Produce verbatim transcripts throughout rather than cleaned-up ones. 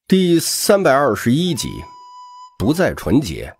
第三百二十一集，不再纯洁。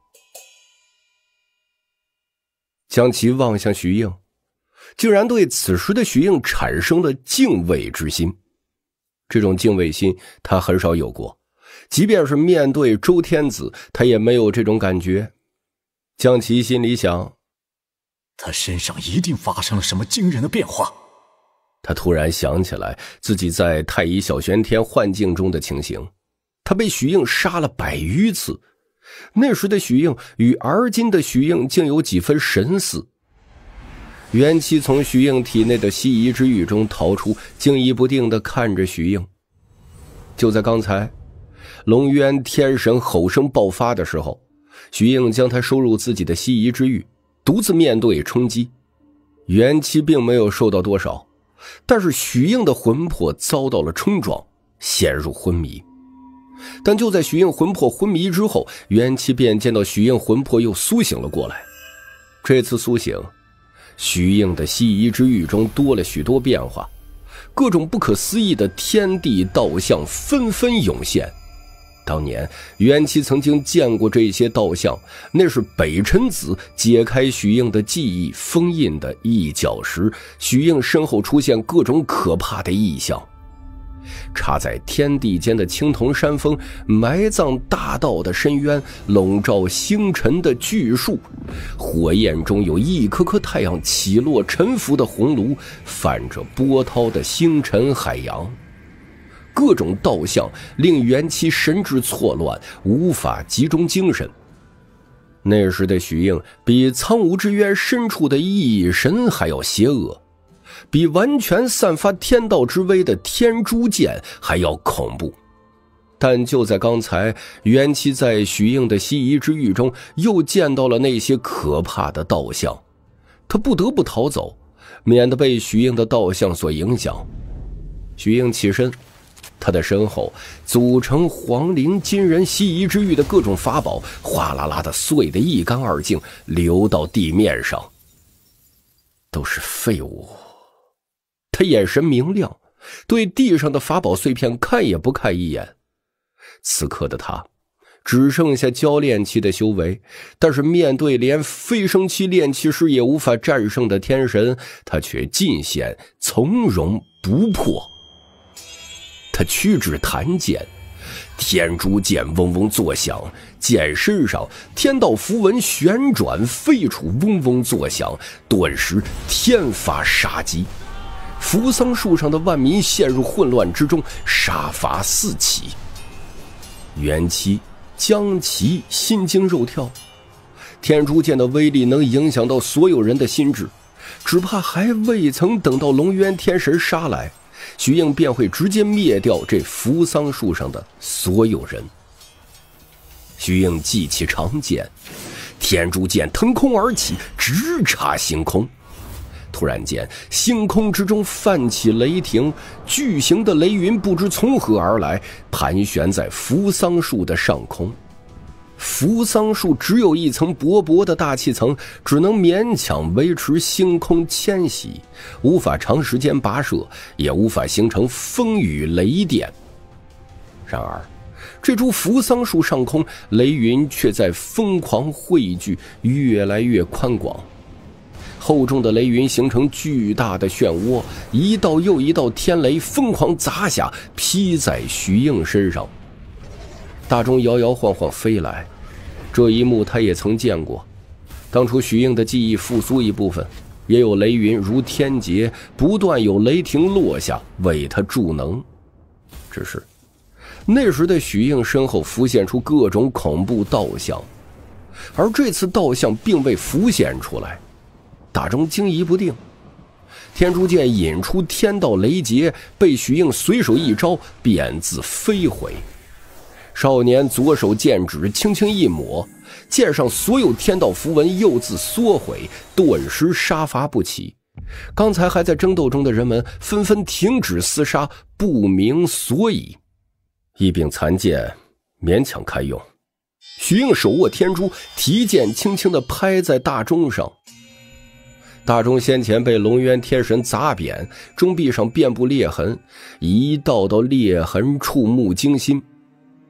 将其望向徐应，竟然对此时的徐应产生了敬畏之心。这种敬畏心他很少有过，即便是面对周天子，他也没有这种感觉。将其心里想， 他身上一定发生了什么惊人的变化。 他突然想起来自己在太乙小玄天幻境中的情形，他被许应杀了百余次，那时的许应与而今的许应竟有几分神似。元气从许应体内的西夷之域中逃出，惊疑不定地看着许应。就在刚才，龙渊天神吼声爆发的时候，许应将他收入自己的西夷之域，独自面对冲击。元气并没有受到多少，但是许应的魂魄遭到了冲撞，陷入昏迷。但就在许应魂魄昏迷之后，元气便见到许应魂魄又苏醒了过来。这次苏醒，许应的西夷之域中多了许多变化，各种不可思议的天地道相纷纷涌现。当年元气曾经见过这些道相，那是北辰子解开许应的记忆封印的一角时，许应身后出现各种可怕的异象。插在天地间的青铜山峰，埋葬大道的深渊，笼罩星辰的巨树，火焰中有一颗颗太阳起落沉浮的红炉，泛着波涛的星辰海洋。各种道相令元气神志错乱，无法集中精神。那时的许应比苍梧之渊深处的异神还要邪恶，比完全散发天道之威的天诛剑还要恐怖。但就在刚才，元气在许应的西夷之域中又见到了那些可怕的道相，他不得不逃走，免得被许应的道相所影响。许应起身，他的身后组成黄陵金人西夷之域的各种法宝哗啦啦的碎得一干二净，流到地面上，都是废物。他眼神明亮，对地上的法宝碎片看也不看一眼。此刻的他只剩下教炼期的修为，但是面对连飞升期炼气师也无法战胜的天神，他却尽显从容不迫。他屈指弹剑，天诛剑嗡嗡作响，剑身上天道符文旋转飞出，嗡嗡作响，顿时天发杀机。扶桑树上的万民陷入混乱之中，杀伐四起。元气将其心惊肉跳，天诛剑的威力能影响到所有人的心智，只怕还未曾等到龙渊天神杀来，许应便会直接灭掉这扶桑树上的所有人。许应记起长剑，天诛剑腾空而起，直插星空。突然间，星空之中泛起雷霆，巨型的雷云不知从何而来，盘旋在扶桑树的上空。扶桑树只有一层薄薄的大气层，只能勉强维持星空迁徙，无法长时间跋涉，也无法形成风雨雷电。然而这株扶桑树上空，雷云却在疯狂汇聚，越来越宽广。厚重的雷云形成巨大的漩涡，一道又一道天雷疯狂砸下，劈在许应身上。大钟摇摇晃晃飞来，这一幕他也曾见过。当初许应的记忆复苏一部分，也有雷云如天劫，不断有雷霆落下为他助能。只是那时的许应身后浮现出各种恐怖道相，而这次道相并未浮现出来。大钟惊疑不定，天诛剑引出天道雷劫，被许应随手一招便自飞回。少年左手剑指轻轻一抹，剑上所有天道符文又自缩回，顿时杀伐不起。刚才还在争斗中的人们纷纷停止厮杀，不明所以。一柄残剑勉强堪用，许应手握天珠，提剑轻轻地拍在大钟上。大钟先前被龙渊天神砸扁，钟壁上遍布裂痕，一道道裂痕触目惊心。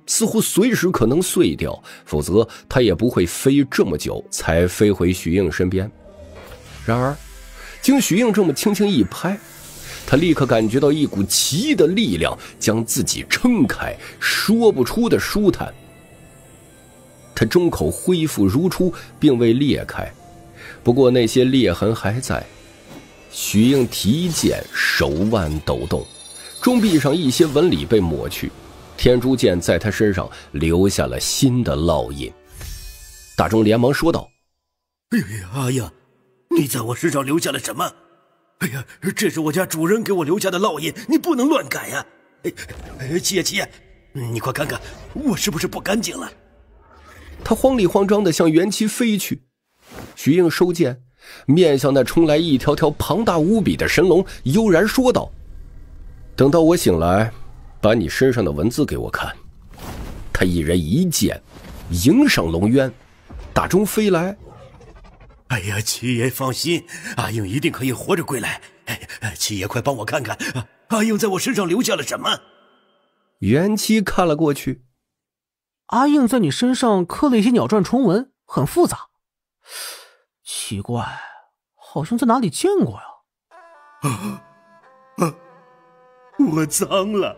似乎随时可能碎掉，否则他也不会飞这么久才飞回许应身边。然而经许应这么轻轻一拍，他立刻感觉到一股奇异的力量将自己撑开，说不出的舒坦。他中口恢复如初，并未裂开，不过那些裂痕还在。许应提剑，手腕抖动，中臂上一些纹理被抹去，天珠剑在他身上留下了新的烙印。大钟连忙说道： 哎呀，阿英，你在我身上留下了什么？哎呀，这是我家主人给我留下的烙印，你不能乱改呀！哎，哎，七爷七爷，你快看看我是不是不干净了？ 他慌里慌张地向元气飞去。许应收剑，面向那冲来一条条庞大无比的神龙，悠然说道：等到我醒来，把你身上的文字给我看。他一人一剑迎上龙渊，大钟飞来。 哎呀，七爷放心，阿英一定可以活着归来。哎，七爷快帮我看看，阿英在我身上留下了什么？ 元七看了过去。 阿英在你身上刻了一些鸟篆重纹，很复杂。奇怪，好像在哪里见过呀。 啊啊！我脏了。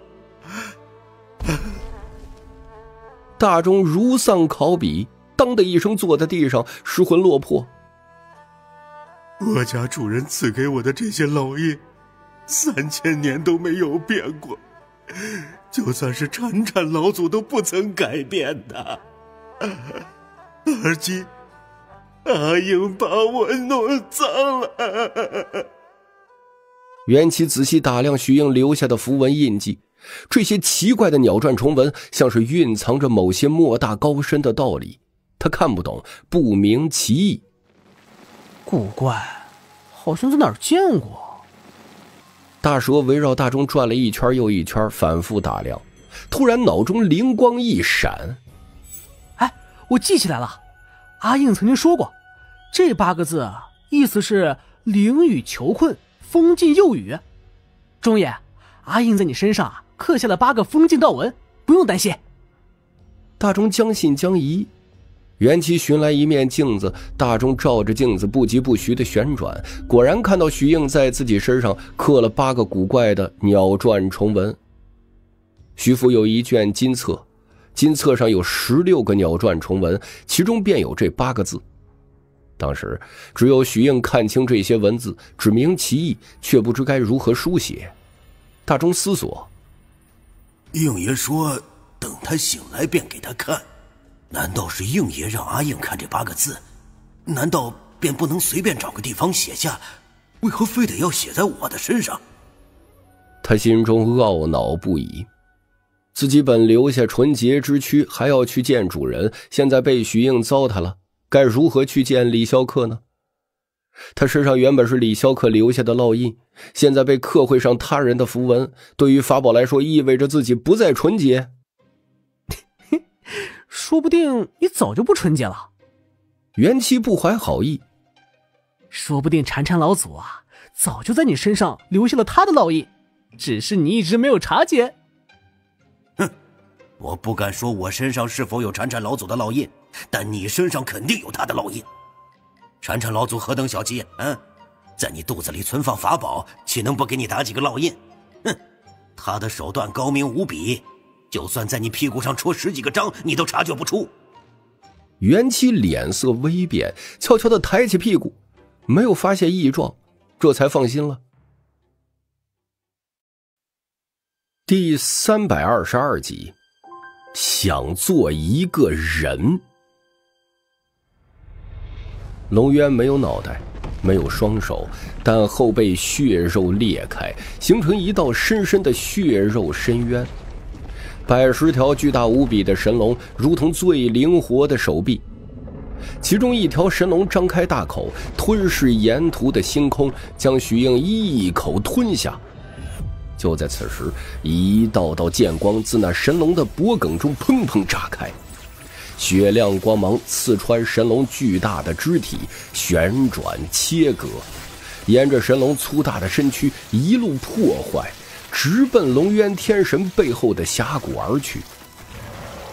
大钟如丧考妣，当的一声坐在地上，失魂落魄。 我家主人赐给我的这些烙印，三千年都没有变过，就算是铲铲老祖都不曾改变的。而今阿英把我弄脏了。 元气仔细打量许应留下的符文印记，这些奇怪的鸟篆重纹像是蕴藏着某些莫大高深的道理，他看不懂，不明其意。 古怪，好像在哪儿见过。 大蛇围绕大钟转了一圈又一圈，反复打量，突然脑中灵光一闪。 哎，我记起来了，阿应曾经说过，这八个字意思是灵雨囚困，风禁诱语。钟爷，阿应在你身上刻下了八个封禁道文，不用担心。 大钟将信将疑。元气寻来一面镜子，大钟照着镜子不疾不徐地旋转，果然看到许应在自己身上刻了八个古怪的鸟篆重纹。徐府有一卷金册，金册上有十六个鸟篆重纹，其中便有这八个字。当时只有许应看清这些文字，只明其意，却不知该如何书写。大钟思索， 应爷说等他醒来便给他看，难道是应爷让阿应看这八个字？难道便不能随便找个地方写下？为何非得要写在我的身上？ 他心中懊恼不已，自己本留下纯洁之躯，还要去见主人，现在被许应糟蹋了，该如何去见李霄客呢？他身上原本是李霄客留下的烙印，现在被刻绘上他人的符文，对于法宝来说意味着自己不再纯洁。 说不定你早就不纯洁了。 元气不怀好意， 说不定禅禅老祖啊，早就在你身上留下了他的烙印，只是你一直没有察觉。 哼，我不敢说我身上是否有禅禅老祖的烙印，但你身上肯定有他的烙印。禅禅老祖何等小气，嗯，在你肚子里存放法宝，岂能不给你打几个烙印？哼，他的手段高明无比，就算在你屁股上戳十几个章，你都察觉不出。 元气脸色微变，悄悄地抬起屁股，没有发现异状，这才放心了。第三百二十二集，想做一个人。龙渊没有脑袋，没有双手，但后背血肉裂开，形成一道深深的血肉深渊。百十条巨大无比的神龙如同最灵活的手臂，其中一条神龙张开大口，吞噬沿途的星空，将许应一口吞下。就在此时，一道道剑光自那神龙的脖颈中砰砰炸开，雪亮光芒刺穿神龙巨大的肢体，旋转切割，沿着神龙粗大的身躯一路破坏，直奔龙渊天神背后的峡谷而去。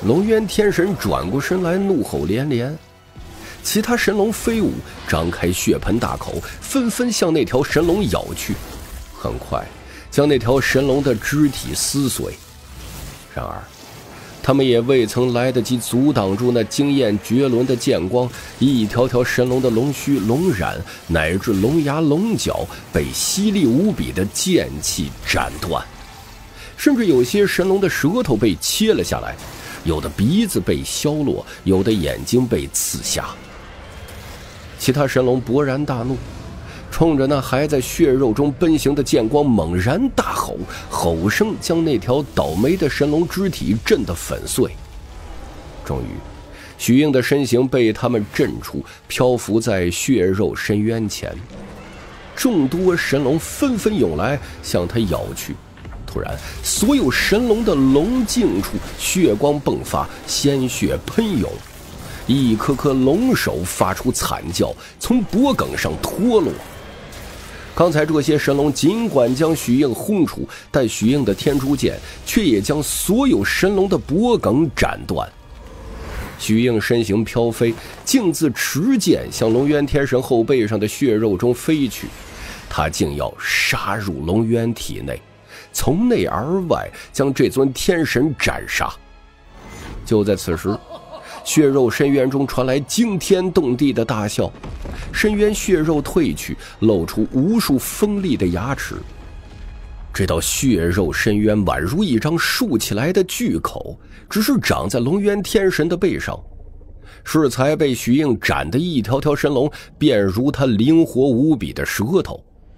龙渊天神转过身来，怒吼连连。其他神龙飞舞，张开血盆大口，纷纷向那条神龙咬去，很快将那条神龙的肢体撕碎。然而他们也未曾来得及阻挡住那惊艳绝伦的剑光，一条条神龙的龙须、龙髯乃至龙牙、龙角被犀利无比的剑气斩断，甚至有些神龙的舌头被切了下来，有的鼻子被削落，有的眼睛被刺瞎。其他神龙勃然大怒，冲着那还在血肉中奔行的剑光猛然大吼，吼声将那条倒霉的神龙肢体震得粉碎。终于许应的身形被他们震出，漂浮在血肉深渊前。众多神龙纷纷涌来向他咬去，突然所有神龙的龙颈处血光迸发，鲜血喷涌，一颗颗龙首发出惨叫，从脖颈上脱落。刚才这些神龙尽管将许应轰出，但许应的天诛剑却也将所有神龙的脖颈斩断。许应身形飘飞，径自持剑向龙渊天神后背上的血肉中飞去，他竟要杀入龙渊体内，从内而外将这尊天神斩杀。就在此时，血肉深渊中传来惊天动地的大笑，深渊血肉褪去，露出无数锋利的牙齿。这道血肉深渊宛如一张竖起来的巨口，只是长在龙渊天神的背上。适才被许应斩的一条条神龙，便如他灵活无比的舌头。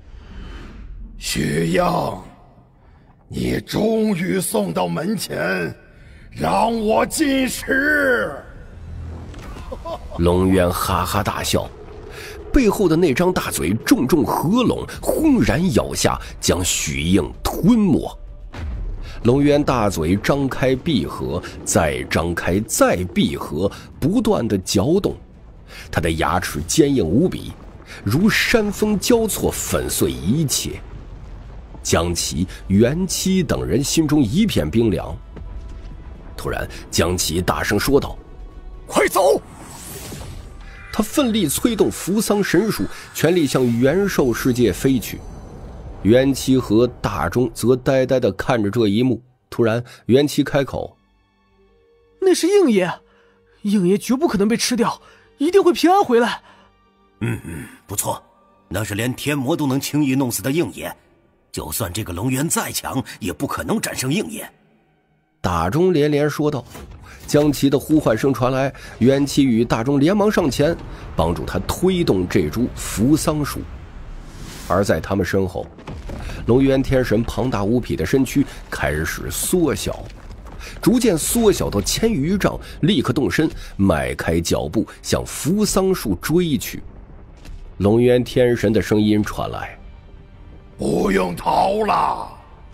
许应，你终于送到门前，让我进食。 龙渊哈哈大笑，背后的那张大嘴重重合拢，轰然咬下，将许应吞没。龙渊大嘴张开闭合，再张开再闭合，不断的嚼动，他的牙齿坚硬无比，如山峰交错粉碎一切。江琪、袁七等人心中一片冰凉。突然江琪大声说道： 快走！ 他奋力催动扶桑神术，全力向元兽世界飞去。元七和大钟则呆呆地看着这一幕。突然元七开口： 那是应爷，应爷绝不可能被吃掉，一定会平安回来。 嗯嗯，不错，那是连天魔都能轻易弄死的应爷，就算这个龙渊再强，也不可能战胜应爷。 大钟连连说道。江琪的呼唤声传来，元七与大钟连忙上前帮助他推动这株扶桑树。而在他们身后，龙渊天神庞大无比的身躯开始缩小，逐渐缩小到千余丈，立刻动身迈开脚步向扶桑树追去。龙渊天神的声音传来： 不用逃了。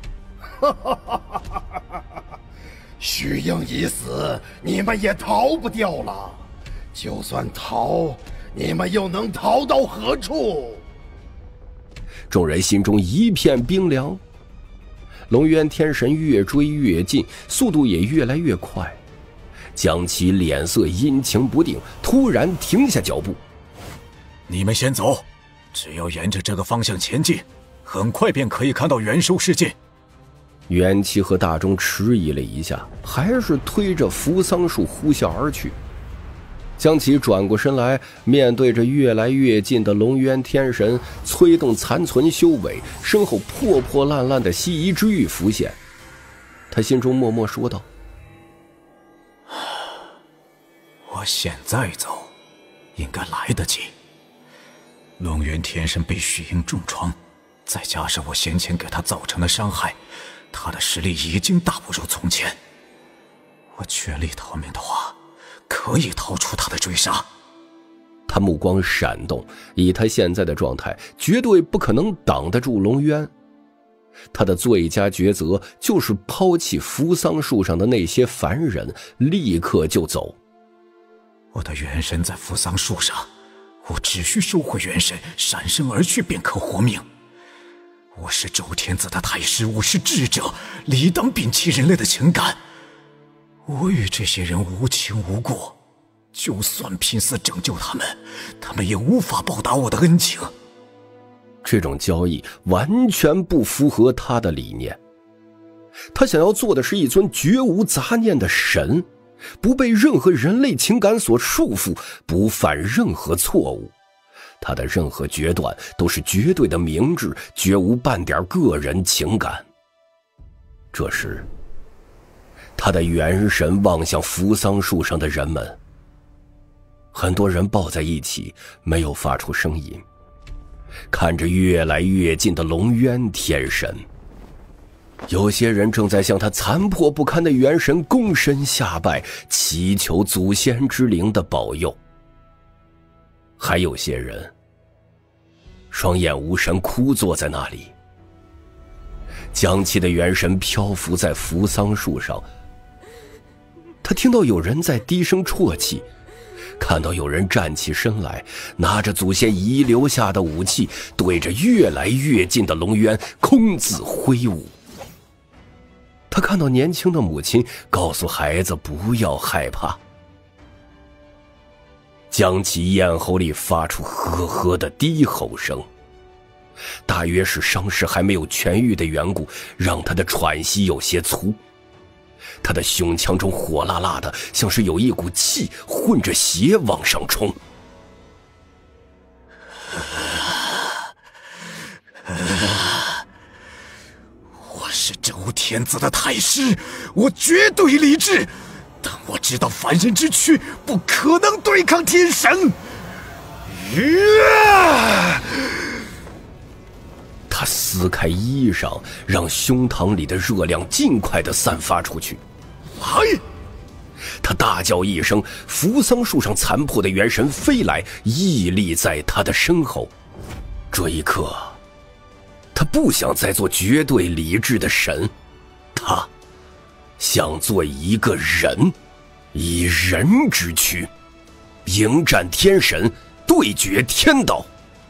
许应已死，你们也逃不掉了。就算逃，你们又能逃到何处？ 众人心中一片冰凉。龙渊天神越追越近，速度也越来越快。江琪脸色阴晴不定，突然停下脚步： 你们先走，只要沿着这个方向前进，很快便可以看到元兽世界。 元七和大钟迟疑了一下，还是推着扶桑树呼啸而去。江琪转过身来，面对着越来越近的龙渊天神，催动残存修为，身后破破烂烂的西夷之玉浮现。他心中默默说道： 我现在走应该来得及。龙渊天神被许应重创，再加上我先前给他造成的伤害，他的实力已经大不如从前。我全力逃命的话，可以逃出他的追杀。 他目光闪动，以他现在的状态，绝对不可能挡得住龙渊。他的最佳抉择就是抛弃扶桑树上的那些凡人，立刻就走。 我的元神在扶桑树上，我只需收回元神，闪身而去便可活命。我是周天子的太师，我是智者，理当摒弃人类的情感。 我与这些人无情无过，就算拼死拯救他们，他们也无法报答我的恩情。 这种交易完全不符合他的理念。他想要做的是一尊绝无杂念的神，不被任何人类情感所束缚，不犯任何错误。他的任何决断都是绝对的明智，绝无半点个人情感。这时，他的元神望向扶桑树上的人们，很多人抱在一起，没有发出声音，看着越来越近的龙渊天神。有些人正在向他残破不堪的元神躬身下拜，祈求祖先之灵的保佑。还有些人双眼无神，枯坐在那里。江气的元神漂浮在扶桑树上，他听到有人在低声啜泣，看到有人站起身来，拿着祖先遗留下的武器，对着越来越近的龙渊空自挥舞。他看到年轻的母亲告诉孩子不要害怕。江其咽喉里发出呵呵的低吼声，大约是伤势还没有痊愈的缘故，让他的喘息有些粗。他的胸腔中火辣辣的，像是有一股气混着血往上冲。 我是周天子的太师，我绝对理智，但我知道凡人之躯不可能对抗天神。 他撕开衣裳，让胸膛里的热量尽快地散发出去。 来！ 他大叫一声，扶桑树上残破的元神飞来，屹立在他的身后。这一刻，他不想再做绝对理智的神，他想做一个人，以人之躯迎战天神，对决天道。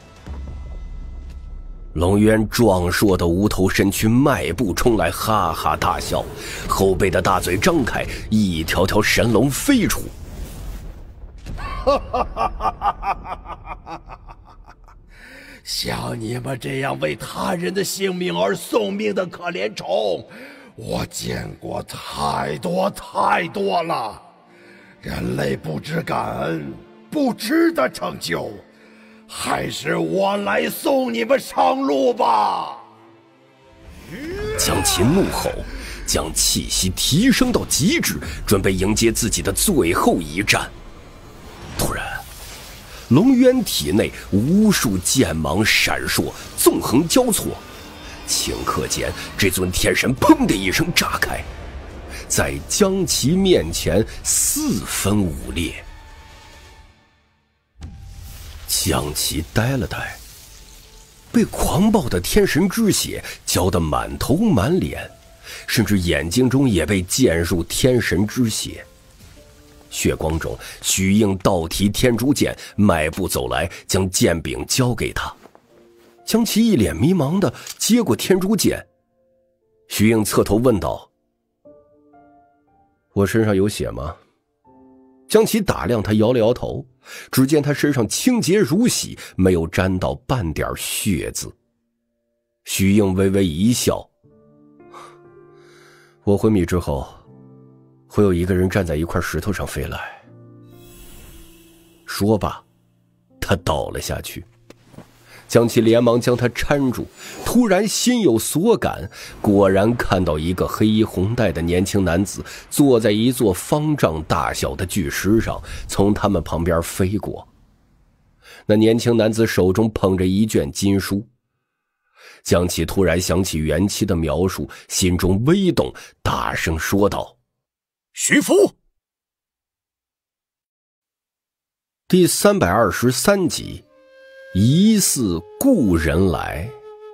龙渊壮硕的无头身躯迈步冲来，哈哈大笑，后背的大嘴张开，一条条神龙飞出。 像你们这样为他人的性命而送命的可怜虫，我见过太多太多了。人类不知感恩，不值得成就，还是我来送你们上路吧！ 江其怒吼，将气息提升到极致，准备迎接自己的最后一战。突然，龙渊体内无数剑芒闪烁，纵横交错，顷刻间，这尊天神砰的一声炸开，在江其面前四分五裂。江其呆了呆，被狂暴的天神之血浇得满头满脸，甚至眼睛中也被溅入天神之血。血光中，许应倒提天珠剑，迈步走来，将剑柄交给他。江其一脸迷茫地接过天珠剑。许应侧头问道：“我身上有血吗？”江其打量他，摇了摇头，只见他身上清洁如洗，没有沾到半点血渍。许应微微一笑：“我昏迷之后，会有一个人站在一块石头上飞来。”说罢，他倒了下去。江其连忙将他搀住，突然心有所感，果然看到一个黑衣红带的年轻男子坐在一座方丈大小的巨石上，从他们旁边飞过。那年轻男子手中捧着一卷经书。江其突然想起元期的描述，心中微动，大声说道：“ 徐福！” 第三百二十三集，疑似故人来。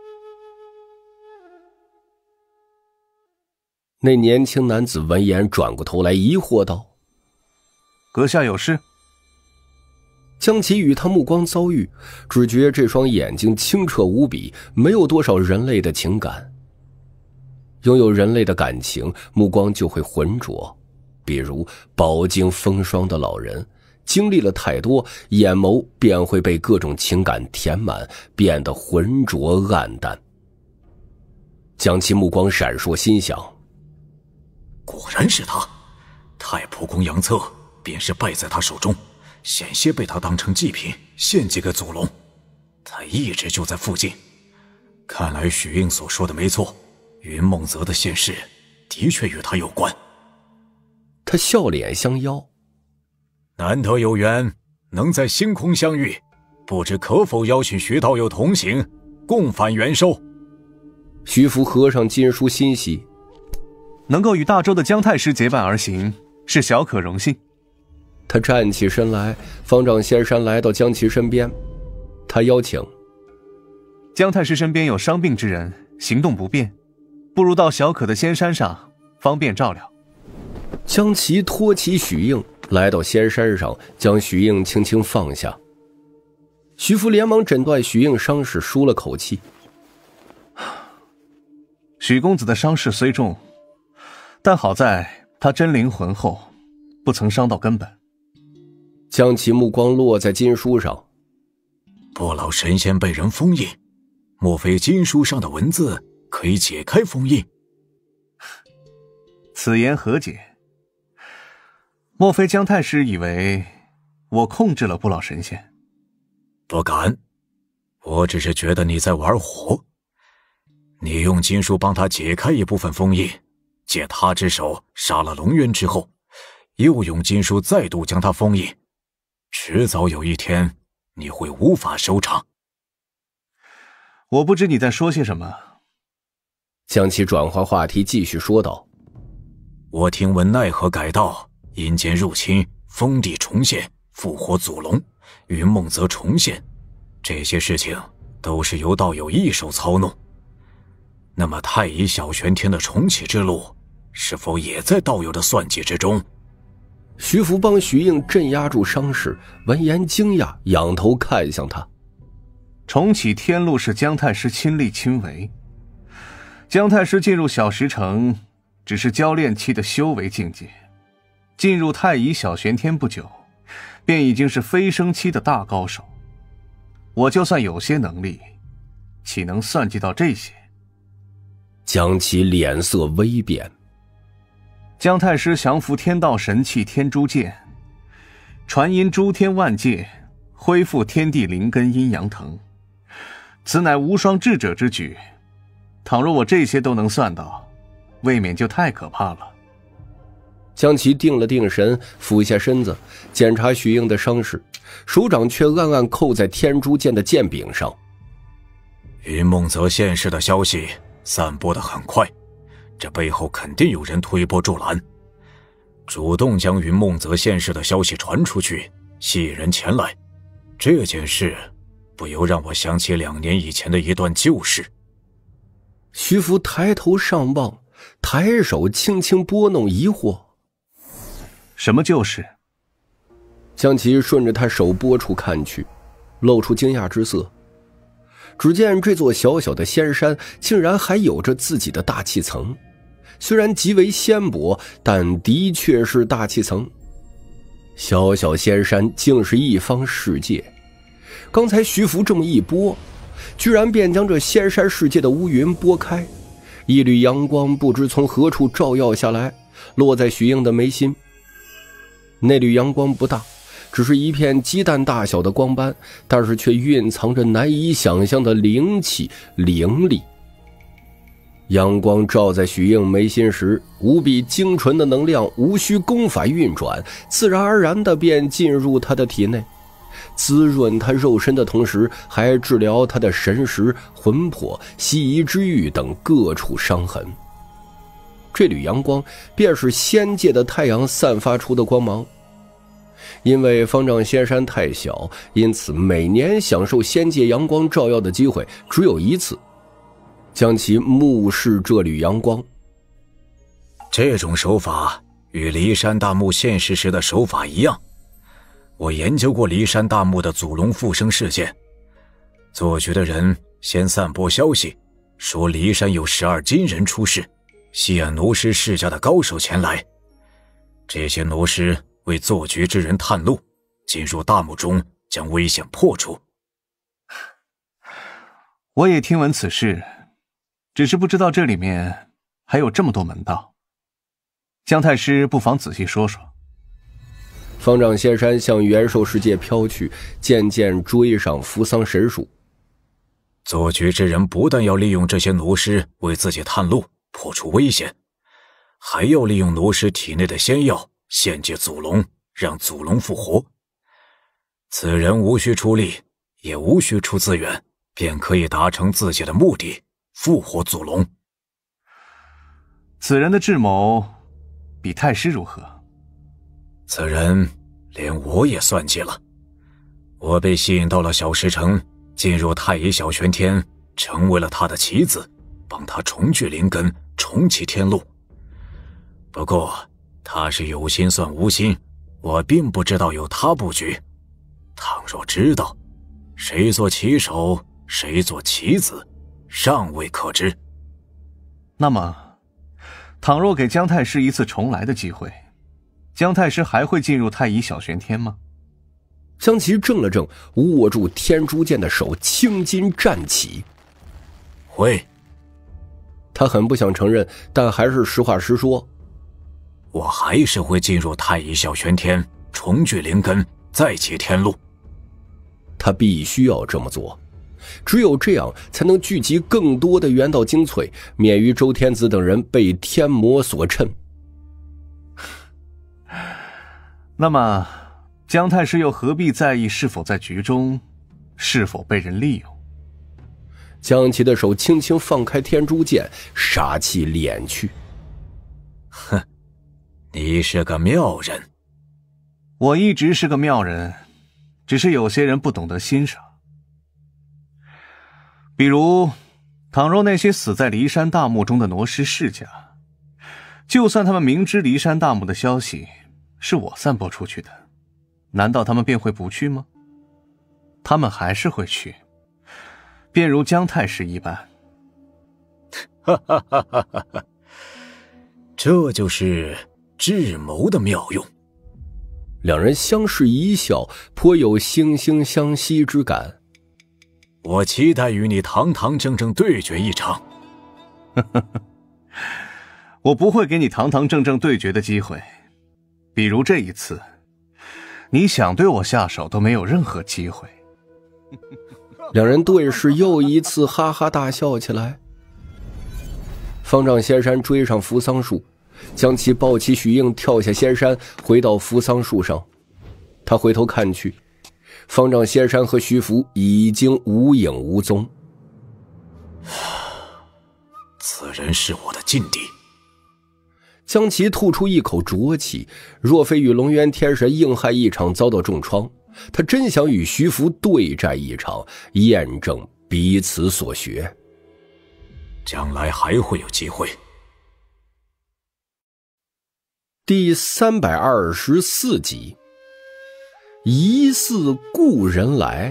那年轻男子闻言转过头来，疑惑道：“ 阁下有事？” 江其与他目光遭遇，只觉这双眼睛清澈无比，没有多少人类的情感。拥有人类的感情，目光就会浑浊， 比如饱经风霜的老人，经历了太多，眼眸便会被各种情感填满，变得浑浊暗淡。将其目光闪烁，心想： 果然是他，太仆宫杨策便是败在他手中，险些被他当成祭品献祭给祖龙。他一直就在附近，看来许应所说的没错，云梦泽的现世的确与他有关。 他笑脸相邀： 难得有缘能在星空相遇，不知可否邀请徐道友同行，共返元收。 徐福合上金书，欣喜： 能够与大周的姜太师结伴而行，是小可荣幸。 他站起身来，方丈仙山来到姜其身边，他邀请： 姜太师身边有伤病之人，行动不便，不如到小可的仙山上，方便照料。 姜其托起许应，来到仙山上，将许应轻轻放下。徐福连忙诊断许应伤势，舒了口气： 许公子的伤势虽重，但好在他真灵浑厚，不曾伤到根本。 将其目光落在经书上： 不老神仙被人封印，莫非经书上的文字可以解开封印？ 此言何解？莫非姜太师以为我控制了不老神仙？ 不敢，我只是觉得你在玩火。你用经书帮他解开一部分封印，借他之手杀了龙渊之后，又用经书再度将他封印，迟早有一天你会无法收场。 我不知你在说些什么。 将其转换话题，继续说道： 我听闻奈何改道，阴间入侵，封地重现，复活祖龙，云梦泽重现，这些事情都是由道友一手操弄。那么太乙小玄天的重启之路，是否也在道友的算计之中？ 徐福帮徐应镇压住伤势，闻言惊讶，仰头看向他。 重启天路是姜太师亲力亲为，姜太师进入小石城只是教练期的修为境界，进入太乙小玄天不久，便已经是飞升期的大高手。我就算有些能力，岂能算计到这些？ 将其脸色微变。 姜太师降服天道神器天诛剑，传音诸天万界，恢复天地灵根阴阳藤，此乃无双智者之举。倘若我这些都能算到，未免就太可怕了。 将其定了定神，俯下身子检查许应的伤势，手掌却暗暗扣在天诛剑的剑柄上。 云梦泽现世的消息散播得很快，这背后肯定有人推波助澜，主动将云梦泽现世的消息传出去，吸引人前来。这件事不由让我想起两年以前的一段旧事。 徐福抬头上望，抬手轻轻拨弄，疑惑： 什么旧事？ 将其顺着他手拨处看去，露出惊讶之色。只见这座小小的仙山竟然还有着自己的大气层，虽然极为纤薄，但的确是大气层。小小仙山竟是一方世界。刚才徐福这么一拨，居然便将这仙山世界的乌云拨开，一缕阳光不知从何处照耀下来，落在许应的眉心。那缕阳光不大，只是一片鸡蛋大小的光斑，但是却蕴藏着难以想象的灵气灵力。阳光照在许应眉心时，无比精纯的能量无需功法运转，自然而然地便进入他的体内，滋润他肉身的同时，还治疗他的神识、魂魄、西夷之域等各处伤痕。这缕阳光便是仙界的太阳散发出的光芒。因为方丈仙山太小，因此每年享受仙界阳光照耀的机会只有一次。将其目视这缕阳光， 这种手法与骊山大墓现世时的手法一样。我研究过骊山大墓的祖龙复生事件，做局的人先散播消息，说骊山有十二金人出世，吸引奴师世家的高手前来。 这些奴师为做局之人探路，进入大墓中将危险破除。 我也听闻此事，只是不知道这里面还有这么多门道。姜太师不妨仔细说说。 方丈仙山向元兽世界飘去，渐渐追上扶桑神树。 做局之人不但要利用这些奴师为自己探路破除危险，还要利用奴师体内的仙药献祭祖龙，让祖龙复活。此人无需出力，也无需出资源，便可以达成自己的目的，复活祖龙。 此人的智谋比太师如何？ 此人连我也算计了。我被吸引到了小石城，进入太乙小玄天，成为了他的棋子，帮他重聚灵根，重启天路。不过他是有心算无心，我并不知道有他布局。倘若知道，谁做棋手，谁做棋子，尚未可知。 那么倘若给姜太师一次重来的机会，姜太师还会进入太乙小玄天吗？ 姜其怔了怔，握住天珠剑的手青筋站起。 会。 他很不想承认，但还是实话实说。 我还是会进入太乙小玄天，重聚灵根，再起天路。 他必须要这么做，只有这样才能聚集更多的元道精粹，免于周天子等人被天魔所趁。 那么姜太师又何必在意是否在局中，是否被人利用？ 姜其的手轻轻放开天珠剑，杀气敛去。 哼，你是个妙人。 我一直是个妙人，只是有些人不懂得欣赏。比如倘若那些死在骊山大墓中的挪师世家，就算他们明知骊山大墓的消息是我散播出去的，难道他们便会不去吗？他们还是会去，便如姜太师一般。 哈哈哈哈哈！这就是智谋的妙用。 两人相视一笑，颇有惺惺相惜之感。 我期待与你堂堂正正对决一场。 我不会给你堂堂正正对决的机会，比如这一次，你想对我下手都没有任何机会。 两人对视，又一次哈哈大笑起来。方丈仙山追上扶桑树，将其抱起许应，跳下仙山，回到扶桑树上。他回头看去，方丈仙山和徐福已经无影无踪。 此人是我的劲敌。 将其吐出一口浊气，若非与龙渊天神硬汉一场遭到重创，他真想与徐福对战一场，验证彼此所学。 将来还会有机会。 第三百二十四集，疑似故人来。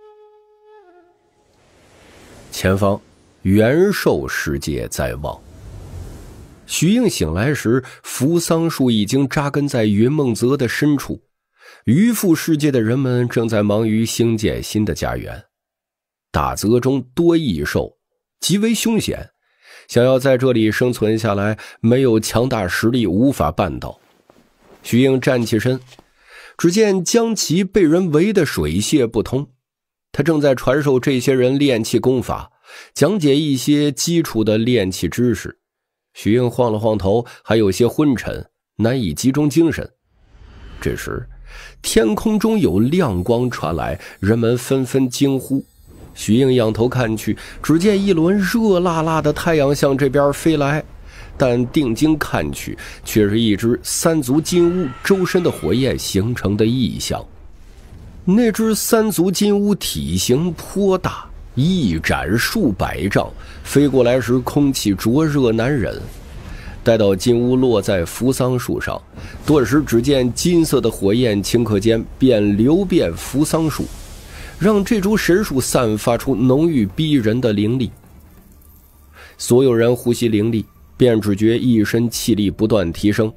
前方元兽世界在望。许应醒来时，扶桑树已经扎根在云梦泽的深处，渔父世界的人们正在忙于兴建新的家园。大泽中多异兽，极为凶险，想要在这里生存下来，没有强大实力无法办到。许应站起身，只见姜其被人围得水泄不通，他正在传授这些人炼气功法，讲解一些基础的炼气知识。许应晃了晃头，还有些昏沉，难以集中精神。这时天空中有亮光传来，人们纷纷惊呼。许应仰头看去，只见一轮热辣辣的太阳向这边飞来，但定睛看去，却是一只三足金乌周身的火焰形成的异象。那只三足金乌体型颇大，一展数百丈，飞过来时空气灼热难忍。待到金乌落在扶桑树上，顿时只见金色的火焰顷刻间便流遍扶桑树，让这株神树散发出浓郁逼人的灵力。所有人呼吸灵力，便只觉一身气力不断提升。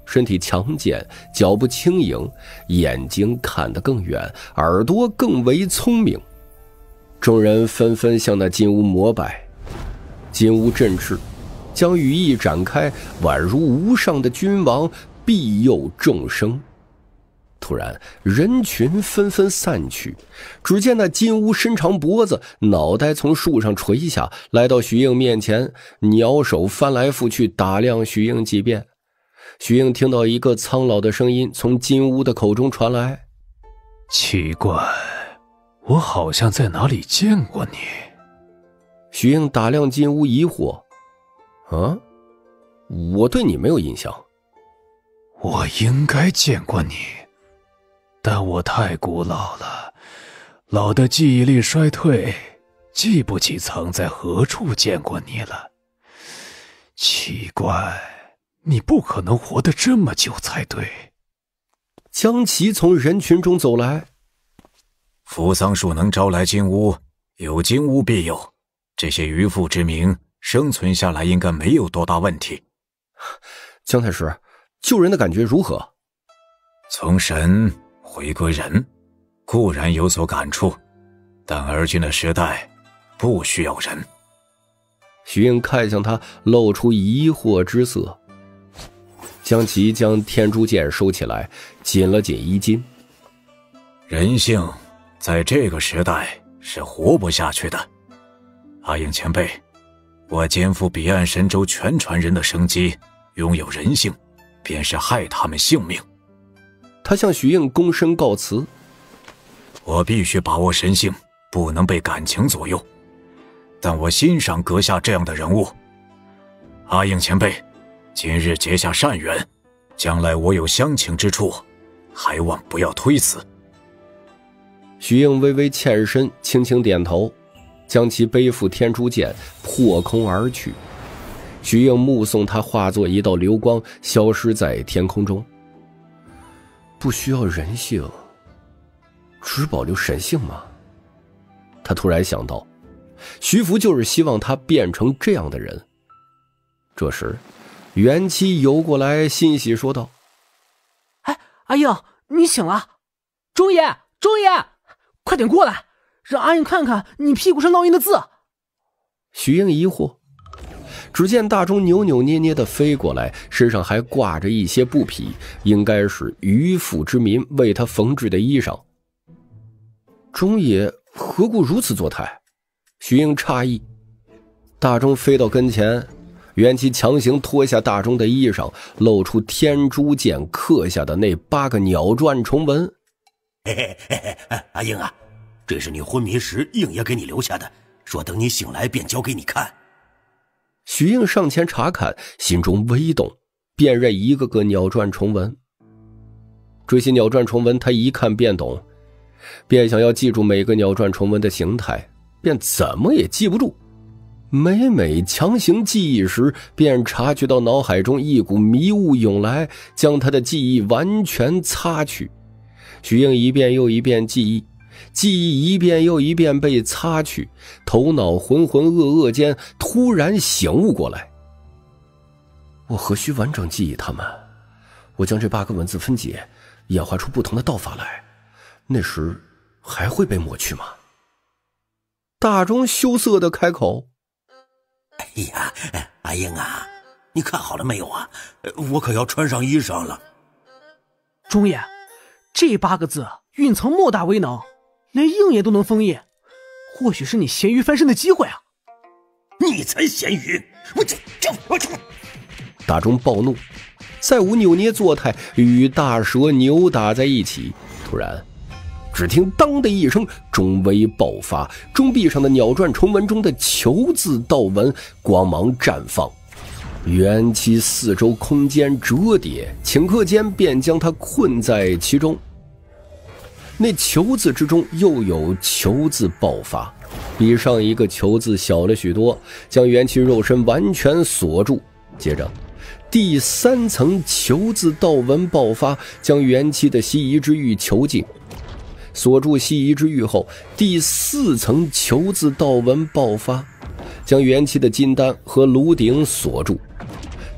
身体强健，脚步轻盈，眼睛看得更远，耳朵更为聪明。众人纷纷向那金乌膜拜。金乌振翅，将羽翼展开，宛如无上的君王，庇佑众生。突然人群纷纷散去，只见那金乌伸长脖子，脑袋从树上垂下，来到徐应面前，鸟手翻来覆去打量徐应几遍。徐应听到一个苍老的声音从金乌的口中传来： 奇怪，我好像在哪里见过你。 徐应打量金乌，疑惑：啊，我对你没有印象。 我应该见过你，但我太古老了，老的记忆力衰退，记不起曾在何处见过你了。奇怪，你不可能活得这么久才对。 江琪从人群中走来： 扶桑树能招来金乌，有金乌必有，这些渔父之民生存下来应该没有多大问题。 江太师，救人的感觉如何？ 从神回归人，固然有所感触，但而今的时代不需要人。 徐应看向他，露出疑惑之色。江琪将天珠剑收起来，紧了紧衣襟。 人性在这个时代是活不下去的。阿英前辈，我肩负彼岸神州全传人的生机，拥有人性，便是害他们性命。 他向徐应躬身告辞。 我必须把握神性，不能被感情左右。但我欣赏阁下这样的人物。阿英前辈，今日结下善缘，将来我有相请之处，还望不要推辞。 徐应微微欠身，轻轻点头，将其背负天珠剑破空而去。徐应目送他化作一道流光，消失在天空中。不需要人性，只保留神性吗？他突然想到，徐福就是希望他变成这样的人。这时元妻游过来，欣喜说道： 哎，阿英，你醒了。钟爷，钟爷，快点过来，让阿英看看你屁股上烙印的字。 徐应疑惑，只见大钟扭扭捏捏地飞过来，身上还挂着一些布匹，应该是渔父之民为他缝制的衣裳。钟爷何故如此作态？徐应诧异。大钟飞到跟前，元气强行脱下大钟的衣裳，露出天珠剑刻下的那八个鸟篆重纹。 嘿嘿嘿嘿，阿英啊，这是你昏迷时应爷给你留下的，说等你醒来便交给你看。 徐应上前查看，心中微动，辨认一个个鸟篆重纹。这些鸟篆重纹他一看便懂，便想要记住每个鸟篆重纹的形态，便怎么也记不住。每每强行记忆时，便察觉到脑海中一股迷雾涌来，将他的记忆完全擦去。徐应一遍又一遍记忆，记忆一遍又一遍被擦去，头脑浑浑噩噩间突然醒悟过来。我何须完整记忆它们？我将这八个文字分解，演化出不同的道法来，那时还会被抹去吗？大钟羞涩地开口： 哎呀，阿英啊，你看好了没有啊？我可要穿上衣裳了。 钟爷，这八个字蕴藏莫大威能，连应爷都能封印，或许是你咸鱼翻身的机会啊！ 你才咸鱼！我这这我这！ 大钟暴怒，再无扭捏作态，与大蛇扭打在一起。突然只听当的一声，钟威爆发，钟壁上的鸟篆重纹中的囚字道纹光芒绽放，元气四周空间折叠，顷刻间便将他困在其中。那囚字之中又有囚字爆发，比上一个囚字小了许多，将元气肉身完全锁住。接着第三层囚字道纹爆发，将元气的西夷之域囚禁。锁住西夷之域后，第四层囚字道纹爆发，将元气的金丹和炉鼎锁住。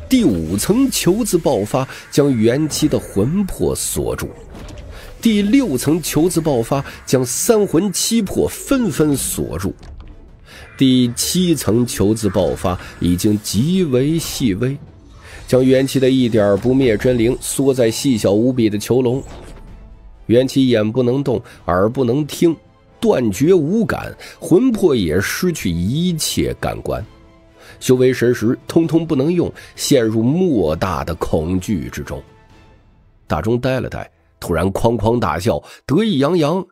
第五层球字爆发，将元气的魂魄锁住；第六层球字爆发，将三魂七魄纷纷锁住；第七层球字爆发，已经极为细微，将元气的一点不灭真灵缩在细小无比的囚笼。元气眼不能动，耳不能听，断绝无感，魂魄也失去一切感官，修为神识通通不能用，陷入莫大的恐惧之中。大钟呆了呆，突然哐哐大笑，得意洋洋。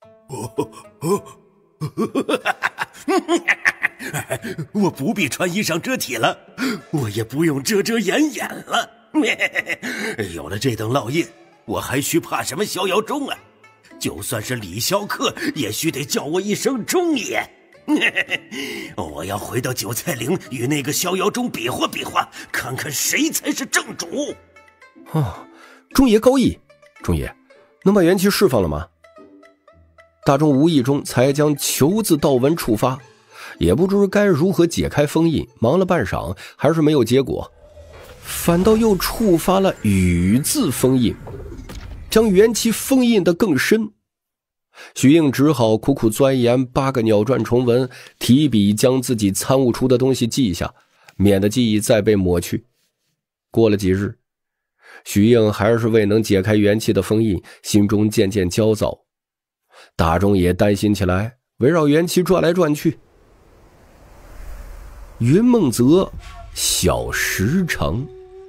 我不必穿衣裳遮体了，我也不用遮遮掩掩了。有了这等烙印，我还需怕什么逍遥钟啊？就算是李逍客，也须得叫我一声钟爷。我要回到九菜岭，与那个逍遥钟比划比划，看看谁才是正主。 哦，钟爷高义，钟爷，能把元气释放了吗？大钟无意中才将囚字道文触发，也不知该如何解开封印，忙了半晌还是没有结果，反倒又触发了羽字封印，将元气封印得更深。许应只好苦苦钻研八个鸟传重文，提笔将自己参悟出的东西记下，免得记忆再被抹去。过了几日，许应还是未能解开元气的封印，心中渐渐焦躁。大钟也担心起来，围绕元气转来转去。云梦泽小石城，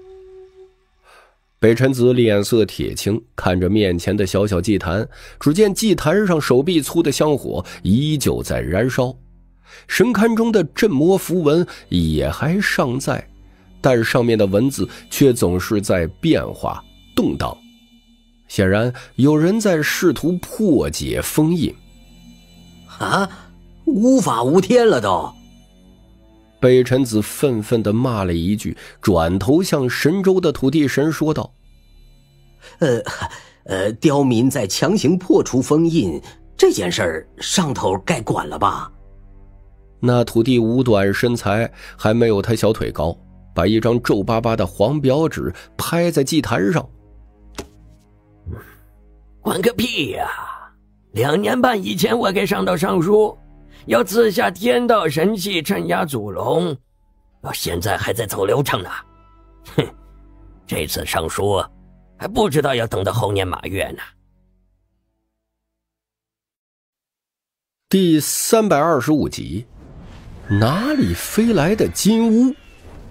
北辰子脸色铁青，看着面前的小小祭坛，只见祭坛上手臂粗的香火依旧在燃烧，神龛中的镇魔符文也还尚在，但上面的文字却总是在变化动荡，显然有人在试图破解封印。 啊，无法无天了都！ 北辰子愤愤地骂了一句，转头向神州的土地神说道： 呃呃，刁民在强行破除封印这件事儿，上头该管了吧？ 那土地五短身材还没有他小腿高，把一张皱巴巴的黄表纸拍在祭坛上。 管个屁呀！两年半以前我给上头上书，要赐下天道神器镇压祖龙，到现在还在走流程呢。哼，这次上书还不知道要等到猴年马月呢。 第三百二十五集，哪里飞来的金乌？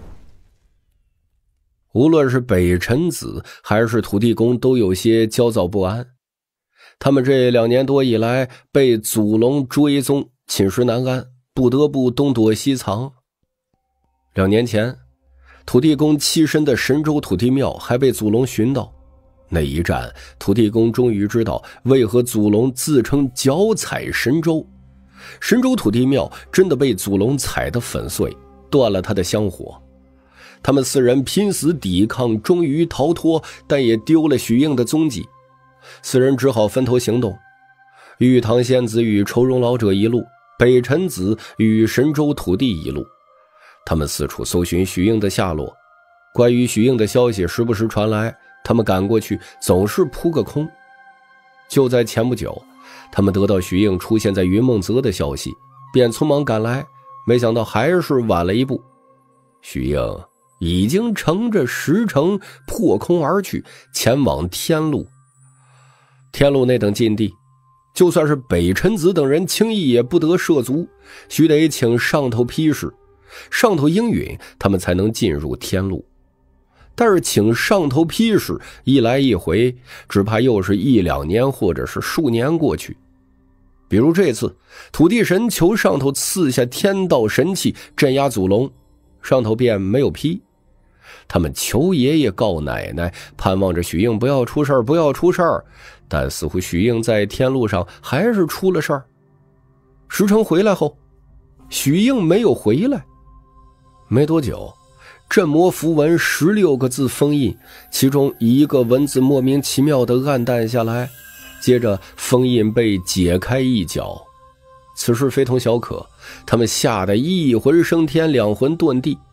无论是北辰子还是土地公都有些焦躁不安。他们这两年多以来被祖龙追踪，寝食难安，不得不东躲西藏。两年前，土地公栖身的神州土地庙还被祖龙寻到，那一战，土地公终于知道为何祖龙自称脚踩神州。神州土地庙真的被祖龙踩得粉碎，断了他的香火。他们四人拼死抵抗，终于逃脱，但也丢了许应的踪迹。四人只好分头行动，玉堂仙子与愁容老者一路，北辰子与神州土地一路。他们四处搜寻许应的下落，关于许应的消息时不时传来，他们赶过去总是扑个空。就在前不久，他们得到许应出现在云梦泽的消息，便匆忙赶来，没想到还是晚了一步。许应已经乘着石城破空而去，前往天路。天路那等禁地，就算是北辰子等人轻易也不得涉足，须得请上头批示，上头应允，他们才能进入天路。但是请上头批示一来一回，只怕又是一两年或者是数年过去。比如这次土地神求上头赐下天道神器镇压祖龙，上头便没有批。他们求爷爷告奶奶，盼望着许应不要出事儿，不要出事儿，但似乎许应在天路上还是出了事儿。石城回来后，许应没有回来。没多久，镇魔符文十六个字封印，其中一个文字莫名其妙地暗淡下来，接着封印被解开一角。此事非同小可，他们吓得一魂升天，两魂遁地。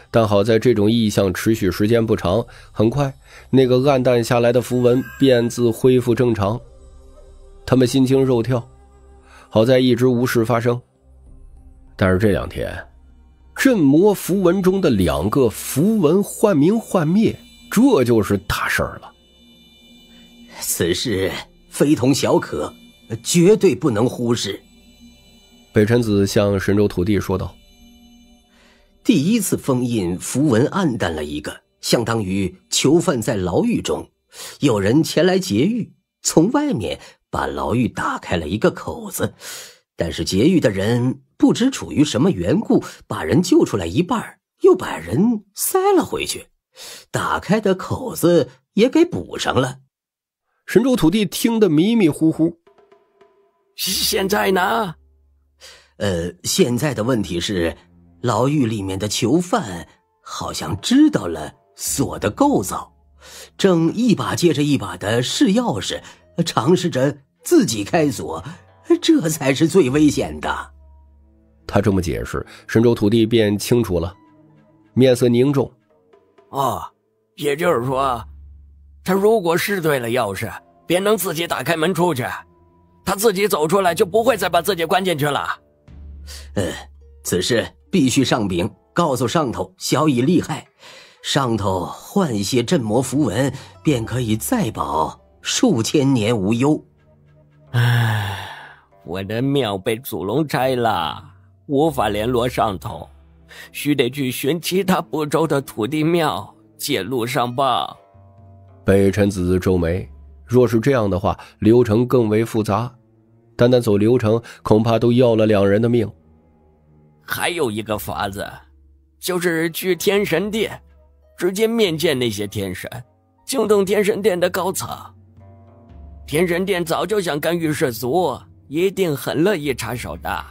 但好在这种异象持续时间不长，很快那个暗淡下来的符文便自恢复正常。他们心惊肉跳，好在一直无事发生。但是这两天，镇魔符文中的两个符文幻明幻灭，这就是大事儿了。 此事非同小可，绝对不能忽视。 北辰子向神州土地说道。 第一次封印符文暗淡了一个，相当于囚犯在牢狱中，有人前来劫狱，从外面把牢狱打开了一个口子，但是劫狱的人不知处于什么缘故，把人救出来一半，又把人塞了回去，打开的口子也给补上了。 神州土地听得迷迷糊糊。 现在呢？ 呃，现在的问题是，牢狱里面的囚犯好像知道了锁的构造，正一把接着一把的试钥匙，尝试着自己开锁，这才是最危险的。 他这么解释，神州土地便清楚了，面色凝重。 哦，也就是说，他如果试对了钥匙，便能自己打开门出去，他自己走出来就不会再把自己关进去了。 呃，此事必须上禀，告诉上头，小以利害。上头换些镇魔符文，便可以再保数千年无忧。 唉，我的庙被祖龙拆了，无法联络上头，须得去寻其他部洲的土地庙借路上报。 北辰子皱眉，若是这样的话，流程更为复杂，单单走流程恐怕都要了两人的命。 还有一个法子，就是去天神殿，直接面见那些天神，惊动天神殿的高层。天神殿早就想干预世俗，一定很乐意插手的。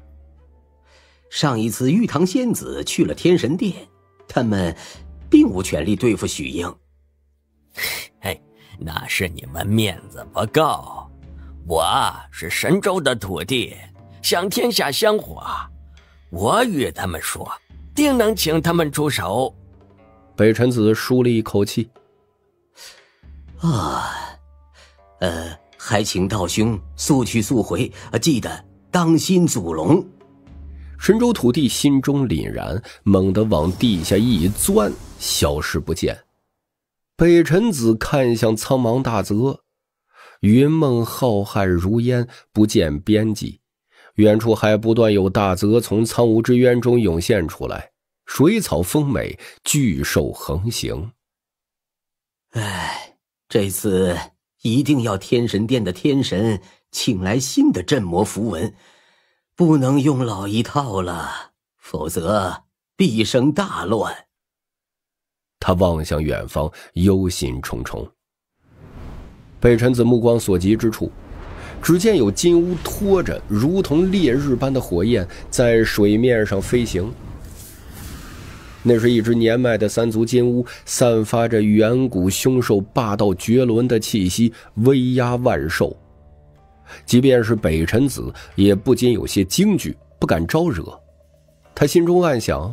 上一次玉堂仙子去了天神殿，他们并无权力对付许英。 嘿，那是你们面子不够，我是神州的土地，想天下香火，我与他们说，定能请他们出手。 北辰子舒了一口气。 啊，呃，还请道兄速去速回，记得当心祖龙。 神州土地心中凛然，猛地往地下一钻，消失不见。北辰子看向苍茫大泽，云梦浩瀚如烟，不见边际。远处还不断有大泽从苍梧之渊中涌现出来，水草丰美，巨兽横行。 唉，这次一定要天神殿的天神请来新的镇魔符文，不能用老一套了，否则必生大乱。 他望向远方，忧心忡忡。北辰子目光所及之处，只见有金乌拖着如同烈日般的火焰在水面上飞行。那是一只年迈的三足金乌，散发着远古凶兽霸道绝伦的气息，威压万兽。即便是北辰子也不禁有些惊惧，不敢招惹。他心中暗想，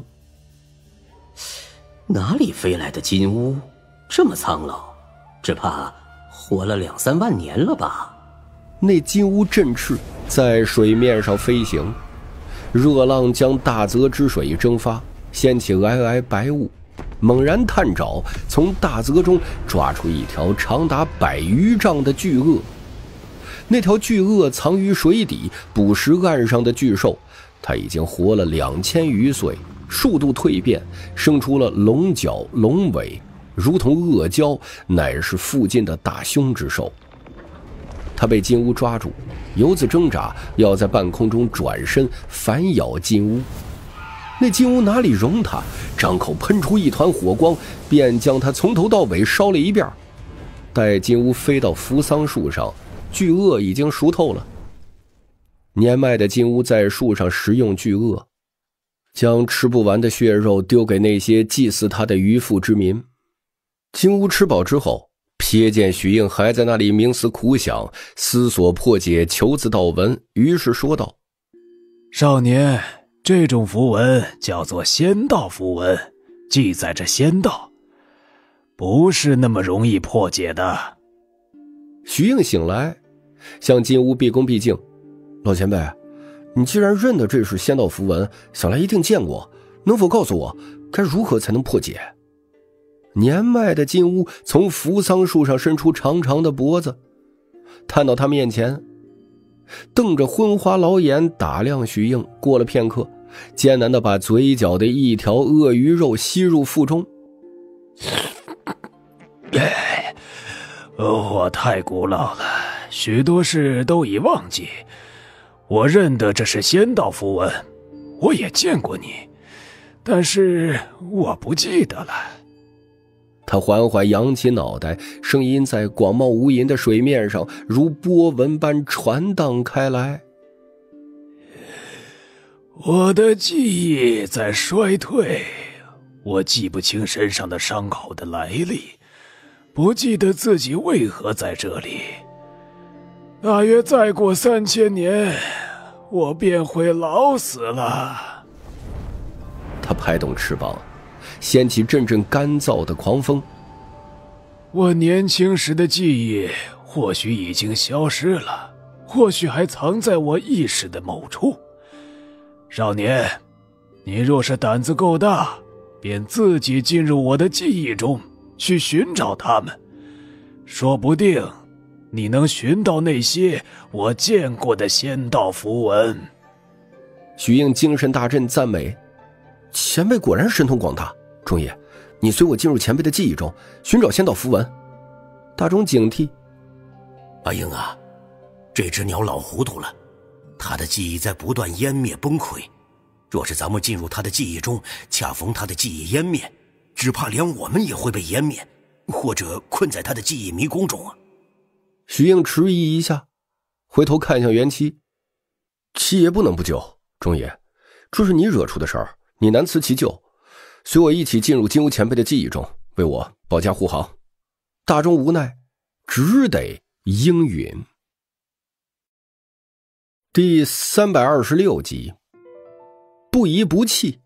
哪里飞来的金乌这么苍老，只怕活了两三万年了吧。 那金乌振翅在水面上飞行，热浪将大泽之水蒸发，掀起皑皑白雾，猛然探爪，从大泽中抓出一条长达百余丈的巨鳄。那条巨鳄藏于水底，捕食岸上的巨兽，它已经活了两千余岁，数度蜕变，生出了龙角龙尾，如同鳄蛟，乃是附近的大凶之兽。他被金乌抓住，游子挣扎，要在半空中转身反咬金乌。那金乌哪里容他，张口喷出一团火光，便将他从头到尾烧了一遍。待金乌飞到扶桑树上，巨鳄已经熟透了。年迈的金乌在树上食用巨鳄，将吃不完的血肉丢给那些祭祀他的渔父之民。金乌吃饱之后，瞥见许应还在那里冥思苦想，思索破解求字道文，于是说道： 少年，这种符文叫做仙道符文， 记载着仙道，不是那么容易破解的。 徐应醒来，向金乌毕恭毕敬：“老前辈，你既然认得这是仙道符文，想来一定见过，能否告诉我该如何才能破解？”年迈的金乌从扶桑树上伸出长长的脖子，探到他面前，瞪着昏花老眼打量徐应，过了片刻，艰难地把嘴角的一条鳄鱼肉吸入腹中。 我太古老了，许多事都已忘记。我认得这是仙道符文，我也见过你，但是我不记得了。 他缓缓扬起脑袋，声音在广袤无垠的水面上如波纹般传荡开来。 我的记忆在衰退，我记不清身上的伤口的来历，不记得自己为何在这里。大约再过三千年，我便会老死了。 他拍动翅膀，掀起阵阵干燥的狂风。 我年轻时的记忆或许已经消失了，或许还藏在我意识的某处。少年，你若是胆子够大，便自己进入我的记忆中去寻找他们，说不定你能寻到那些我见过的仙道符文。 徐应精神大振，赞美：“前辈果然神通广大。钟爷，你随我进入前辈的记忆中，寻找仙道符文。”大钟警惕：“ 阿英啊，这只鸟老糊涂了，他的记忆在不断湮灭崩溃。若是咱们进入他的记忆中，恰逢他的记忆湮灭，只怕连我们也会被湮灭，或者困在他的记忆迷宫中啊。” 徐应迟疑一下，回头看向元七：“七爷不能不救。钟爷，这是你惹出的事儿，你难辞其咎。随我一起进入金乌前辈的记忆中，为我保驾护航。”大钟无奈，只得应允。第三百二十六集，不疑不弃。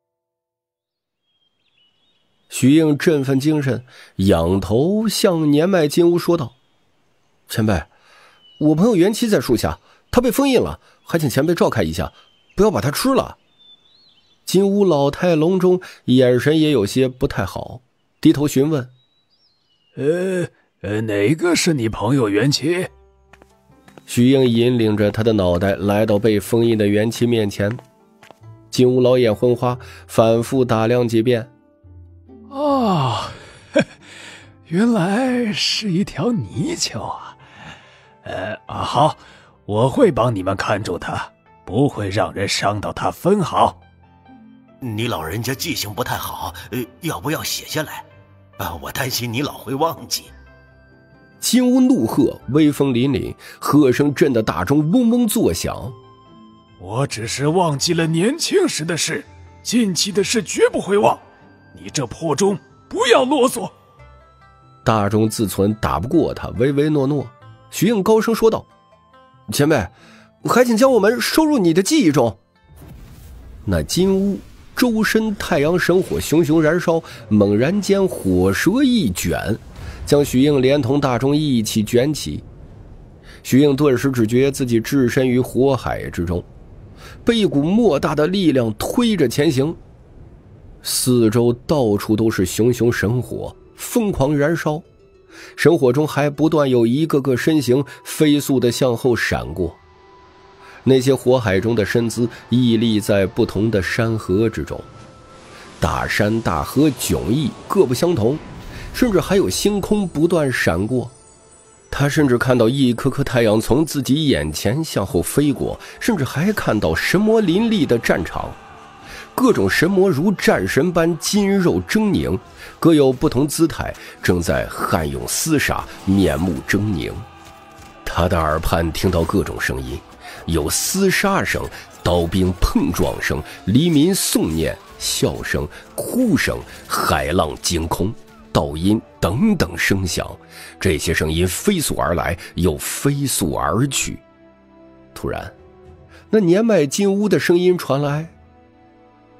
徐应振奋精神，仰头向年迈金乌说道：“前辈，我朋友元七在树下，他被封印了，还请前辈照看一下，不要把他吃了。”金乌老态龙钟，眼神也有些不太好，低头询问：“ 呃呃，哪个是你朋友元七？” 徐应引领着他的脑袋来到被封印的元七面前，金乌老眼昏花，反复打量几遍。 哦，原来是一条泥鳅啊！呃啊，好，我会帮你们看住它，不会让人伤到它分毫。 你老人家记性不太好，呃，要不要写下来？啊，我担心你老会忘记。 金乌怒喝，威风凛凛，喝声震得大钟嗡嗡作响。 我只是忘记了年轻时的事，近期的事绝不会忘。你这破钟，不要啰嗦。 大钟自存打不过他，唯唯诺诺。徐应高声说道：“前辈，还请将我们收入你的记忆中。”那金乌周身太阳神火熊熊燃烧，猛然间火舌一卷，将徐应连同大钟一起卷起。徐应顿时只觉自己置身于火海之中，被一股莫大的力量推着前行。四周到处都是熊熊神火，疯狂燃烧，神火中还不断有一个个身形飞速地向后闪过。那些火海中的身姿屹立在不同的山河之中，大山大河迥异，各不相同，甚至还有星空不断闪过。他甚至看到一颗颗太阳从自己眼前向后飞过，甚至还看到神魔林立的战场，各种神魔如战神般筋肉狰狞，各有不同姿态，正在悍勇厮杀，面目狰狞。他的耳畔听到各种声音，有厮杀声、刀兵碰撞声、黎民诵念、笑声、哭声、海浪惊空、噪音等等声响，这些声音飞速而来，又飞速而去。突然，那年迈金乌的声音传来：“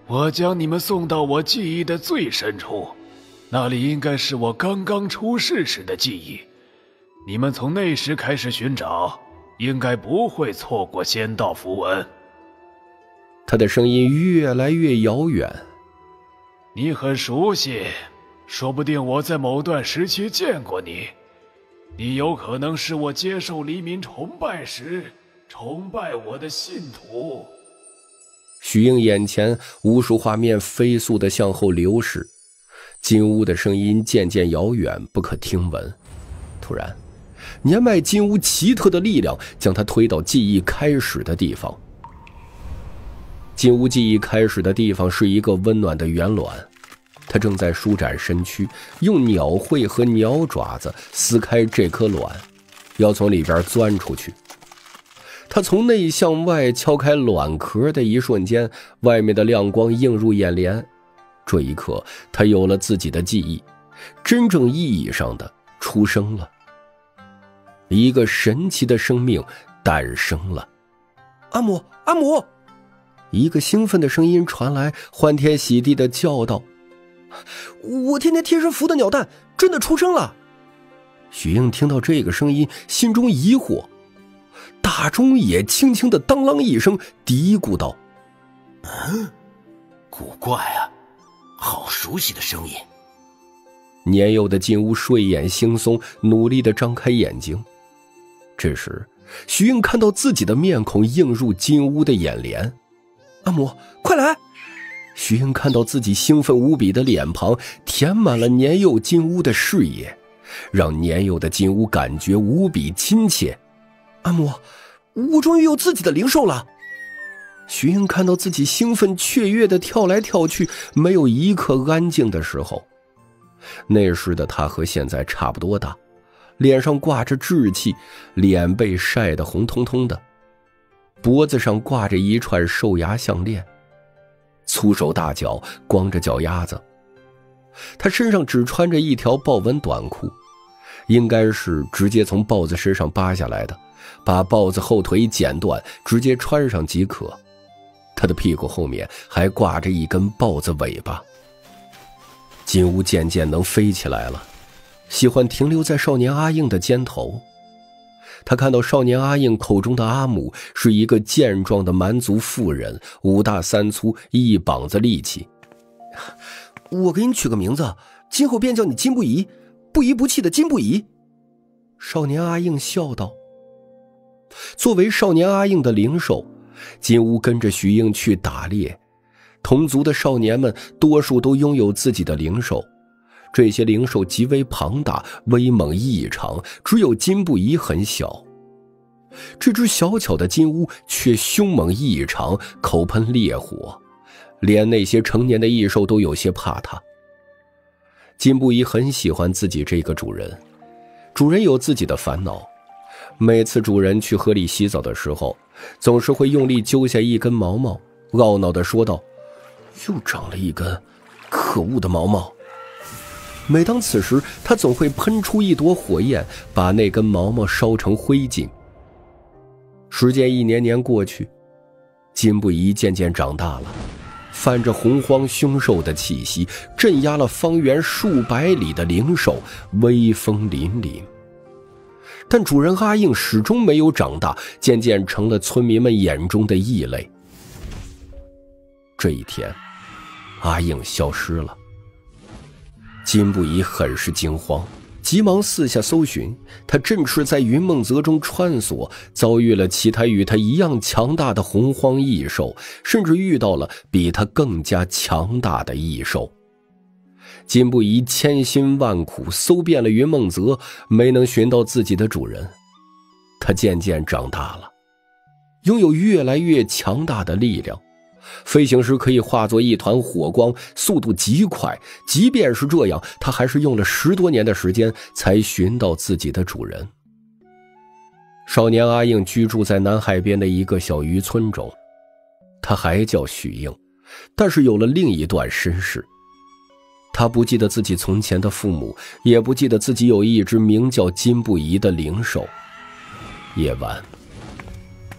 我将你们送到我记忆的最深处，那里应该是我刚刚出世时的记忆。你们从那时开始寻找，应该不会错过仙道符文。 他的声音越来越遥远。 你很熟悉，说不定我在某段时期见过你。你有可能是我接受黎民崇拜时崇拜我的信徒。 许英眼前无数画面飞速地向后流逝，金乌的声音渐渐遥远，不可听闻。突然，年迈金乌奇特的力量将他推到记忆开始的地方。金乌记忆开始的地方是一个温暖的圆卵，他正在舒展身躯，用鸟喙和鸟爪子撕开这颗卵，要从里边钻出去。他从内向外敲开卵壳的一瞬间，外面的亮光映入眼帘。这一刻，他有了自己的记忆，真正意义上的出生了。一个神奇的生命诞生了。 阿姆，阿姆！ 一个兴奋的声音传来，欢天喜地地叫道： 我天天贴身孵的鸟蛋真的出生了！ 许英听到这个声音，心中疑惑。大中野轻轻的当啷一声嘀咕道： 嗯，古怪啊，好熟悉的声音。 年幼的金乌睡眼惺忪，努力地张开眼睛。这时许英看到自己的面孔映入金乌的眼帘。 阿姆，快来！ 许英看到自己兴奋无比的脸庞填满了年幼金乌的视野，让年幼的金乌感觉无比亲切。 阿姆，我终于有自己的灵兽了！ 许英看到自己兴奋雀跃地跳来跳去，没有一刻安静的时候。那时的他和现在差不多大，脸上挂着稚气，脸被晒得红彤彤的，脖子上挂着一串兽牙项链，粗手大脚，光着脚丫子。他身上只穿着一条豹纹短裤，应该是直接从豹子身上扒下来的，把豹子后腿剪断，直接穿上即可。他的屁股后面还挂着一根豹子尾巴。金乌渐渐能飞起来了，喜欢停留在少年阿应的肩头。他看到少年阿应口中的阿姆是一个健壮的蛮族妇人，五大三粗，一膀子力气。 我给你取个名字，今后便叫你金不疑，不疑不弃的金不疑。 少年阿应笑道。作为少年阿应的灵兽，金乌跟着徐应去打猎。同族的少年们多数都拥有自己的灵兽，这些灵兽极为庞大，威猛异常，只有金不疑很小。这只小巧的金乌却凶猛异常，口喷烈火，连那些成年的异兽都有些怕它。金不疑很喜欢自己这个主人，主人有自己的烦恼。每次主人去河里洗澡的时候，总是会用力揪下一根毛毛，懊恼地说道：又长了一根可恶的毛毛。每当此时，他总会喷出一朵火焰，把那根毛毛烧成灰烬。时间一年年过去，金不疑渐渐长大了，泛着洪荒凶兽的气息，镇压了方圆数百里的灵兽，威风凛凛。但主人阿应始终没有长大，渐渐成了村民们眼中的异类。这一天，阿应消失了。金不疑很是惊慌，急忙四下搜寻。他振翅在云梦泽中穿梭，遭遇了其他与他一样强大的洪荒异兽，甚至遇到了比他更加强大的异兽。金不疑千辛万苦搜遍了云梦泽，没能寻到自己的主人。他渐渐长大了，拥有越来越强大的力量，飞行时可以化作一团火光，速度极快。即便是这样，他还是用了十多年的时间才寻到自己的主人。少年阿应居住在南海边的一个小渔村中，他还叫许应，但是有了另一段身世。他不记得自己从前的父母，也不记得自己有一只名叫金不疑的灵兽。夜晚，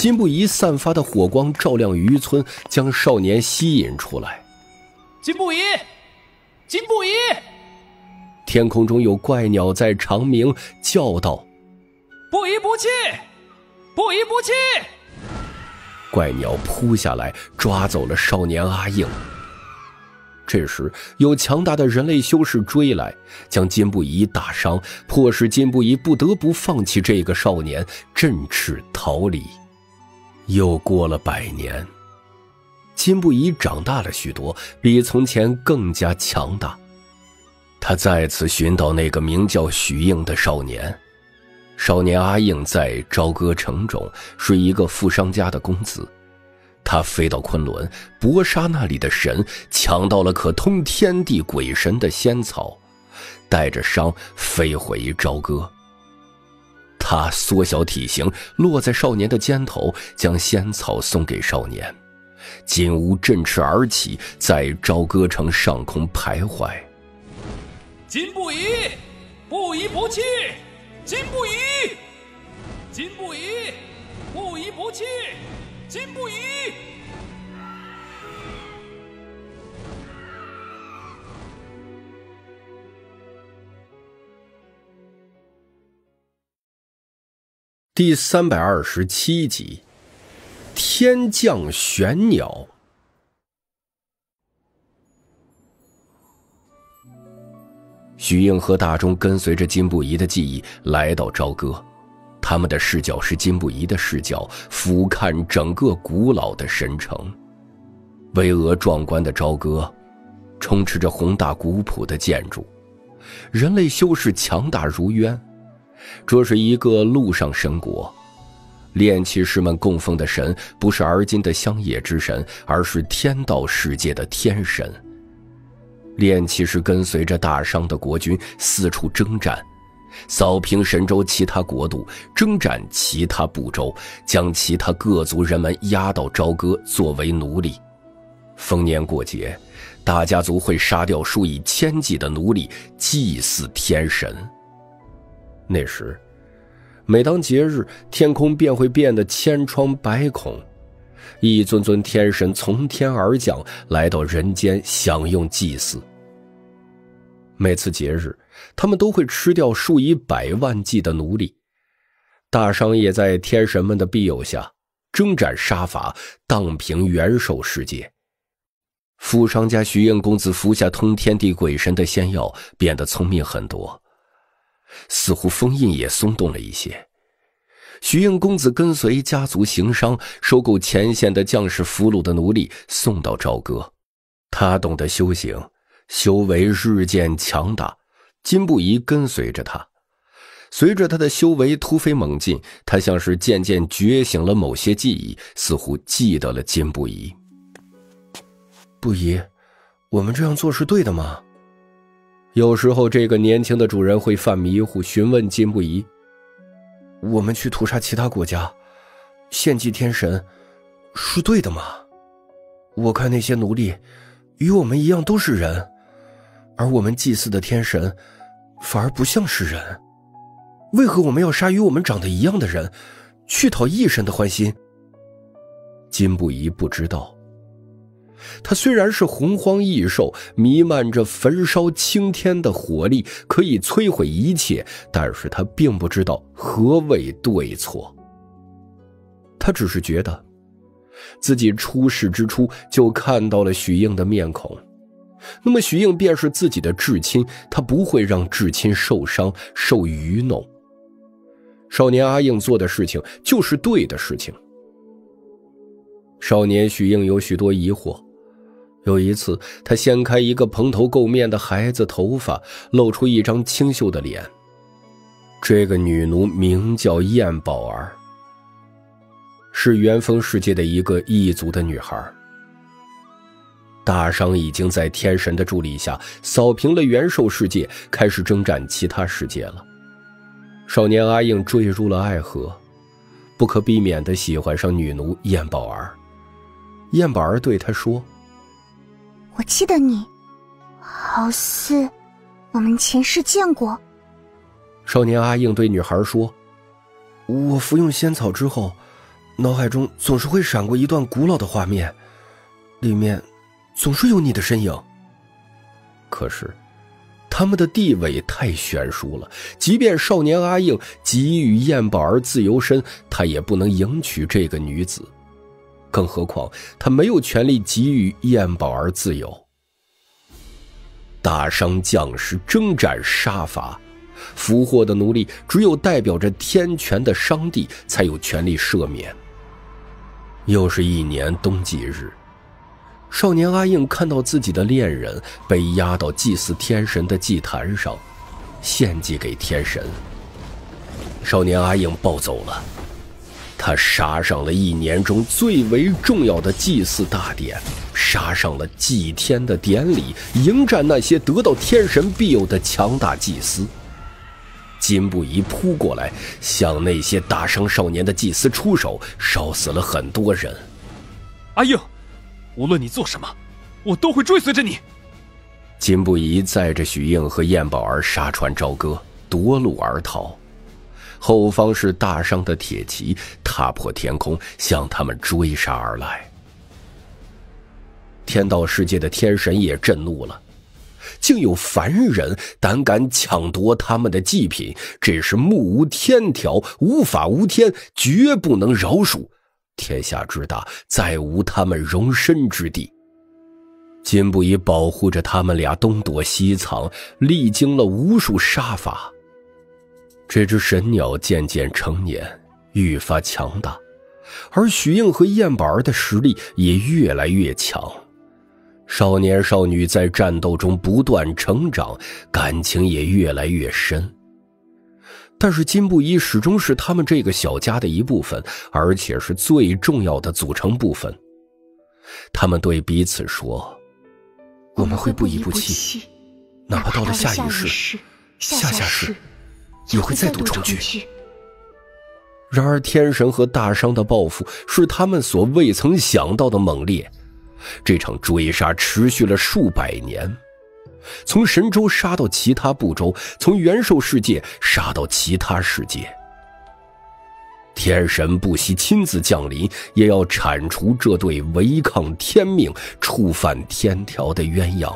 金不疑散发的火光照亮渔村，将少年吸引出来。 金不疑，金不疑！ 天空中有怪鸟在长鸣，叫道： 不疑不弃，不疑不弃！ 怪鸟扑下来，抓走了少年阿应。这时有强大的人类修士追来，将金不疑打伤，迫使金不疑不得不放弃这个少年，振翅逃离。又过了百年，金不疑长大了许多，比从前更加强大。他再次寻到那个名叫许应的少年。少年阿应在朝歌城中是一个富商家的公子，他飞到昆仑，搏杀那里的神，抢到了可通天地鬼神的仙草，带着伤飞回朝歌。他缩小体型，落在少年的肩头，将仙草送给少年。金乌振翅而起，在朝歌城上空徘徊。 金不疑，不疑不弃！金不疑，金不疑，不疑不弃！金不疑。 第三百二十七集，天降玄鸟。许应和大钟跟随着金不疑的记忆来到朝歌，他们的视角是金不疑的视角，俯瞰整个古老的神城。巍峨壮观的朝歌，充斥着宏大古朴的建筑，人类修士强大如渊。这是一个陆上神国，炼器师们供奉的神不是而今的乡野之神，而是天道世界的天神。炼器师跟随着大商的国军四处征战，扫平神州其他国度，征战其他部洲，将其他各族人们押到朝歌作为奴隶。逢年过节，大家族会杀掉数以千计的奴隶，祭祀天神。那时每当节日，天空便会变得千疮百孔，一尊尊天神从天而降，来到人间享用祭祀。每次节日，他们都会吃掉数以百万计的奴隶。大商也在天神们的庇佑下征战杀伐，荡平元兽世界。富商家徐应公子服下通天地鬼神的仙药，变得聪明很多，似乎封印也松动了一些。徐应公子跟随家族行商，收购前线的将士俘虏的奴隶，送到朝歌。他懂得修行，修为日渐强大，金不疑跟随着他。随着他的修为突飞猛进，他像是渐渐觉醒了某些记忆，似乎记得了金不疑。不疑，我们这样做是对的吗？有时候这个年轻的主人会犯迷糊，询问金不疑：我们去屠杀其他国家，献祭天神，是对的吗？我看那些奴隶与我们一样都是人，而我们祭祀的天神反而不像是人，为何我们要杀与我们长得一样的人，去讨异神的欢心？金不疑不知道，他虽然是洪荒异兽，弥漫着焚烧青天的火力，可以摧毁一切，但是他并不知道何谓对错。他只是觉得自己出世之初就看到了许应的面孔，那么许应便是自己的至亲，他不会让至亲受伤受愚弄。少年阿应做的事情就是对的事情。少年许应有许多疑惑，有一次他掀开一个蓬头垢面的孩子头发，露出一张清秀的脸。这个女奴名叫燕宝儿，是元丰世界的一个异族的女孩。大商已经在天神的助力下扫平了元兽世界，开始征战其他世界了。少年阿应坠入了爱河，不可避免地喜欢上女奴燕宝儿。燕宝儿对他说： 我记得你，好似我们前世见过。 少年阿应对女孩说：我服用仙草之后， 脑海中总是会闪过一段古老的画面，里面总是有你的身影。 可是他们的地位太悬殊了，即便少年阿应给予燕宝儿自由身，他也不能迎娶这个女子，更何况他没有权利给予燕宝儿自由。大商将士征战杀伐，俘获的奴隶只有代表着天权的商帝才有权利赦免。又是一年冬季日，少年阿应看到自己的恋人被押到祭祀天神的祭坛上，献祭给天神。少年阿应暴走了，他杀上了一年中最为重要的祭祀大典，杀上了祭天的典礼，迎战那些得到天神庇佑的强大祭司。金不疑扑过来，向那些大商少年的祭司出手，烧死了很多人。 阿应，无论你做什么，我都会追随着你。 金不疑载着许应和燕宝儿杀穿朝歌，夺路而逃。后方是大商的铁骑，踏破天空，向他们追杀而来。天道世界的天神也震怒了，竟有凡人胆敢抢夺他们的祭品，这是目无天条，无法无天，绝不能饶恕。天下之大，再无他们容身之地。金不疑保护着他们俩东躲西藏，历经了无数杀伐。这只神鸟渐渐成年，愈发强大，而许应和燕宝儿的实力也越来越强。少年少女在战斗中不断成长，感情也越来越深。但是金不疑始终是他们这个小家的一部分，而且是最重要的组成部分。他们对彼此说，我们会不离不弃，哪怕到了下一世、下下世也会再度重聚。然而天神和大商的报复是他们所未曾想到的猛烈。这场追杀持续了数百年，从神州杀到其他部洲，从元兽世界杀到其他世界。天神不惜亲自降临，也要铲除这对违抗天命、触犯天条的鸳鸯。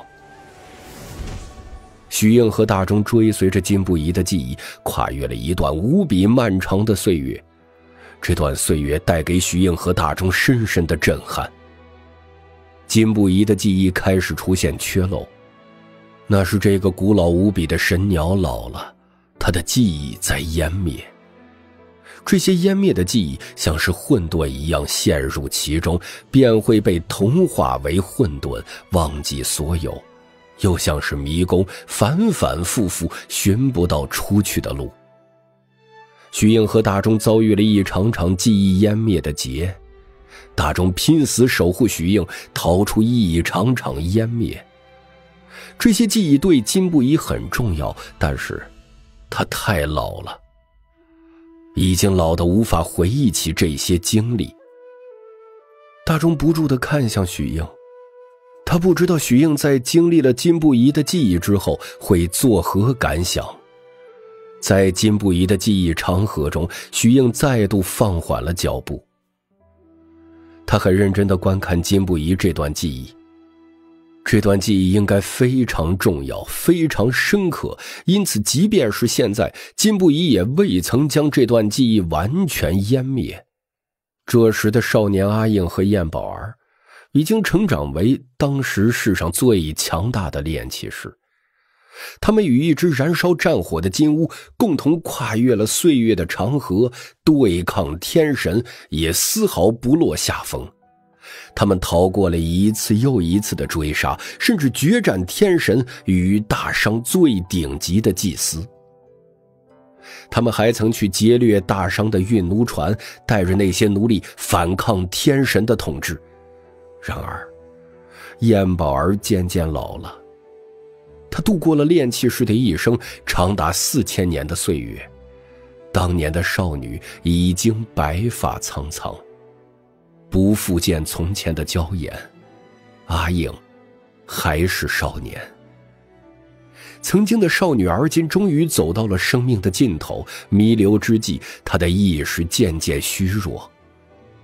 许应和大钟追随着金不疑的记忆，跨越了一段无比漫长的岁月。这段岁月带给许应和大钟深深的震撼。金不疑的记忆开始出现缺漏，那是这个古老无比的神鸟老了，它的记忆在湮灭。这些湮灭的记忆像是混沌一样陷入其中，便会被同化为混沌，忘记所有，又像是迷宫，反反复复寻不到出去的路。许应和大钟遭遇了一场场记忆湮灭的劫，大钟拼死守护许应，逃出一场场湮灭。这些记忆对金不疑很重要，但是他太老了，已经老得无法回忆起这些经历。大钟不住地看向许应，他不知道许应在经历了金不疑的记忆之后会作何感想。在金不疑的记忆长河中，许应再度放缓了脚步。他很认真地观看金不疑这段记忆，这段记忆应该非常重要，非常深刻，因此即便是现在，金不疑也未曾将这段记忆完全湮灭。这时的少年阿应和燕宝儿已经成长为当时世上最强大的炼器师，他们与一只燃烧战火的金乌共同跨越了岁月的长河，对抗天神也丝毫不落下风。他们逃过了一次又一次的追杀，甚至决战天神与大商最顶级的祭司。他们还曾去劫掠大商的运奴船，带着那些奴隶反抗天神的统治。然而燕宝儿渐渐老了，他度过了炼器师的一生，长达四千年的岁月。当年的少女已经白发苍苍，不复见从前的娇艳。阿应还是少年，曾经的少女而今终于走到了生命的尽头，弥留之际，她的意识渐渐虚弱。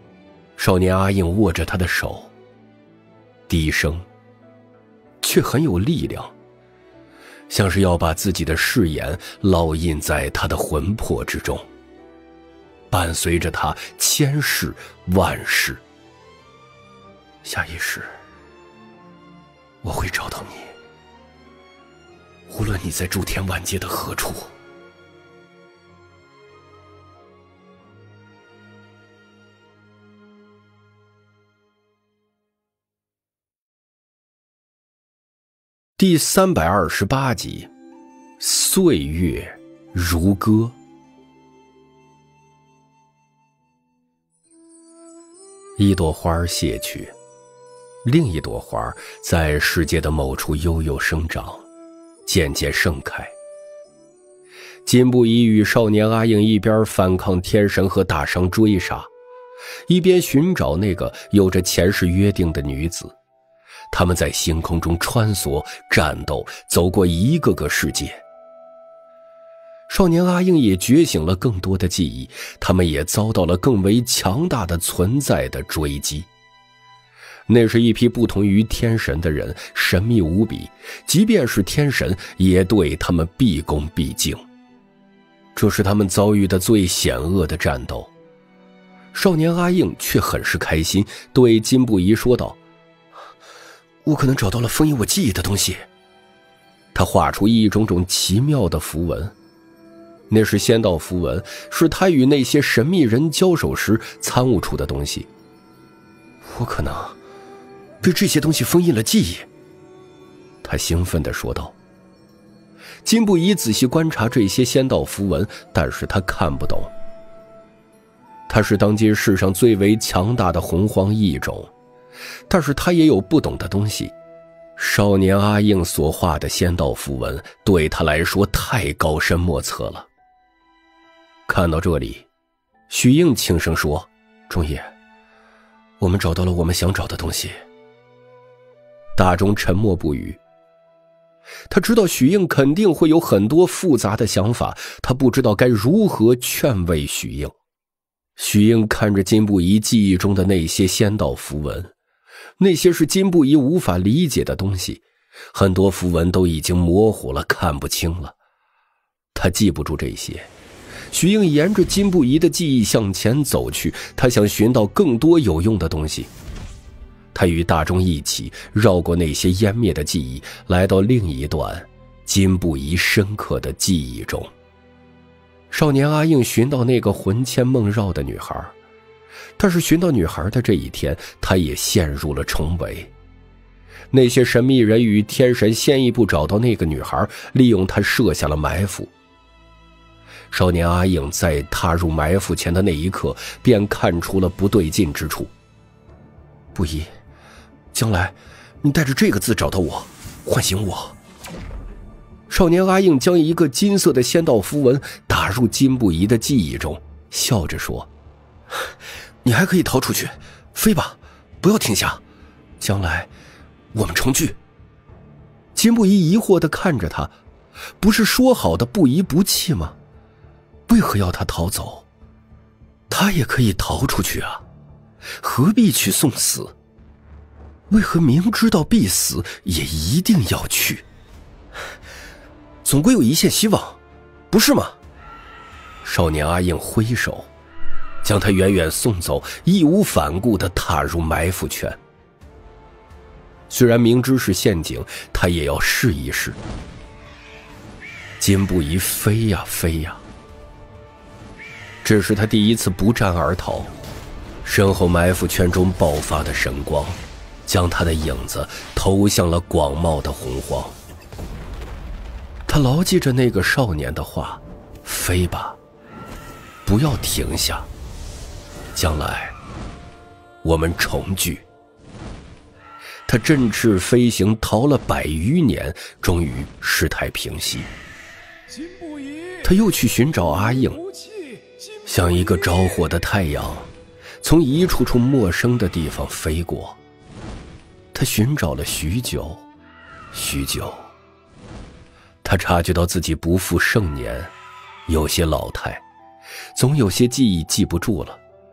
少年阿应握着他的手，低声，却很有力量，像是要把自己的誓言烙印在他的魂魄之中，伴随着他千世万世。下一世，我会找到你，无论你在诸天万界的何处。第三百二十八集，岁月如歌。一朵花谢去，另一朵花在世界的某处悠悠生长，渐渐盛开。金不疑与少年阿应一边反抗天神和大商追杀，一边寻找那个有着前世约定的女子。他们在星空中穿梭战斗，走过一个个世界。少年阿应也觉醒了更多的记忆，他们也遭到了更为强大的存在的追击。那是一批不同于天神的人，神秘无比，即便是天神也对他们毕恭毕敬。这是他们遭遇的最险恶的战斗。少年阿应却很是开心，对金不疑说道：我可能找到了封印我记忆的东西。他画出一种种奇妙的符文，那是仙道符文，是他与那些神秘人交手时参悟出的东西。我可能被这些东西封印了记忆，他兴奋地说道。金不疑仔细观察这些仙道符文，但是他看不懂。他是当今世上最为强大的洪荒异种，但是他也有不懂的东西。少年阿应所画的仙道符文对他来说太高深莫测了。看到这里，许应轻声说：中野，我们找到了我们想找的东西。大钟沉默不语。他知道许应肯定会有很多复杂的想法，他不知道该如何劝慰许应。许应看着金不疑记忆中的那些仙道符文，那些是金不疑无法理解的东西，很多符文都已经模糊了，看不清了。他记不住这些。许应沿着金不疑的记忆向前走去，他想寻到更多有用的东西。他与大钟一起绕过那些湮灭的记忆，来到另一段金不疑深刻的记忆中。少年阿应寻到那个魂牵梦绕的女孩，但是寻到女孩的这一天，他也陷入了重围。那些神秘人与天神先一步找到那个女孩，利用她设下了埋伏。少年阿应在踏入埋伏前的那一刻，便看出了不对劲之处。不疑，将来你带着这个字找到我，唤醒我。少年阿应将一个金色的仙道符文打入金不疑的记忆中，笑着说：你还可以逃出去，飞吧，不要停下，将来我们重聚。金不疑疑惑地看着他，不是说好的不离不弃吗？为何要他逃走？他也可以逃出去啊，何必去送死？为何明知道必死也一定要去？总归有一线希望，不是吗？少年阿应挥手，将他远远送走，义无反顾地踏入埋伏圈。虽然明知是陷阱，他也要试一试。金不疑飞呀飞呀，这是他第一次不战而逃。身后埋伏圈中爆发的神光，将他的影子投向了广袤的洪荒。他牢记着那个少年的话：飞吧，不要停下，将来我们重聚。他振翅飞行，逃了百余年，终于事态平息。他又去寻找阿应，像一个着火的太阳，从一处处陌生的地方飞过。他寻找了许久，许久。他察觉到自己不复盛年，有些老态，总有些记忆记不住了。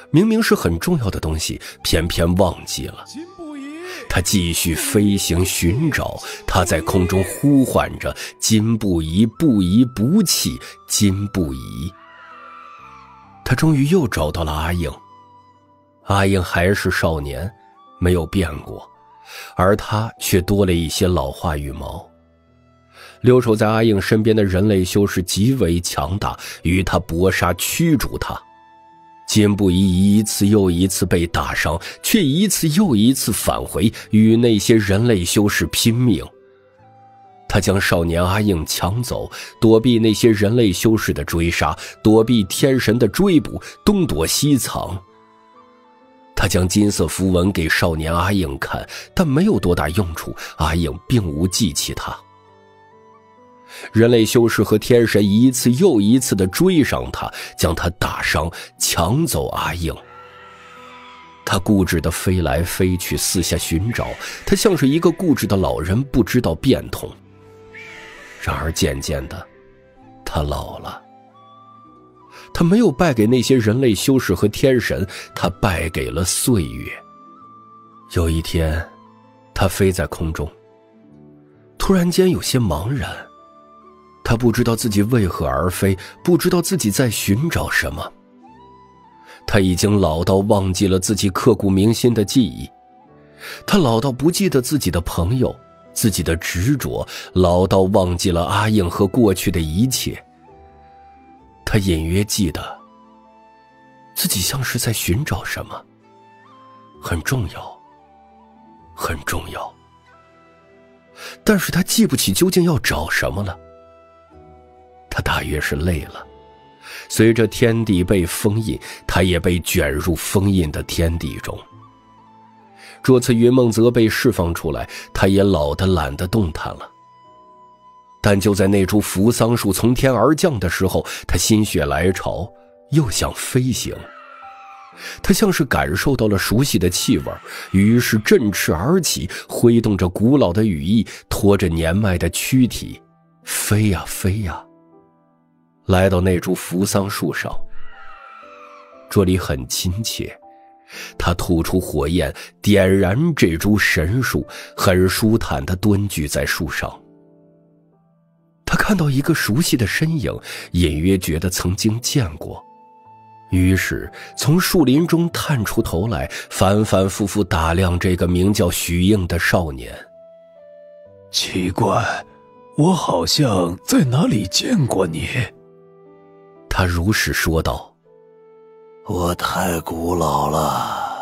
明明是很重要的东西，偏偏忘记了。他继续飞行寻找，他在空中呼唤着金不疑，不疑不弃，金不疑。他终于又找到了阿映。阿映还是少年，没有变过，而他却多了一些老化羽毛。留守在阿映身边的人类修士极为强大，与他搏杀驱逐他。金不疑一次又一次被打伤，却一次又一次返回，与那些人类修士拼命。他将少年阿映抢走，躲避那些人类修士的追杀，躲避天神的追捕，东躲西藏。他将金色符文给少年阿映看，但没有多大用处，阿映并无记起他。人类修士和天神一次又一次地追上他，将他打伤，抢走阿映。他固执地飞来飞去，四下寻找，他像是一个固执的老人，不知道变通。然而渐渐的，他老了。他没有败给那些人类修士和天神，他败给了岁月。有一天，他飞在空中，突然间有些茫然。他不知道自己为何而飞，不知道自己在寻找什么。他已经老到忘记了自己刻骨铭心的记忆，他老到不记得自己的朋友，自己的执着，老到忘记了阿映和过去的一切。他隐约记得自己像是在寻找什么，很重要，很重要。但是他记不起究竟要找什么了。他大约是累了，随着天地被封印，他也被卷入封印的天地中。这次云梦泽被释放出来，他也老得懒得动弹了。但就在那株扶桑树从天而降的时候，他心血来潮，又想飞行。他像是感受到了熟悉的气味，于是振翅而起，挥动着古老的羽翼，拖着年迈的躯体，飞呀飞呀，来到那株扶桑树上。这里很亲切，他吐出火焰，点燃这株神树，很舒坦地蹲踞在树上。他看到一个熟悉的身影，隐约觉得曾经见过，于是从树林中探出头来，反反复复打量这个名叫许映的少年。 奇怪，我好像在哪里见过你。 他如实说道： 我太古老了。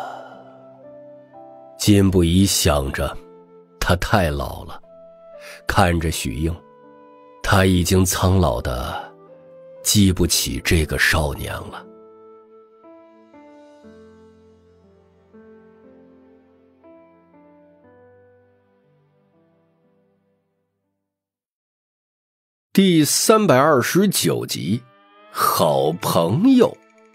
金不疑想着，他太老了，看着许映，他已经苍老的记不起这个少年了。第三百二十九集，好朋友。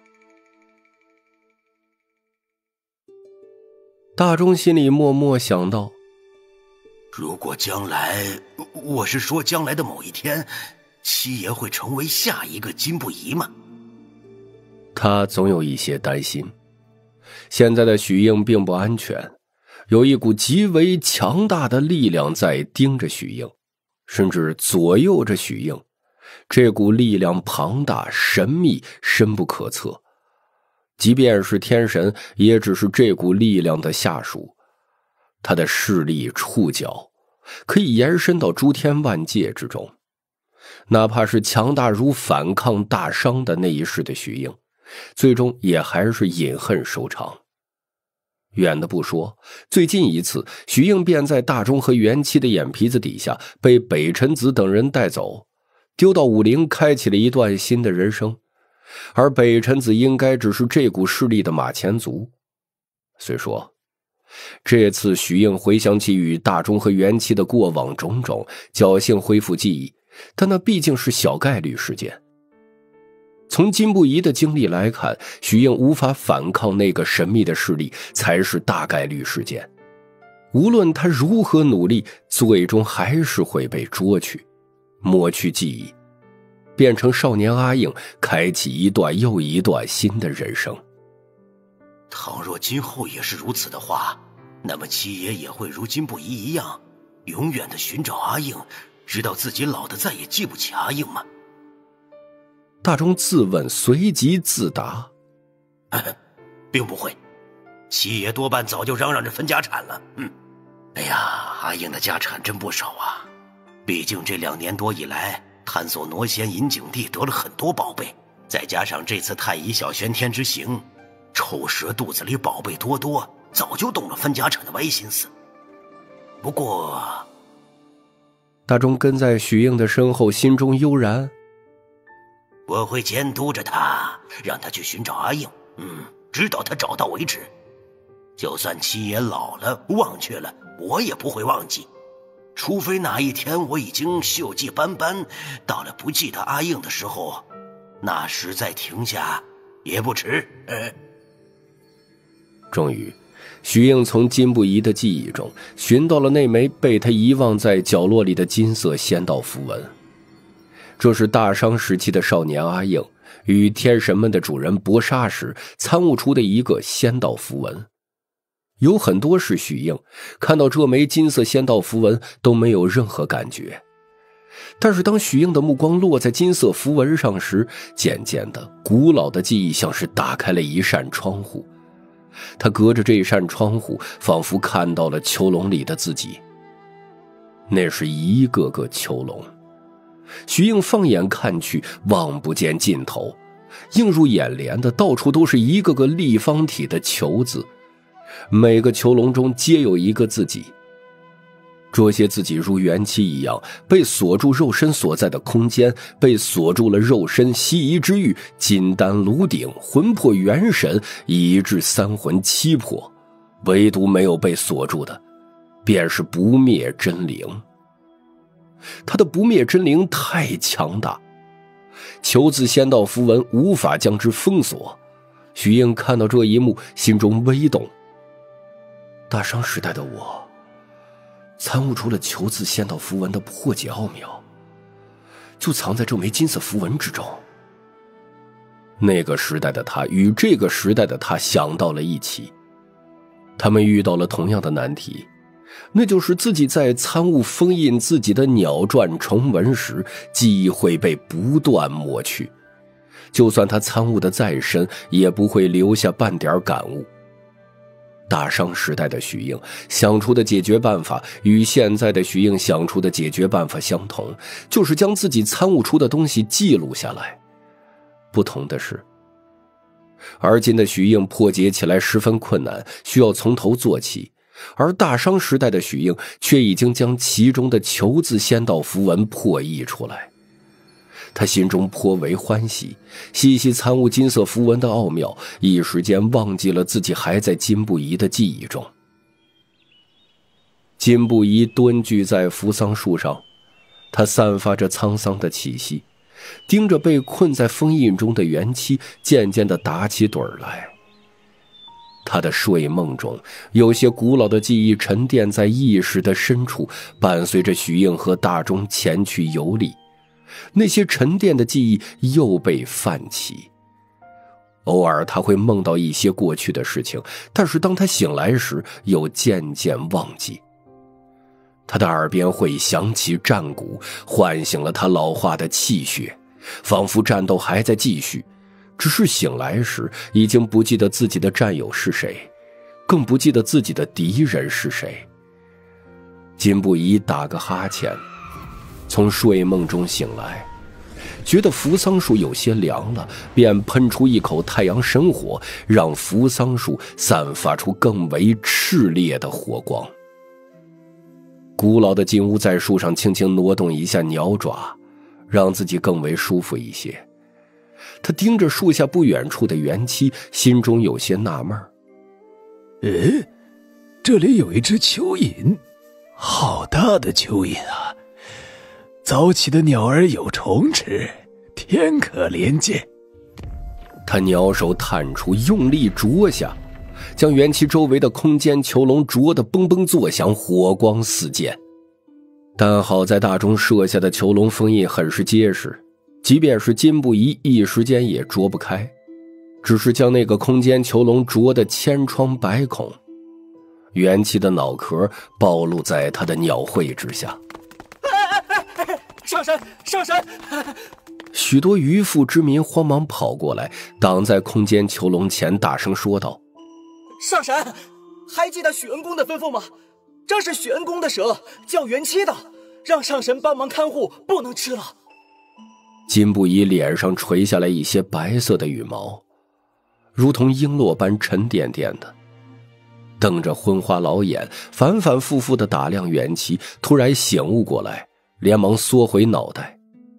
大钟心里默默想到， 如果将来，我是说将来的某一天，七爷会成为下一个金不疑吗？ 他总有一些担心。现在的许映并不安全，有一股极为强大的力量在盯着许映，甚至左右着许映。这股力量庞大、神秘、深不可测，即便是天神，也只是这股力量的下属。他的势力触角可以延伸到诸天万界之中，哪怕是强大如反抗大商的那一世的许映，最终也还是饮恨收场。远的不说，最近一次许映便在大钟和元七的眼皮子底下被北辰子等人带走，丢到武陵，开启了一段新的人生。而北辰子应该只是这股势力的马前卒。虽说这次许映回想起与大钟和元七的过往种种，侥幸恢复记忆，但那毕竟是小概率事件。从金不疑的经历来看，许映无法反抗那个神秘的势力才是大概率事件。无论他如何努力，最终还是会被捉去，抹去记忆，变成少年阿映，开启一段又一段新的人生。 倘若今后也是如此的话，那么七爷也会如金不疑一样，永远的寻找阿映，直到自己老的再也记不起阿映吗？ 大钟自问，随即自答： 并不会，七爷多半早就嚷嚷着分家产了。嗯，哎呀，阿映的家产真不少啊，毕竟这两年多以来，探索挪仙引景地得了很多宝贝，再加上这次太乙小玄天之行，臭蛇肚子里宝贝多多，早就动了分家产的歪心思。不过， 大钟跟在许映的身后，心中悠然。 我会监督着他，让他去寻找阿映，嗯，直到他找到为止。就算七爷老了忘却了，我也不会忘记。除非哪一天我已经锈迹斑斑，到了不记得阿映的时候，那时再停下也不迟。呃、 终于，许映从金不疑的记忆中寻到了那枚被他遗忘在角落里的金色仙道符文。这是大商时期的少年阿映与天神们的主人搏杀时参悟出的一个仙道符文。有很多是许映看到这枚金色仙道符文都没有任何感觉，但是当许映的目光落在金色符文上时，渐渐的古老的记忆像是打开了一扇窗户，他隔着这扇窗户仿佛看到了囚笼里的自己。那是一个个囚笼，许映放眼看去，望不见尽头，映入眼帘的到处都是一个个立方体的囚字，每个囚笼中皆有一个自己。这些自己如元气一样被锁住肉身所在的空间，被锁住了肉身西夷之域、金丹炉鼎、魂魄元神以至三魂七魄，唯独没有被锁住的便是不灭真灵。他的不灭真灵太强大，囚字仙道符文无法将之封锁。许映看到这一幕，心中微动。大商时代的我参悟出了囚字仙道符文的破解奥妙，就藏在这枚金色符文之中。那个时代的他与这个时代的他想到了一起，他们遇到了同样的难题，那就是自己在参悟封印自己的鸟传重文时，记忆会被不断抹去，就算他参悟的再深，也不会留下半点感悟。大商时代的许映想出的解决办法与现在的许映想出的解决办法相同，就是将自己参悟出的东西记录下来。不同的是，而今的许映破解起来十分困难，需要从头做起，而大商时代的许映却已经将其中的囚字仙道符文破译出来。他心中颇为欢喜，细细参悟金色符文的奥妙，一时间忘记了自己还在金不疑的记忆中。金不疑蹲踞在扶桑树上，他散发着沧桑的气息，盯着被困在封印中的元妻，渐渐地打起盹来。他的睡梦中，有些古老的记忆沉淀在意识的深处，伴随着许映和大钟前去游历，那些沉淀的记忆又被泛起。偶尔他会梦到一些过去的事情，但是当他醒来时，又渐渐忘记。他的耳边会响起战鼓，唤醒了他老化的气血，仿佛战斗还在继续，只是醒来时已经不记得自己的战友是谁，更不记得自己的敌人是谁。金不疑打个哈欠，从睡梦中醒来，觉得扶桑树有些凉了，便喷出一口太阳神火，让扶桑树散发出更为炽烈的火光。古老的金乌在树上轻轻挪动一下鸟爪，让自己更为舒服一些。他盯着树下不远处的元妻，心中有些纳闷。 诶，这里有一只蚯蚓，好大的蚯蚓啊！早起的鸟儿有虫吃，天可怜见。 他鸟手探出，用力啄下，将元气周围的空间囚笼啄得嘣嘣作响，火光四溅。但好在大钟设下的囚笼封印很是结实，即便是金不疑一时间也啄不开。 只是将那个空间囚笼啄得千疮百孔，元气的脑壳暴露在他的鸟喙之下。 上神，上神！ 许多渔父之民慌忙跑过来，挡在空间囚笼前，大声说道：“ 上神，还记得许恩公的吩咐吗？这是许恩公的蛇，叫元期的，让上神帮忙看护，不能吃了。” 金不疑脸上垂下来一些白色的羽毛，如同璎珞般沉甸甸的，瞪着昏花老眼，反反复复地打量元期，突然醒悟过来，连忙缩回脑袋。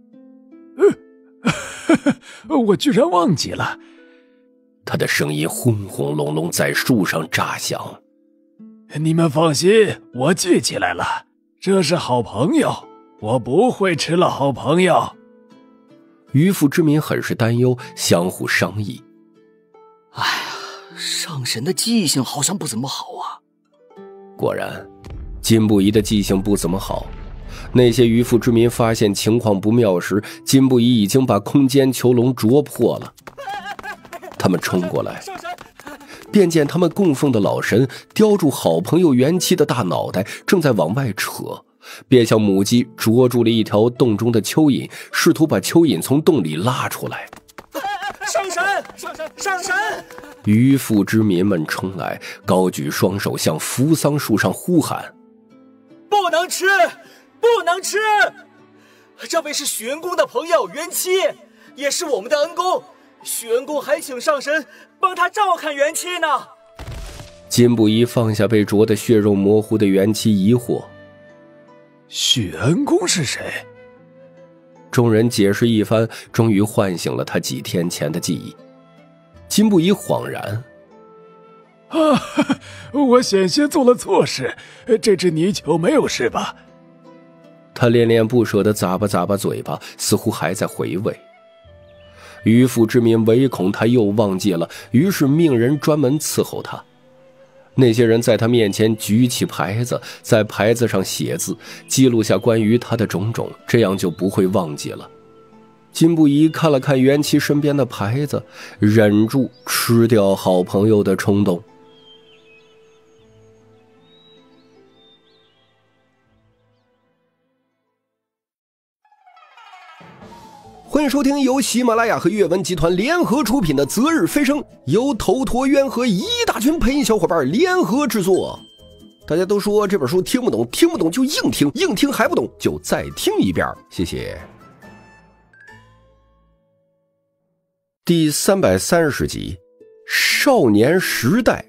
我居然忘记了。 他的声音轰轰隆隆在树上炸响。 你们放心，我记起来了，这是好朋友，我不会吃了好朋友。 渔父之民很是担忧，相互商议。 哎呀，上神的记性好像不怎么好啊。 果然，金不疑的记性不怎么好。那些渔父之民发现情况不妙时，金不疑已经把空间囚笼啄破了。他们冲过来，便见他们供奉的老神叼住好朋友元期的大脑袋，正在往外扯，便像母鸡捉住了一条洞中的蚯蚓，试图把蚯蚓从洞里拉出来。 上神，上神，上神！ 渔父之民们冲来，高举双手向扶桑树上呼喊：“ 不能吃！不能吃！这位是许恩公的朋友元期，也是我们的恩公。许恩公还请上神帮他照看元期呢。” 金不疑放下被啄得血肉模糊的元期，疑惑：“ 许恩公是谁？” 众人解释一番，终于唤醒了他几天前的记忆。金不疑恍然：“ 啊，我险些做了错事，这只泥鳅没有事吧？” 他恋恋不舍地咂巴咂巴嘴巴，似乎还在回味。渔父之民唯恐他又忘记了，于是命人专门伺候他。那些人在他面前举起牌子，在牌子上写字，记录下关于他的种种，这样就不会忘记了。金不疑看了看元期身边的牌子，忍住吃掉好朋友的冲动。 欢迎收听由喜马拉雅和阅文集团联合出品的《择日飞升》，由头陀渊和一大群配音小伙伴联合制作。大家都说这本书听不懂，听不懂就硬听，硬听还不懂就再听一遍，谢谢。 第三百三十集，少年时代。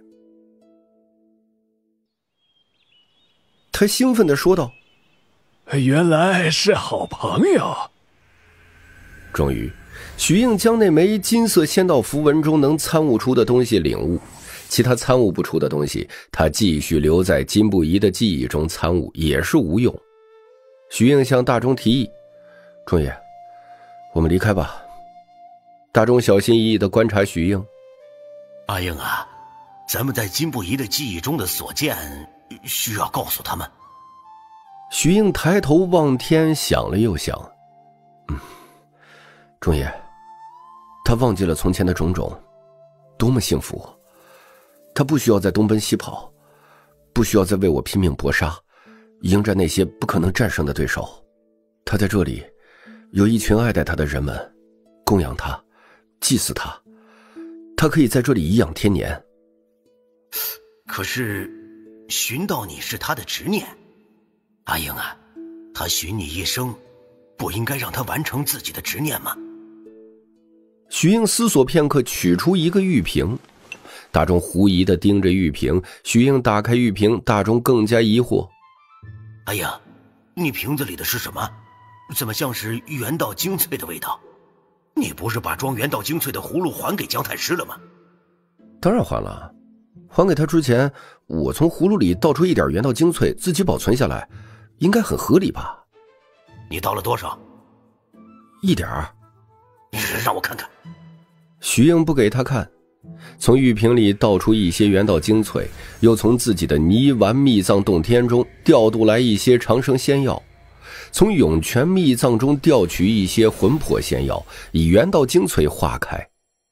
他兴奋地说道：“ 原来是好朋友。” 终于，许应将那枚金色仙道符文中能参悟出的东西领悟，其他参悟不出的东西，他继续留在金不疑的记忆中参悟也是无用。许应向大钟提议：“钟爷，我们离开吧。”大钟小心翼翼地观察许应：“ 阿应啊，咱们在金不疑的记忆中的所见，需要告诉他们。” 许应抬头望天，想了又想，嗯。钟爷，他忘记了从前的种种，多么幸福！他不需要再东奔西跑，不需要再为我拼命搏杀，迎战那些不可能战胜的对手。他在这里，有一群爱戴他的人们，供养他，祭祀他，他可以在这里颐养天年。 可是，寻到你是他的执念，阿英啊，他寻你一生，不应该让他完成自己的执念吗？ 许应思索片刻，取出一个玉瓶。大钟狐疑地盯着玉瓶，许应打开玉瓶，大钟更加疑惑：“ 哎呀，你瓶子里的是什么？怎么像是元道精粹的味道？你不是把装元道精粹的葫芦还给姜太师了吗？”“ 当然还了，还给他之前，我从葫芦里倒出一点元道精粹，自己保存下来，应该很合理吧？”“ 你倒了多少？”“ 一点儿。”“ 让我看看。” 徐应不给他看，从玉瓶里倒出一些元道精粹，又从自己的泥丸秘藏洞天中调度来一些长生仙药，从涌泉秘藏中调取一些魂魄仙药，以元道精粹化开。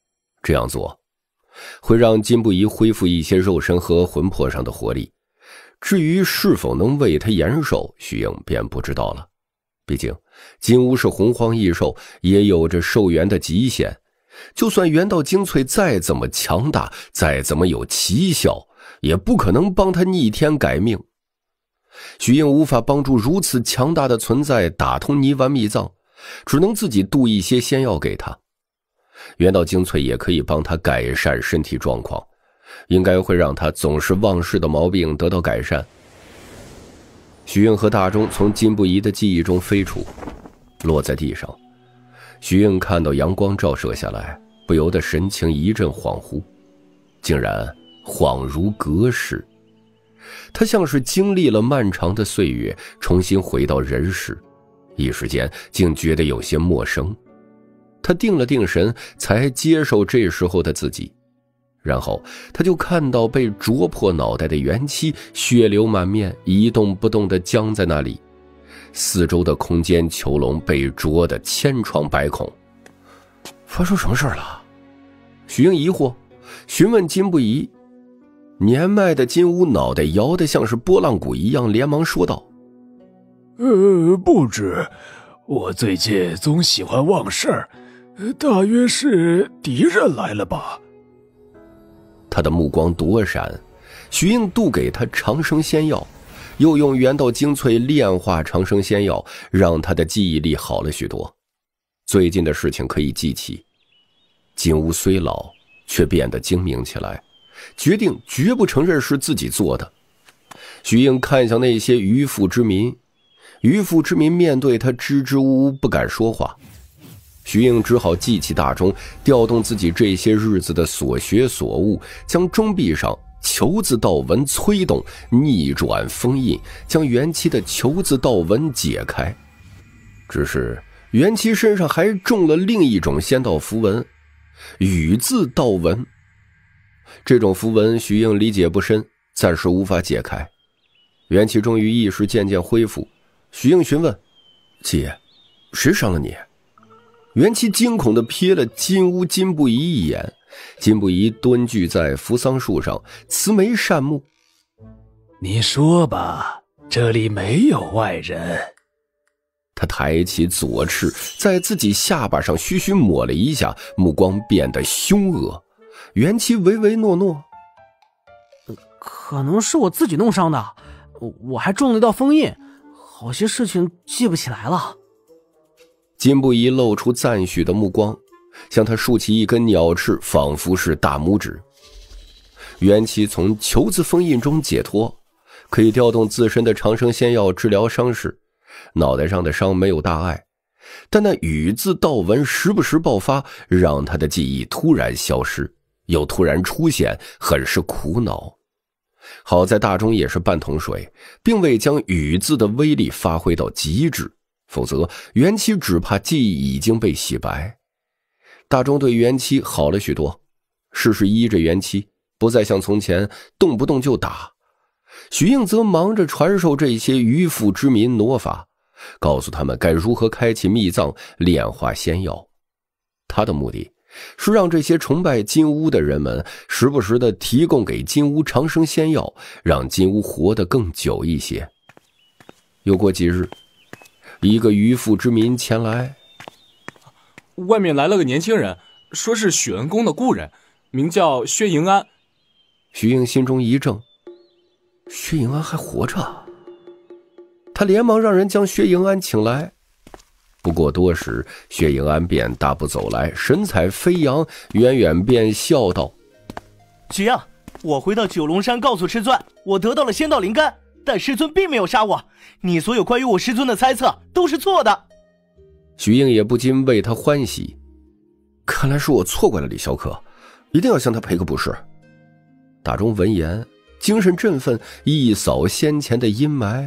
这样做会让金不疑恢复一些肉身和魂魄上的活力，至于是否能为他延寿，徐英便不知道了。毕竟金乌是洪荒异兽，也有着寿元的极限，就算元道精粹再怎么强大，再怎么有奇效，也不可能帮他逆天改命。徐英无法帮助如此强大的存在打通泥丸秘藏，只能自己渡一些仙药给他。元道精粹也可以帮他改善身体状况，应该会让他总是忘事的毛病得到改善。徐应和大钟从金不疑的记忆中飞出，落在地上。徐应看到阳光照射下来，不由得神情一阵恍惚，竟然恍如隔世。他像是经历了漫长的岁月，重新回到人世，一时间竟觉得有些陌生。他定了定神，才接受这时候的自己。然后他就看到被啄破脑袋的元妻血流满面，一动不动地僵在那里，四周的空间囚笼被啄得千疮百孔。发生什么事了？徐英疑惑，询问金不疑。年迈的金乌脑袋摇得像是拨浪鼓一样，连忙说道： 呃，不知，我最近总喜欢忘事儿，大约是敌人来了吧。 他的目光躲闪，徐应渡给他长生仙药，又用元道精粹炼化长生仙药，让他的记忆力好了许多。最近的事情可以记起。金乌虽老，却变得精明起来，决定绝不承认是自己做的。徐应看向那些渔夫之民，渔夫之民面对他支支吾吾不敢说话。徐应只好记起大钟，调动自己这些日子的所学所悟，将钟壁上囚字道纹催动，逆转封印，将元妻的囚字道纹解开。只是元妻身上还中了另一种仙道符文，羽字道纹。这种符文徐应理解不深，暂时无法解开。元妻终于意识渐渐恢复，徐应询问：姐，谁伤了你？元妻惊恐地瞥了金乌金不疑一眼，金不疑蹲踞在扶桑树上，慈眉善目。 你说吧，这里没有外人。 他抬起左翅，在自己下巴上徐徐抹了一下，目光变得凶恶。元妻唯唯诺诺： 可能是我自己弄伤的，我还中了一道封印，好些事情记不起来了。 金不疑露出赞许的目光，向他竖起一根鸟翅，仿佛是大拇指。元妻从囚字封印中解脱，可以调动自身的长生仙药治疗伤势，脑袋上的伤没有大碍，但那羽字道纹时不时爆发，让他的记忆突然消失，又突然出现，很是苦恼。好在大钟也是半桶水，并未将羽字的威力发挥到极致，否则元妻只怕记忆已经被洗白。大钟对元妻好了许多，事事依着元妻，不再像从前动不动就打。许应则忙着传授这些渔夫之民魔法，告诉他们该如何开启秘藏，炼化仙药。他的目的是让这些崇拜金乌的人们时不时地提供给金乌长生仙药，让金乌活得更久一些。又过几日，一个渔夫之民前来， 外面来了个年轻人，说是许恩公的故人，名叫薛迎安。 徐应心中一怔，薛迎安还活着？他连忙让人将薛迎安请来。不过多时，薛迎安便大步走来，神采飞扬，远远便笑道： 许应，我回到九龙山告诉师尊，我得到了仙道灵根，但师尊并没有杀我，你所有关于我师尊的猜测都是错的。 许应也不禁为他欢喜，看来是我错怪了李小可，一定要向他赔个不是。大钟闻言精神振奋，一扫先前的阴霾。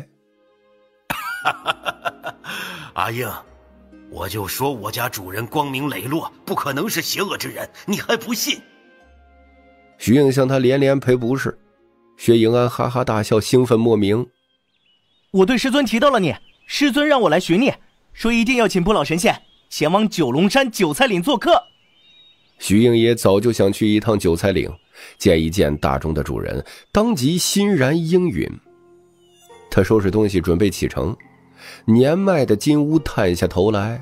阿英，我就说我家主人光明磊落，不可能是邪恶之人，你还不信？ 徐应向他连连赔不是。薛迎安哈哈大笑，兴奋莫名。 我对师尊提到了你，师尊让我来寻你，说一定要请不老神仙前往九龙山韭菜岭做客。 徐应也早就想去一趟韭菜岭，见一见大钟的主人，当即欣然应允。他收拾东西准备启程，年迈的金乌探下头来：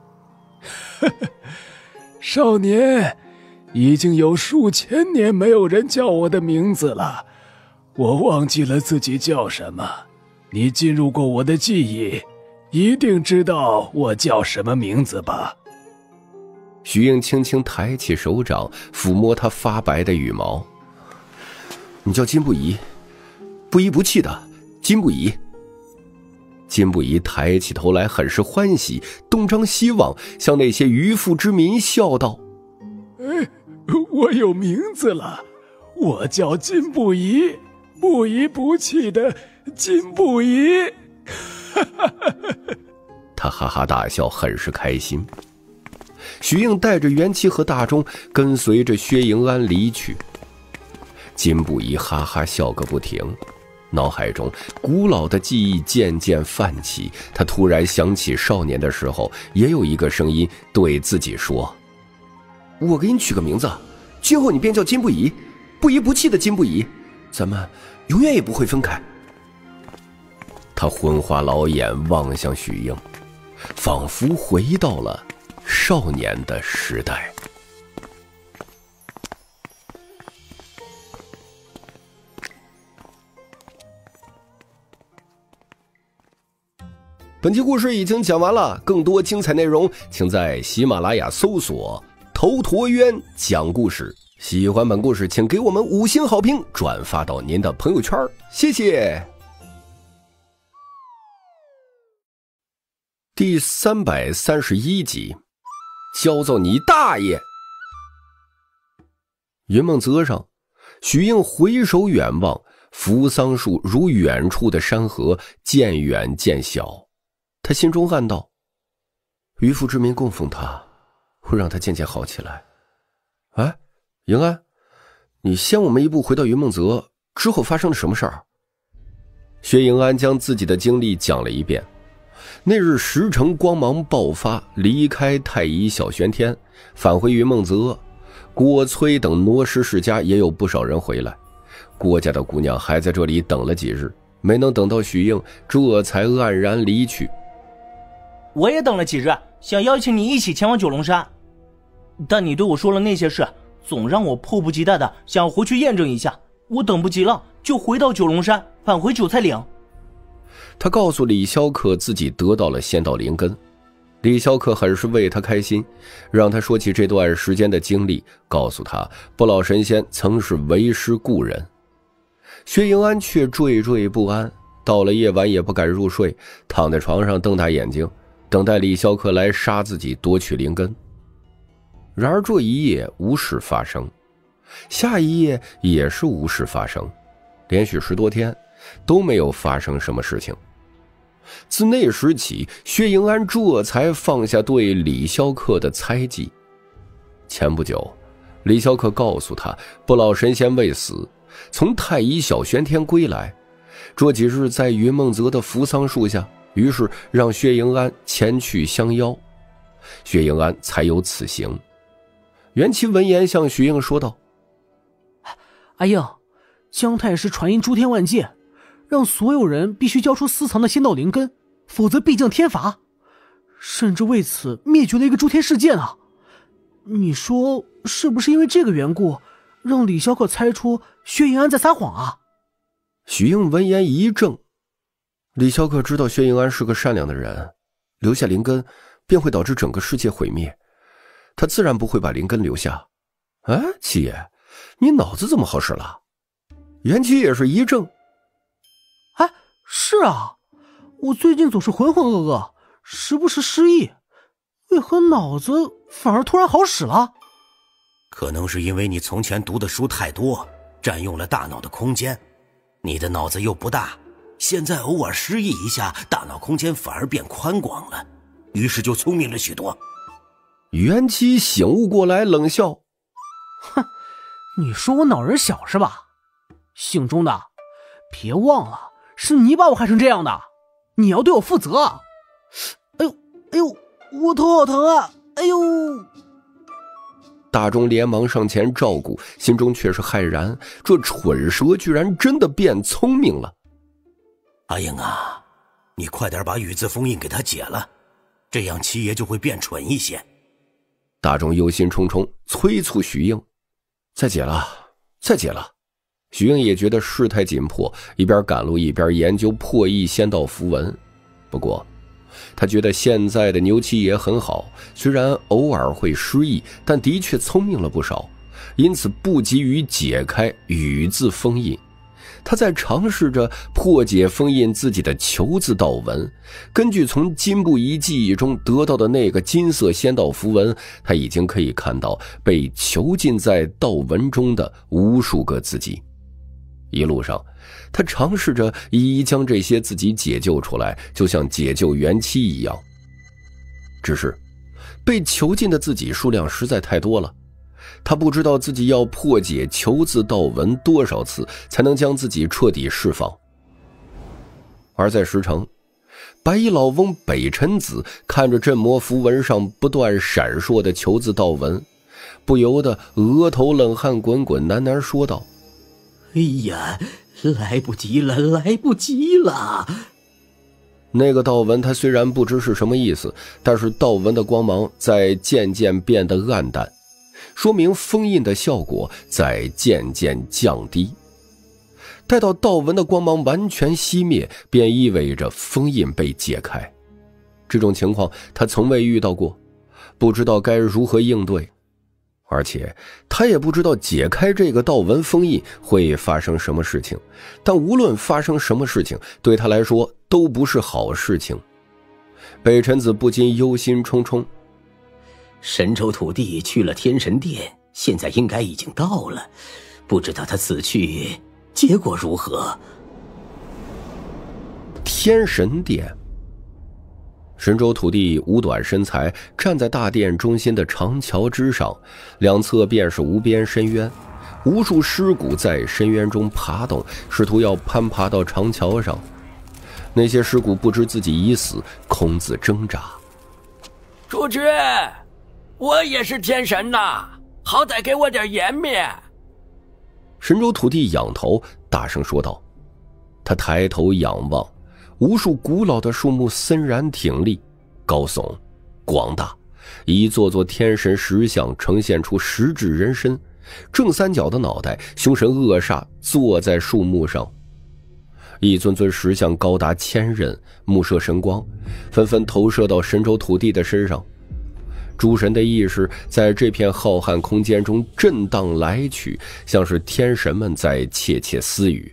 少年，已经有数千年没有人叫我的名字了，我忘记了自己叫什么。你进入过我的记忆，一定知道我叫什么名字吧？ 徐应轻轻抬起手掌，抚摸他发白的羽毛。你叫金不疑，不依不弃的金不疑。金不疑抬起头来，很是欢喜，东张西望，向那些渔夫之民笑道： 哎，我有名字了，我叫金不疑，不依不弃的金不疑。 他哈哈大笑，很是开心。徐应带着元气和大钟跟随着薛迎安离去。金不疑哈哈笑个不停，脑海中古老的记忆渐渐泛起，他突然想起少年的时候，也有一个声音对自己说：我给你取个名字，今后你便叫金不疑，不依不弃的金不疑，咱们永远也不会分开。他昏花老眼望向徐应，仿佛回到了少年的时代。本期故事已经讲完了，更多精彩内容请在喜马拉雅搜索头陀渊讲故事。喜欢本故事请给我们五星好评，转发到您的朋友圈，谢谢。第三百三十一集，焦躁你大爷！云梦泽上，许应回首远望，扶桑树如远处的山河，渐远渐小。他心中暗道：渔夫之民供奉他，会让他渐渐好起来。哎，迎安，你先我们一步回到云梦泽之后发生了什么事儿？薛迎安将自己的经历讲了一遍。那日石城光芒爆发，离开太乙小玄天，返回云梦泽。郭崔等挪师世家也有不少人回来。郭家的姑娘还在这里等了几日，没能等到许应，这才黯然离去。 我也等了几日，想邀请你一起前往九龙山，但你对我说了那些事，总让我迫不及待的想要回去验证一下。我等不及了，就回到九龙山，返回韭菜岭。 他告诉李霄客自己得到了仙道灵根，李霄客很是为他开心，让他说起这段时间的经历，告诉他不老神仙曾是为师故人。薛迎安却惴惴不安，到了夜晚也不敢入睡，躺在床上瞪大眼睛，等待李霄客来杀自己夺取灵根。然而这一夜无事发生，下一夜也是无事发生，连续十多天都没有发生什么事情。自那时起，薛迎安这才放下对李霄客的猜忌。前不久，李霄客告诉他不老神仙未死，从太乙小玄天归来，这几日在云梦泽的扶桑树下，于是让薛迎安前去相邀，薛迎安才有此行。袁琪闻言向徐应说道： 阿应，姜太师传音诸天万界，让所有人必须交出私藏的仙道灵根，否则必降天罚，甚至为此灭绝了一个诸天世界呢。你说是不是因为这个缘故，让李霄客猜出薛迎安在撒谎啊？ 许应闻言一怔，李霄客知道薛迎安是个善良的人，留下灵根便会导致整个世界毁灭，他自然不会把灵根留下。哎，七爷，你脑子怎么好使了？袁七也是一怔。 哎，是啊，我最近总是浑浑噩噩，时不时失忆，为何脑子反而突然好使了？ 可能是因为你从前读的书太多，占用了大脑的空间，你的脑子又不大，现在偶尔失忆一下，大脑空间反而变宽广了，于是就聪明了许多。 袁七醒悟过来，冷笑： 哼，你说我脑仁小是吧？姓钟的，别忘了是你把我害成这样的，你要对我负责。哎呦哎呦，我头好疼啊！哎呦！ 大钟连忙上前照顾，心中却是骇然，这蠢蛇居然真的变聪明了。 阿英啊，你快点把雨字封印给他解了，这样七爷就会变蠢一些。 大钟忧心忡忡，催促徐英：再解了，再解了。徐英也觉得事态紧迫，一边赶路一边研究破译仙道符文。不过他觉得现在的牛七爷很好，虽然偶尔会失忆，但的确聪明了不少，因此不急于解开雨字封印。他在尝试着破解封印自己的囚字道文，根据从金布衣记忆中得到的那个金色仙道符文，他已经可以看到被囚禁在道文中的无数个字迹。一路上他尝试着一一将这些自己解救出来，就像解救元妻一样。只是被囚禁的字迹数量实在太多了，他不知道自己要破解囚字道文多少次才能将自己彻底释放。而在石城，白衣老翁北辰子看着镇魔符文上不断闪烁的囚字道文，不由得额头冷汗滚滚，喃喃说道： 哎呀，来不及了，来不及了！ 那个道文他虽然不知是什么意思，但是道文的光芒在渐渐变得暗淡，说明封印的效果在渐渐降低。待到道文的光芒完全熄灭，便意味着封印被解开。这种情况他从未遇到过，不知道该如何应对。而且他也不知道解开这个道文封印会发生什么事情，但无论发生什么事情，对他来说都不是好事情。北辰子不禁忧心忡忡。 神州土地去了天神殿，现在应该已经到了，不知道他此去结果如何。 天神殿，神州土地五短身材站在大殿中心的长桥之上，两侧便是无边深渊，无数尸骨在深渊中爬动，试图要攀爬到长桥上。那些尸骨不知自己已死，空自挣扎。 主君，我也是天神呐，好歹给我点颜面。 神州土地仰头大声说道。他抬头仰望，无数古老的树木森然挺立，高耸广大，一座座天神石像呈现出十指人身，正三角的脑袋，凶神恶煞坐在树木上。一尊尊石像高达千仞，目射神光，纷纷投射到神州土地的身上。诸神的意识在这片浩瀚空间中震荡来去，像是天神们在窃窃私语。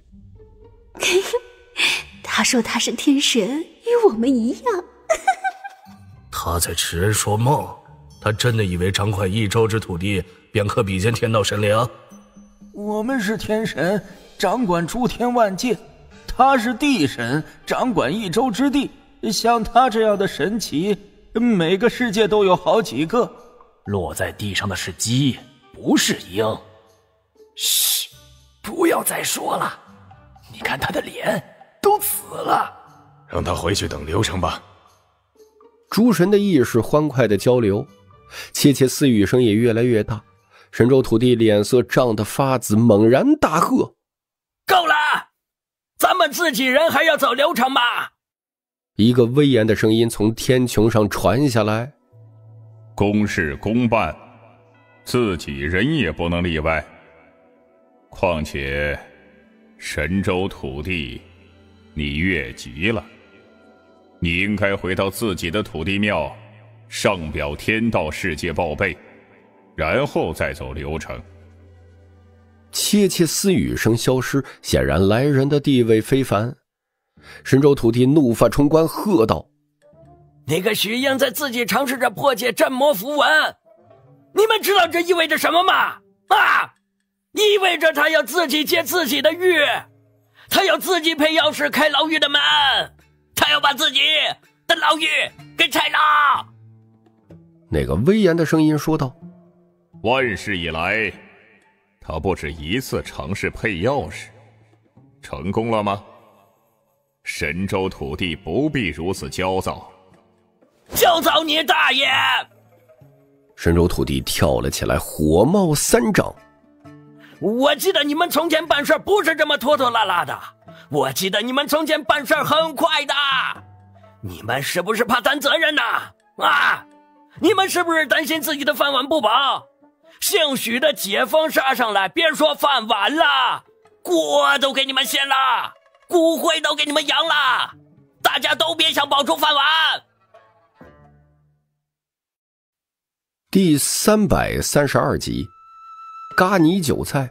他说他是天神，与我们一样。 他在痴人说梦，他真的以为掌管一州之土地便可比肩天道神灵？ 我们是天神，掌管诸天万界，他是地神，掌管一州之地。像他这样的神奇，每个世界都有好几个。 落在地上的是鸡，不是鹰。嘘，不要再说了，你看他的脸都紫了。 让他回去等流程吧。 诸神的意识欢快的交流，窃窃私语声也越来越大。神州土地脸色涨得发紫，猛然大喝： 够了，咱们自己人还要走流程吗？ 一个威严的声音从天穹上传下来： 公事公办，自己人也不能例外。况且神州土地你越级了，你应该回到自己的土地庙，上表天道世界报备，然后再走流程。 窃窃私语声消失，显然来人的地位非凡。神州土地怒发冲冠，喝道： 那个徐英在自己尝试着破解镇魔符文，你们知道这意味着什么吗？啊，意味着他要自己接自己的狱，他要自己配钥匙开牢狱的门，他要把自己的牢狱给拆了。 那个威严的声音说道： 万事以来，他不止一次尝试配钥匙，成功了吗？神州土地不必如此焦躁。 焦躁你大爷！ 神州土地跳了起来，火冒三丈。 我记得你们从前办事不是这么拖拖拉拉的，我记得你们从前办事很快的。你们是不是怕担责任呢？啊，你们是不是担心自己的饭碗不保？姓许的解封杀上来，别说饭碗了，锅都给你们掀了，骨灰都给你们扬了，大家都别想保住饭碗。 第三百三十二集，嘎你韭菜。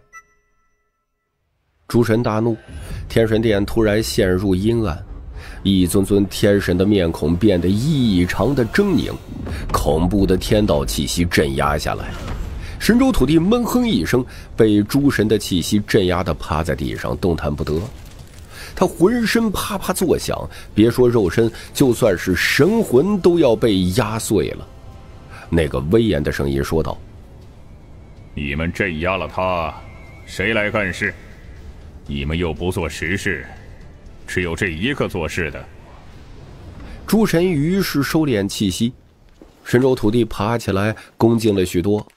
诸神大怒，天神殿突然陷入阴暗，一尊尊天神的面孔变得异常的狰狞，恐怖的天道气息镇压下来。神州土地闷哼一声，被诸神的气息镇压得趴在地上，动弹不得。他浑身啪啪作响，别说肉身，就算是神魂都要被压碎了。那个威严的声音说道： 你们镇压了他，谁来干事？你们又不做实事，只有这一个做事的。 诸神于是收敛气息，神州土地爬起来，恭敬了许多。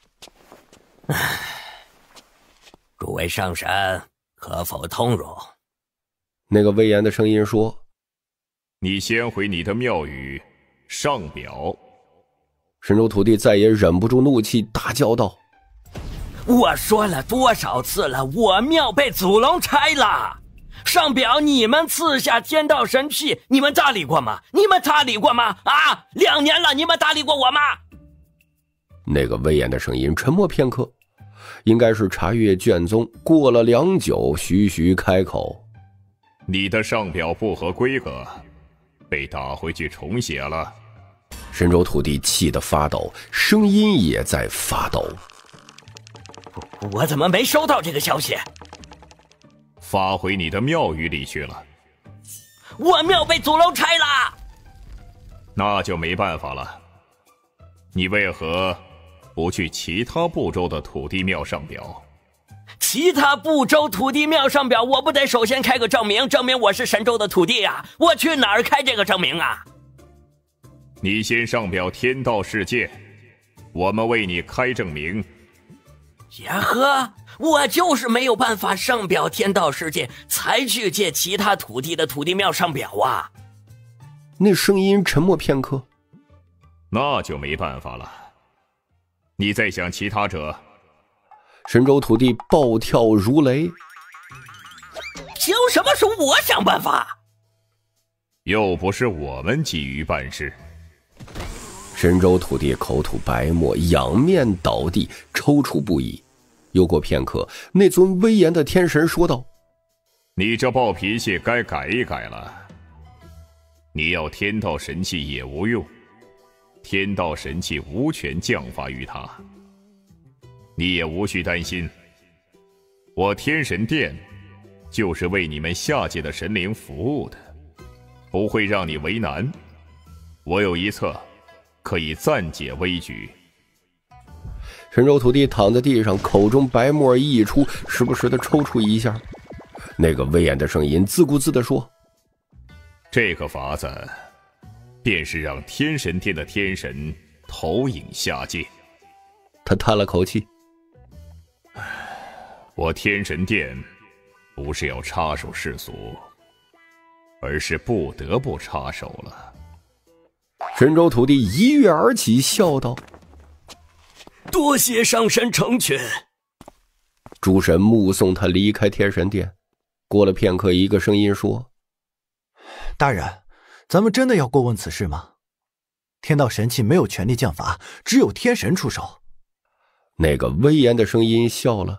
诸位上神，可否通融？ 那个威严的声音说： 你先回你的庙宇上表。 神州土地再也忍不住怒气，大叫道： 我说了多少次了，我庙被祖龙拆了，上表你们赐下天道神器，你们搭理过吗？你们搭理过吗？啊，两年了，你们搭理过我吗？ 那个威严的声音沉默片刻，应该是查阅卷宗，过了良久，徐徐开口： 你的上表不合规格，被打回去重写了。 神州土地气得发抖，声音也在发抖。 我怎么没收到这个消息？ 发回你的庙宇里去了。 我庙被祖龙拆了。 那就没办法了。你为何不去其他部洲的土地庙上表？ 其他部洲土地庙上表，我不得首先开个证明，证明我是神州的土地啊？我去哪儿开这个证明啊？ 你先上表天道世界，我们为你开证明。 呀呵，我就是没有办法上表天道世界，才去借其他土地的土地庙上表啊。 那声音沉默片刻。 那就没办法了。你再想其他者。 神州土地暴跳如雷。 凭什么说我想办法？ 又不是我们急于办事。 神州土地口吐白沫，仰面倒地，抽搐不已。又过片刻，那尊威严的天神说道： 你这暴脾气该改一改了。你要天道神器也无用，天道神器无权降罚于他。你也无需担心，我天神殿就是为你们下界的神灵服务的，不会让你为难。我有一策可以暂解危局。 神州土地躺在地上，口中白沫溢出，时不时的抽搐一下。那个威严的声音自顾自地说： 这个法子便是让天神殿的天神投影下界。 他叹了口气： 我天神殿不是要插手世俗，而是不得不插手了。 神州土地一跃而起，笑道： 多谢上神成全。 诸神目送他离开天神殿。过了片刻，一个声音说： 大人，咱们真的要过问此事吗？天道神器没有权力降罚，只有天神出手。 那个威严的声音笑了：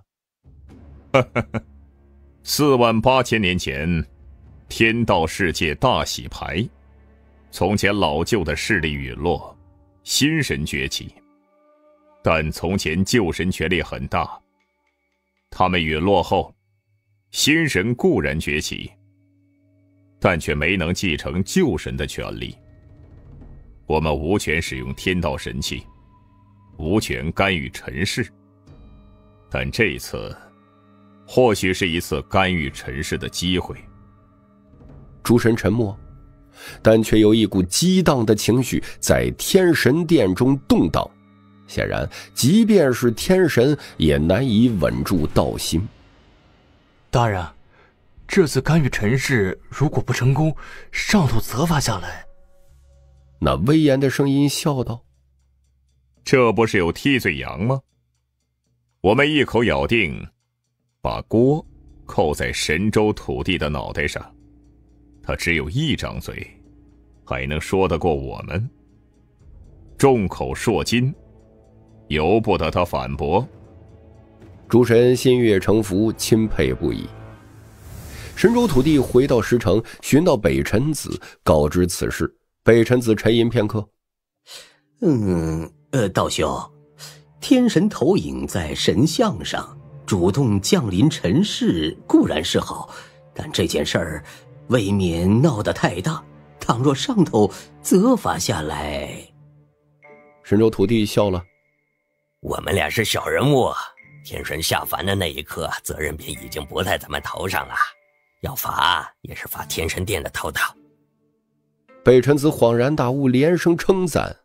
四万八千年前，天道世界大洗牌，从前老旧的势力陨落，新神崛起。但从前旧神权力很大，他们陨落后，新神固然崛起，但却没能继承旧神的权力。我们无权使用天道神器，无权干预尘世，但这次或许是一次干预尘世的机会。 诸神沉默，但却有一股激荡的情绪在天神殿中动荡。 显然即便是天神也难以稳住道心。 大人，这次干预陈氏如果不成功，上头责罚下来。 那威严的声音笑道： 这不是有替罪羊吗？我们一口咬定把锅扣在神州土地的脑袋上，他只有一张嘴，还能说得过我们？众口铄金，由不得他反驳。 诸神心悦诚服，钦佩不已。神州土地回到石城，寻到北辰子，告知此事。北辰子沉吟片刻， 嗯，呃，道兄，天神投影在神像上，主动降临尘世固然是好，但这件事儿未免闹得太大，倘若上头责罚下来。 神州土地笑了， 我们俩是小人物，天神下凡的那一刻，责任便已经不在咱们头上了，要罚也是罚天神殿的头头。 北辰子恍然大悟，连声称赞。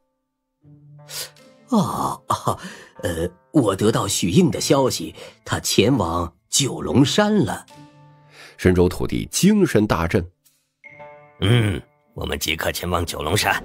哦，哦呃，我得到许应的消息，他前往九龙山了。 神州土地精神大振。 嗯，我们即刻前往九龙山。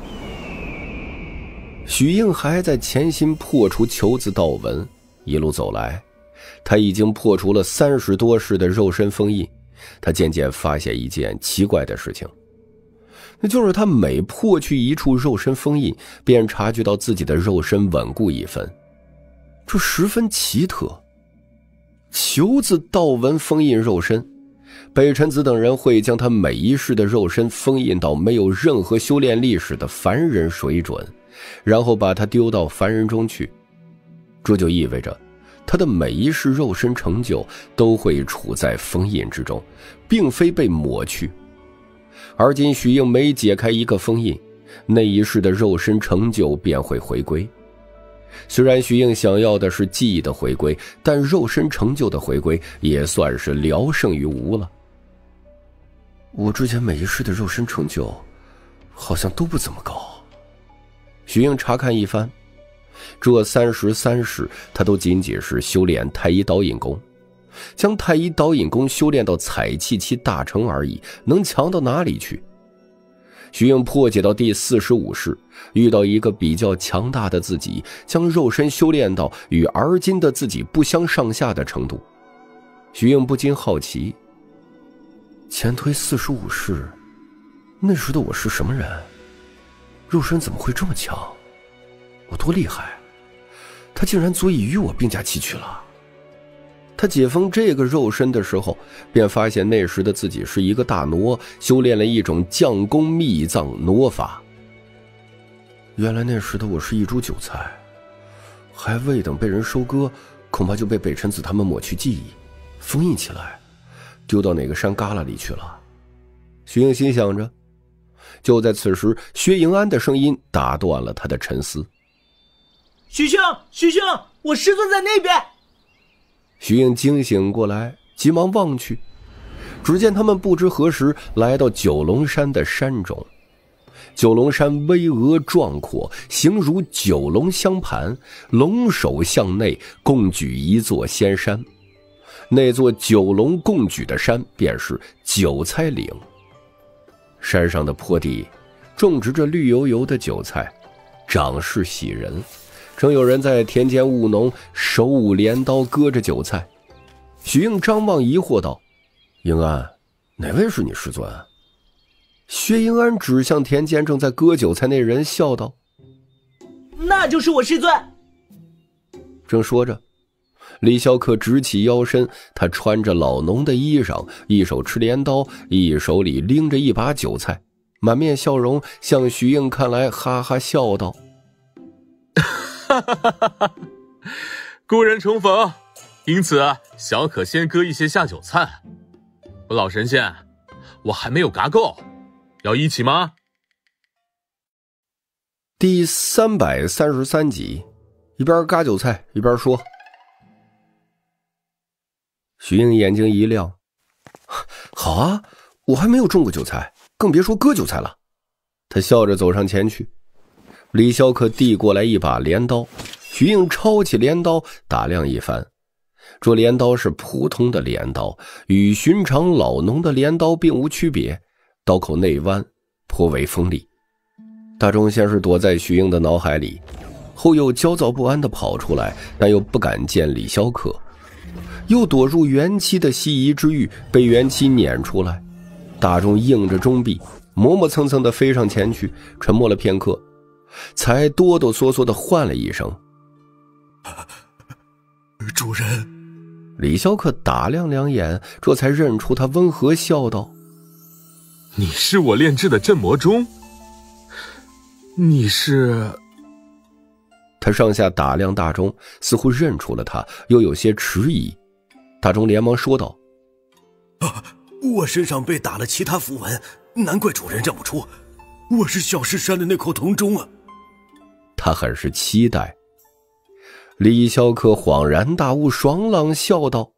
许应还在潜心破除囚字道纹，一路走来，他已经破除了三十多世的肉身封印。他渐渐发现一件奇怪的事情，那就是他每破去一处肉身封印，便察觉到自己的肉身稳固一分，这十分奇特。囚字道纹封印肉身，北辰子等人会将他每一世的肉身封印到没有任何修炼历史的凡人水准，然后把他丢到凡人中去。这就意味着他的每一世肉身成就都会处在封印之中，并非被抹去。而今许应每解开一个封印，那一世的肉身成就便会回归。虽然许应想要的是记忆的回归，但肉身成就的回归也算是聊胜于无了。我之前每一世的肉身成就好像都不怎么高。许应查看一番，这三十三世他都仅仅是修炼太乙导引功，将太乙导引功修炼到采气期大成而已，能强到哪里去？许应破解到第四十五世，遇到一个比较强大的自己，将肉身修炼到与而今的自己不相上下的程度。许应不禁好奇，前推四十五世，那时的我是什么人？肉身怎么会这么强？我多厉害？他竟然足以与我并驾齐驱了。他解封这个肉身的时候，便发现那时的自己是一个大傩，修炼了一种降功秘藏傩法。原来那时的我是一株韭菜，还未等被人收割，恐怕就被北辰子他们抹去记忆，封印起来，丢到哪个山旮旯里去了。徐应心想着。就在此时，薛迎安的声音打断了他的沉思。 许兄，许兄，我师尊在那边。 徐应惊醒过来，急忙望去，只见他们不知何时来到九龙山的山中。九龙山巍峨壮阔，形如九龙相盘，龙首向内，共举一座仙山。那座九龙共举的山便是韭菜岭。山上的坡地种植着绿油油的韭菜，长势喜人。正有人在田间务农，手舞镰刀割着韭菜。许应张望疑惑道：迎安，哪位是你师尊？薛迎安指向田间正在割韭菜那人，笑道： 那就是我师尊。 正说着，李逍客直起腰身，他穿着老农的衣裳，一手持镰刀，一手里拎着一把韭菜，满面笑容，向许应看来，哈哈笑道： 哈哈哈哈！故人重逢，因此小可先割一些下酒菜。我老神仙，我还没有嘎够，要一起吗？ 第三百三十三集，一边嘎韭菜一边说。徐应眼睛一亮，好啊，我还没有种过韭菜，更别说割韭菜了。他笑着走上前去， 李逍客递过来一把镰刀，徐应抄起镰刀打量一番。这镰刀是普通的镰刀，与寻常老农的镰刀并无区别，刀口内弯，颇为锋利。大钟先是躲在徐应的脑海里，后又焦躁不安地跑出来，但又不敢见李逍客，又躲入元妻的西夷之域，被元妻撵出来。大钟硬着中臂，磨磨蹭蹭地飞上前去，沉默了片刻，才哆哆嗦嗦地唤了一声：“ 主人。” 李逍客打量两眼，这才认出他，温和笑道：“ 你是我炼制的镇魔钟？你是……” 他上下打量大钟，似乎认出了他，又有些迟疑。大钟连忙说道：“ 啊，我身上被打了其他符文，难怪主人认不出，我是小石山的那口铜钟啊。” 他很是期待。李逍客恍然大悟，爽朗笑道：“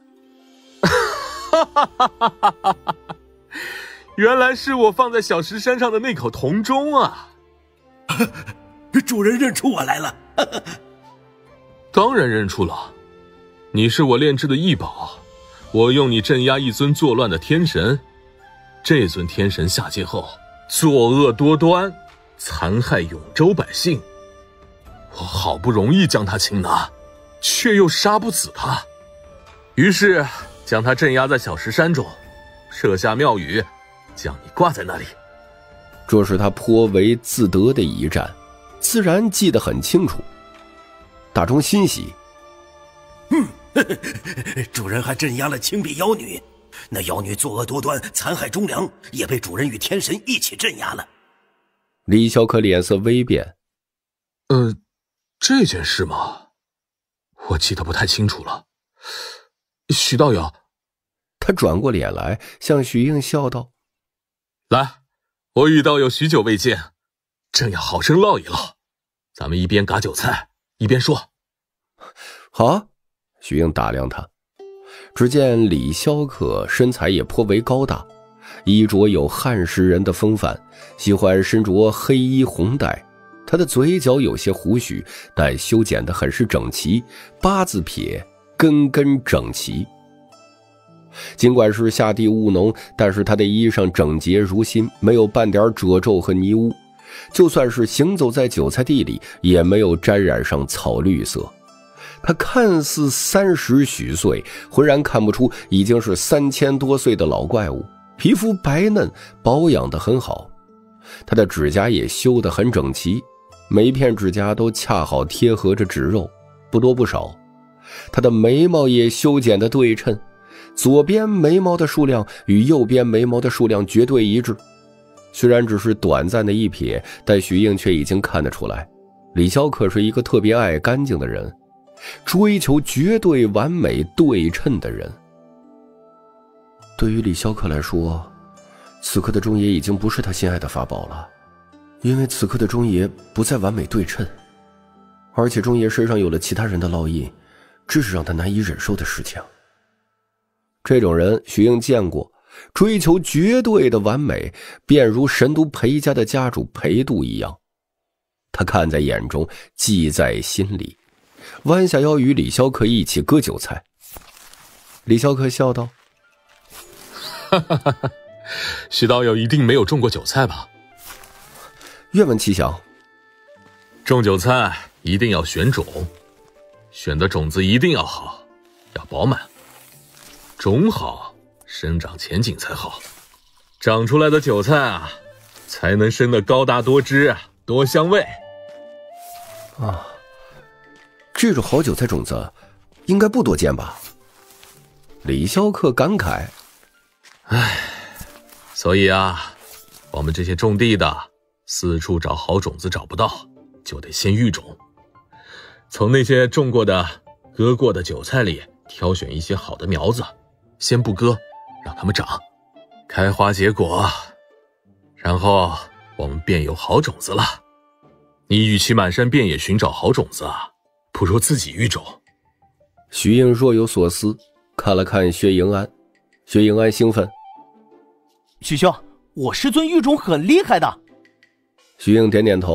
哈哈哈哈哈哈！原来是我放在小石山上的那口铜钟啊！ 主人认出我来了。” 当然认出了，你是我炼制的异宝，我用你镇压一尊作乱的天神。这尊天神下界后，作恶多端，残害永州百姓。我好不容易将他擒拿，却又杀不死他，于是将他镇压在小石山中，设下庙宇，将你挂在那里。 这是他颇为自得的一战，自然记得很清楚。大钟欣喜：“ 嗯，呵呵，主人还镇压了青壁妖女，那妖女作恶多端，残害忠良，也被主人与天神一起镇压了。” 李逍客脸色微变：“ 呃。这件事吗？我记得不太清楚了。徐道友。” 他转过脸来，向徐应笑道：“ 来，我与道友许久未见，正要好生唠一唠。咱们一边嘎韭菜，一边说。”“ 好啊。”徐应打量他，只见李逍客身材也颇为高大，衣着有汉时人的风范，喜欢身着黑衣红带。他的嘴角有些胡须，但修剪得很是整齐，八字撇根根整齐。尽管是下地务农，但是他的衣裳整洁如新，没有半点褶皱和泥污，就算是行走在韭菜地里，也没有沾染上草绿色。他看似三十许岁，浑然看不出已经是三千多岁的老怪物，皮肤白嫩，保养得很好。他的指甲也修得很整齐，每一片指甲都恰好贴合着指肉，不多不少。他的眉毛也修剪得对称，左边眉毛的数量与右边眉毛的数量绝对一致。虽然只是短暂的一瞥，但徐应却已经看得出来，李逍客是一个特别爱干净的人，追求绝对完美对称的人。对于李逍客来说，此刻的钟爷已经不是他心爱的法宝了，因为此刻的钟爷不再完美对称，而且钟爷身上有了其他人的烙印，这是让他难以忍受的事情。这种人徐应见过，追求绝对的完美，便如神都裴家的家主裴度一样。他看在眼中，记在心里，弯下腰与李逍客一起割韭菜。李逍客笑道：“ 哈哈哈哈，徐道友一定没有种过韭菜吧？”“ 愿闻其详。”“ 种韭菜一定要选种，选的种子一定要好，要饱满。种好，生长前景才好，长出来的韭菜啊，才能生得高大多汁，多香味。”“ 啊，这种好韭菜种子应该不多见吧？”李逍客感慨：“ 唉，所以啊，我们这些种地的四处找好种子找不到，就得先育种，从那些种过的割过的韭菜里挑选一些好的苗子，先不割，让它们长开花结果，然后我们便有好种子了。你与其满山遍野寻找好种子啊，不如自己育种。” 徐应若有所思，看了看薛迎安。薛迎安兴奋：“ 许兄，我师尊育种很厉害的。” 徐应点点头，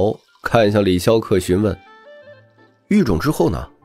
看向李逍客询问：“育种之后呢？”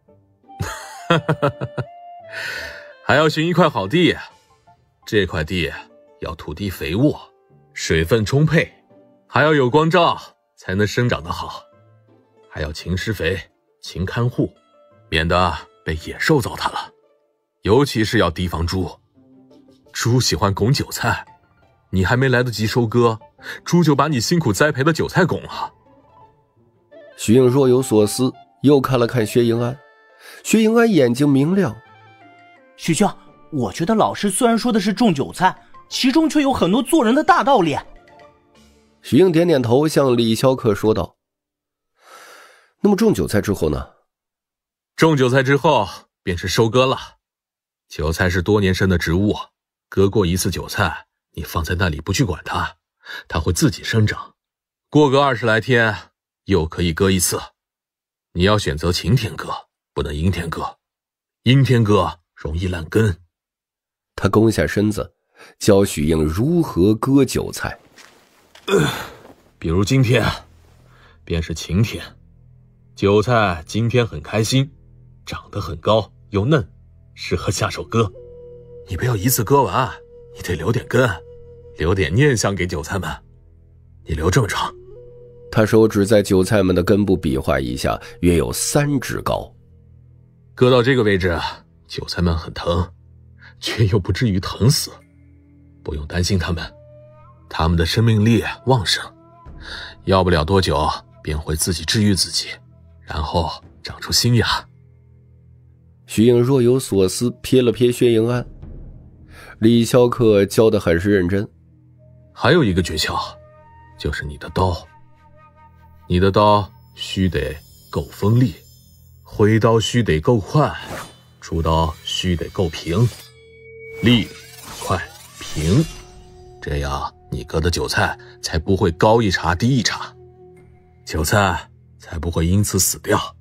还要寻一块好地，这块地要土地肥沃，水分充沛，还要有光照才能生长得好，还要勤施肥、勤看护，免得被野兽糟蹋了。尤其是要提防猪，猪喜欢拱韭菜，你还没来得及收割，猪就把你辛苦栽培的韭菜拱了。 徐应若有所思，又看了看薛迎安。薛迎安眼睛明亮：“ 许兄，我觉得老师虽然说的是种韭菜，其中却有很多做人的大道理。” 徐应点点头，向李逍客说道：“那么种韭菜之后呢？”“ 种韭菜之后便是收割了。韭菜是多年生的植物，割过一次韭菜，你放在那里不去管它，它会自己生长。过个二十来天，又可以割一次。你要选择晴天割，不能阴天割，阴天割容易烂根。” 他弓下身子，教许应如何割韭菜。 呃，比如今天，便是晴天，韭菜今天很开心，长得很高又嫩，适合下手割。你不要一次割完，你得留点根，留点念想给韭菜们。你留这么长。 他手指在韭菜们的根部比划一下，约有三指高。 割到这个位置，韭菜们很疼，却又不至于疼死。不用担心它们，它们的生命力旺盛，要不了多久便会自己治愈自己，然后长出新芽。 徐应若有所思，瞥了瞥薛迎安。李逍客教得很是认真。 还有一个诀窍，就是你的刀。你的刀须得够锋利，挥刀须得够快，出刀须得够平，利、快、平，这样你割的韭菜才不会高一茬低一茬，韭菜才不会因此死掉。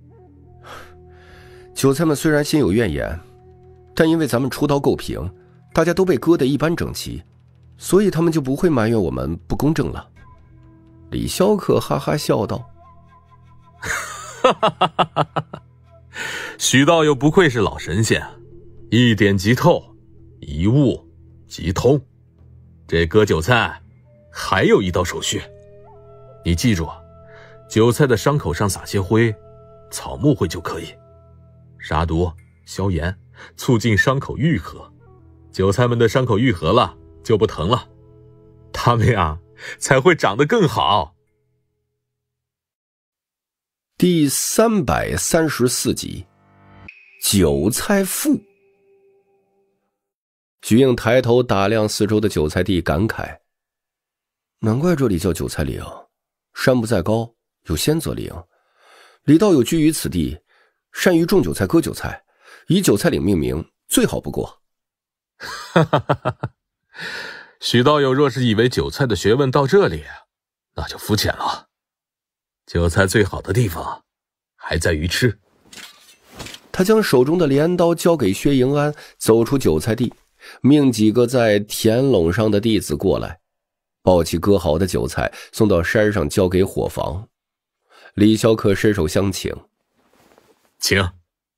韭菜们虽然心有怨言，但因为咱们出刀够平，大家都被割得一般整齐，所以他们就不会埋怨我们不公正了。李逍客哈哈笑道：“ 哈哈哈哈哈！许道友不愧是老神仙，一点即透，一悟即通。这割韭菜还有一道手续，你记住，韭菜的伤口上撒些灰，草木灰就可以，杀毒、消炎，促进伤口愈合。韭菜们的伤口愈合了，就不疼了，它们呀才会长得更好。” 第三百三十四集，韭菜赋。徐应抬头打量四周的韭菜地，感慨：难怪这里叫韭菜岭，山不在高，有仙则灵。李道友居于此地，善于种韭菜、割韭菜，以韭菜岭命名，最好不过。 哈哈哈哈！许道友若是以为韭菜的学问到这里，那就肤浅了。韭菜最好的地方还在于吃。 他将手中的镰刀交给薛迎安，走出韭菜地，命几个在田垄上的弟子过来，抱起割好的韭菜送到山上交给伙房。李逍客伸手相请：“ 请。”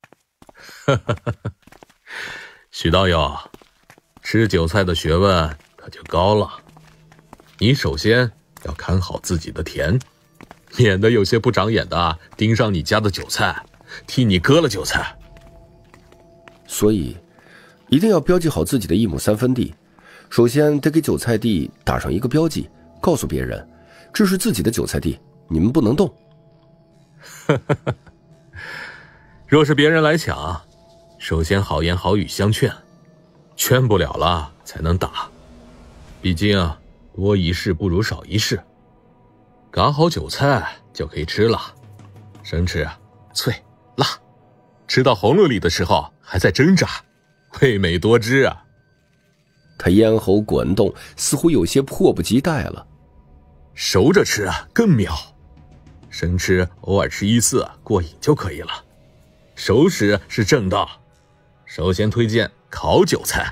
许道友，吃韭菜的学问可就高了。你首先要看好自己的田，免得有些不长眼的盯上你家的韭菜，替你割了韭菜。 所以一定要标记好自己的一亩三分地，首先得给韭菜地打上一个标记，告诉别人这是自己的韭菜地，你们不能动。 若是别人来抢，首先好言好语相劝，劝不了了才能打。毕竟多一事不如少一事。嘎好韭菜就可以吃了，生吃脆辣，吃到喉咙里的时候还在挣扎，味美多汁啊。 他咽喉滚动，似乎有些迫不及待了。 熟着吃啊更妙，生吃偶尔吃一次过瘾就可以了，熟食是正道。首先推荐烤韭菜。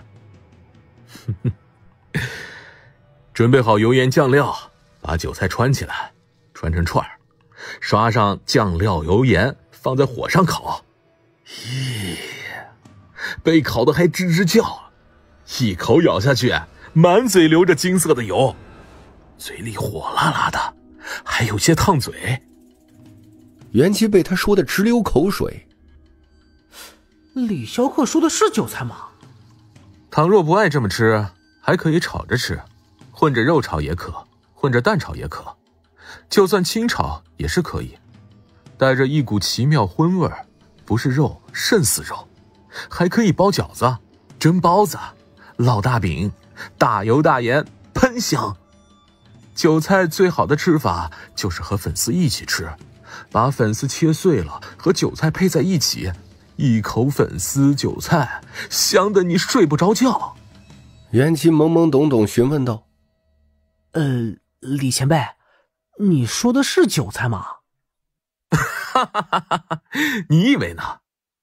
准备好油盐酱料，把韭菜穿起来，穿成串儿， 刷上酱料油盐，放在火上烤。咦，被烤得还吱吱叫，一口咬下去，满嘴流着金色的油，嘴里火辣辣的，还有些烫嘴。 袁七被他说的直流口水。 李逍客说的是韭菜吗？ 倘若不爱这么吃，还可以炒着吃，混着肉炒也可，混着蛋炒也可，就算清炒也是可以，带着一股奇妙荤味，不是肉胜似肉。还可以包饺子、蒸包子、烙大饼，大油大盐，喷香。韭菜最好的吃法就是和粉丝一起吃，把粉丝切碎了，和韭菜配在一起，一口粉丝韭菜，香得你睡不着觉。 袁七懵懵懂懂询问道： 呃，李前辈，你说的是韭菜吗？ 哈哈哈哈哈！你以为呢？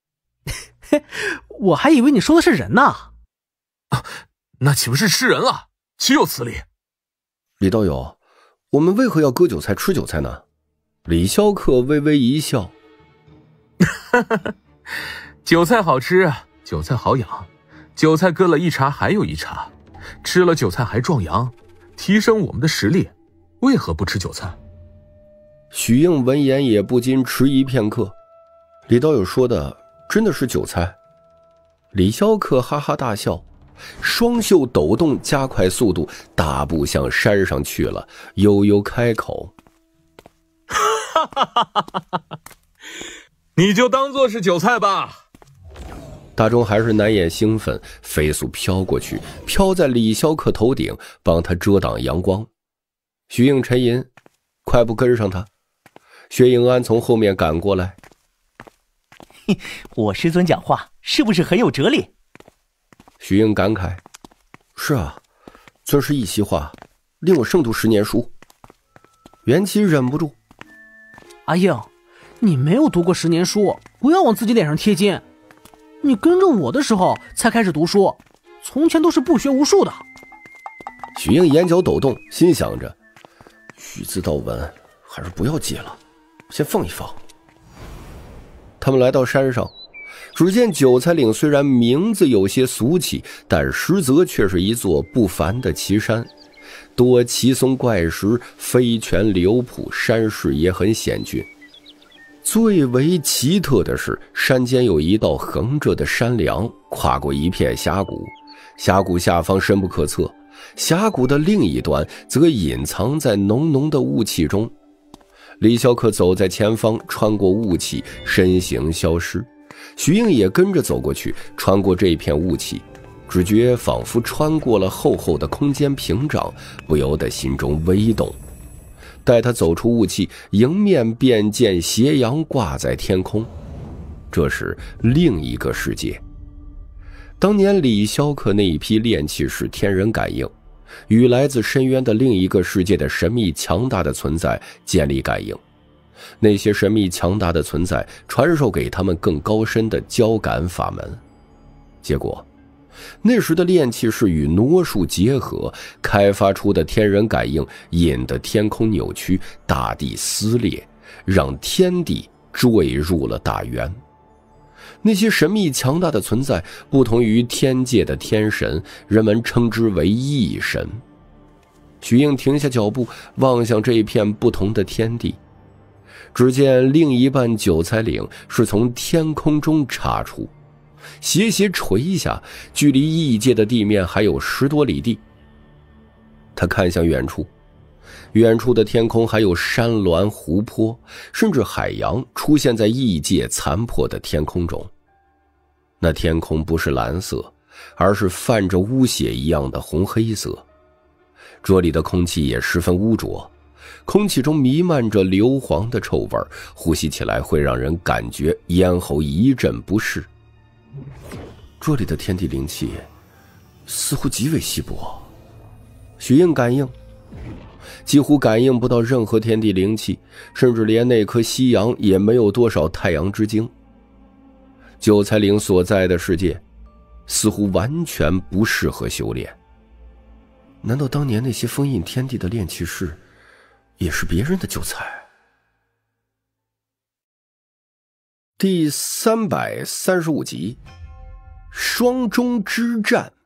我还以为你说的是人呢。 啊，那岂不是吃人了？岂有此理！ 李道友，我们为何要割韭菜吃韭菜呢？李逍客微微一笑： 韭菜好吃，韭菜好养，韭菜割了一茬还有一茬，吃了韭菜还壮阳，提升我们的实力，为何不吃韭菜？ 许应闻言也不禁迟疑片刻。李道友说的真的是韭菜？李逍客哈哈大笑，双袖抖动，加快速度，大步向山上去了，悠悠开口： 你就当作是韭菜吧。 大钟还是难掩兴奋，飞速飘过去，飘在李逍客头顶，帮他遮挡阳光。许应沉吟，快步跟上他。薛应安从后面赶过来： 我师尊讲话是不是很有哲理？ 许应感慨：是啊，尊师一席话，令我胜读十年书。袁七忍不住： 阿应，你没有读过十年书，不要往自己脸上贴金。你跟着我的时候才开始读书，从前都是不学无术的。 许应眼角抖动，心想着语字道文还是不要记了，先放一放。他们来到山上，只见韭菜岭虽然名字有些俗气，但实则却是一座不凡的奇山，多奇松怪石，飞泉流瀑，山势也很险峻。最为奇特的是，山间有一道横着的山梁，跨过一片峡谷，峡谷下方深不可测，峡谷的另一端则隐藏在浓浓的雾气中。李逍客走在前方，穿过雾气，身形消失。徐应也跟着走过去，穿过这片雾气，只觉仿佛穿过了厚厚的空间屏障，不由得心中微动。待他走出雾气，迎面便见斜阳挂在天空，这是另一个世界。当年李逍客那一批炼气是天人感应，与来自深渊的另一个世界的神秘强大的存在建立感应，那些神秘强大的存在传授给他们更高深的交感法门。结果那时的炼气是与傩术结合开发出的天人感应，引得天空扭曲，大地撕裂，让天地坠入了大渊。那些神秘强大的存在不同于天界的天神，人们称之为异神。许应停下脚步，望向这一片不同的天地，只见另一半韭菜岭是从天空中插出，斜斜垂下，距离异界的地面还有十多里地。他看向远处，远处的天空还有山峦、湖泊，甚至海洋出现在异界残破的天空中。那天空不是蓝色，而是泛着污血一样的红黑色。这里的空气也十分污浊，空气中弥漫着硫磺的臭味，呼吸起来会让人感觉咽喉一阵不适。这里的天地灵气似乎极为稀薄，许应感应几乎感应不到任何天地灵气，甚至连那颗夕阳也没有多少太阳之精。韭菜岭所在的世界似乎完全不适合修炼。难道当年那些封印天地的炼气士也是别人的韭菜？ 第三百三十五集，双中之战。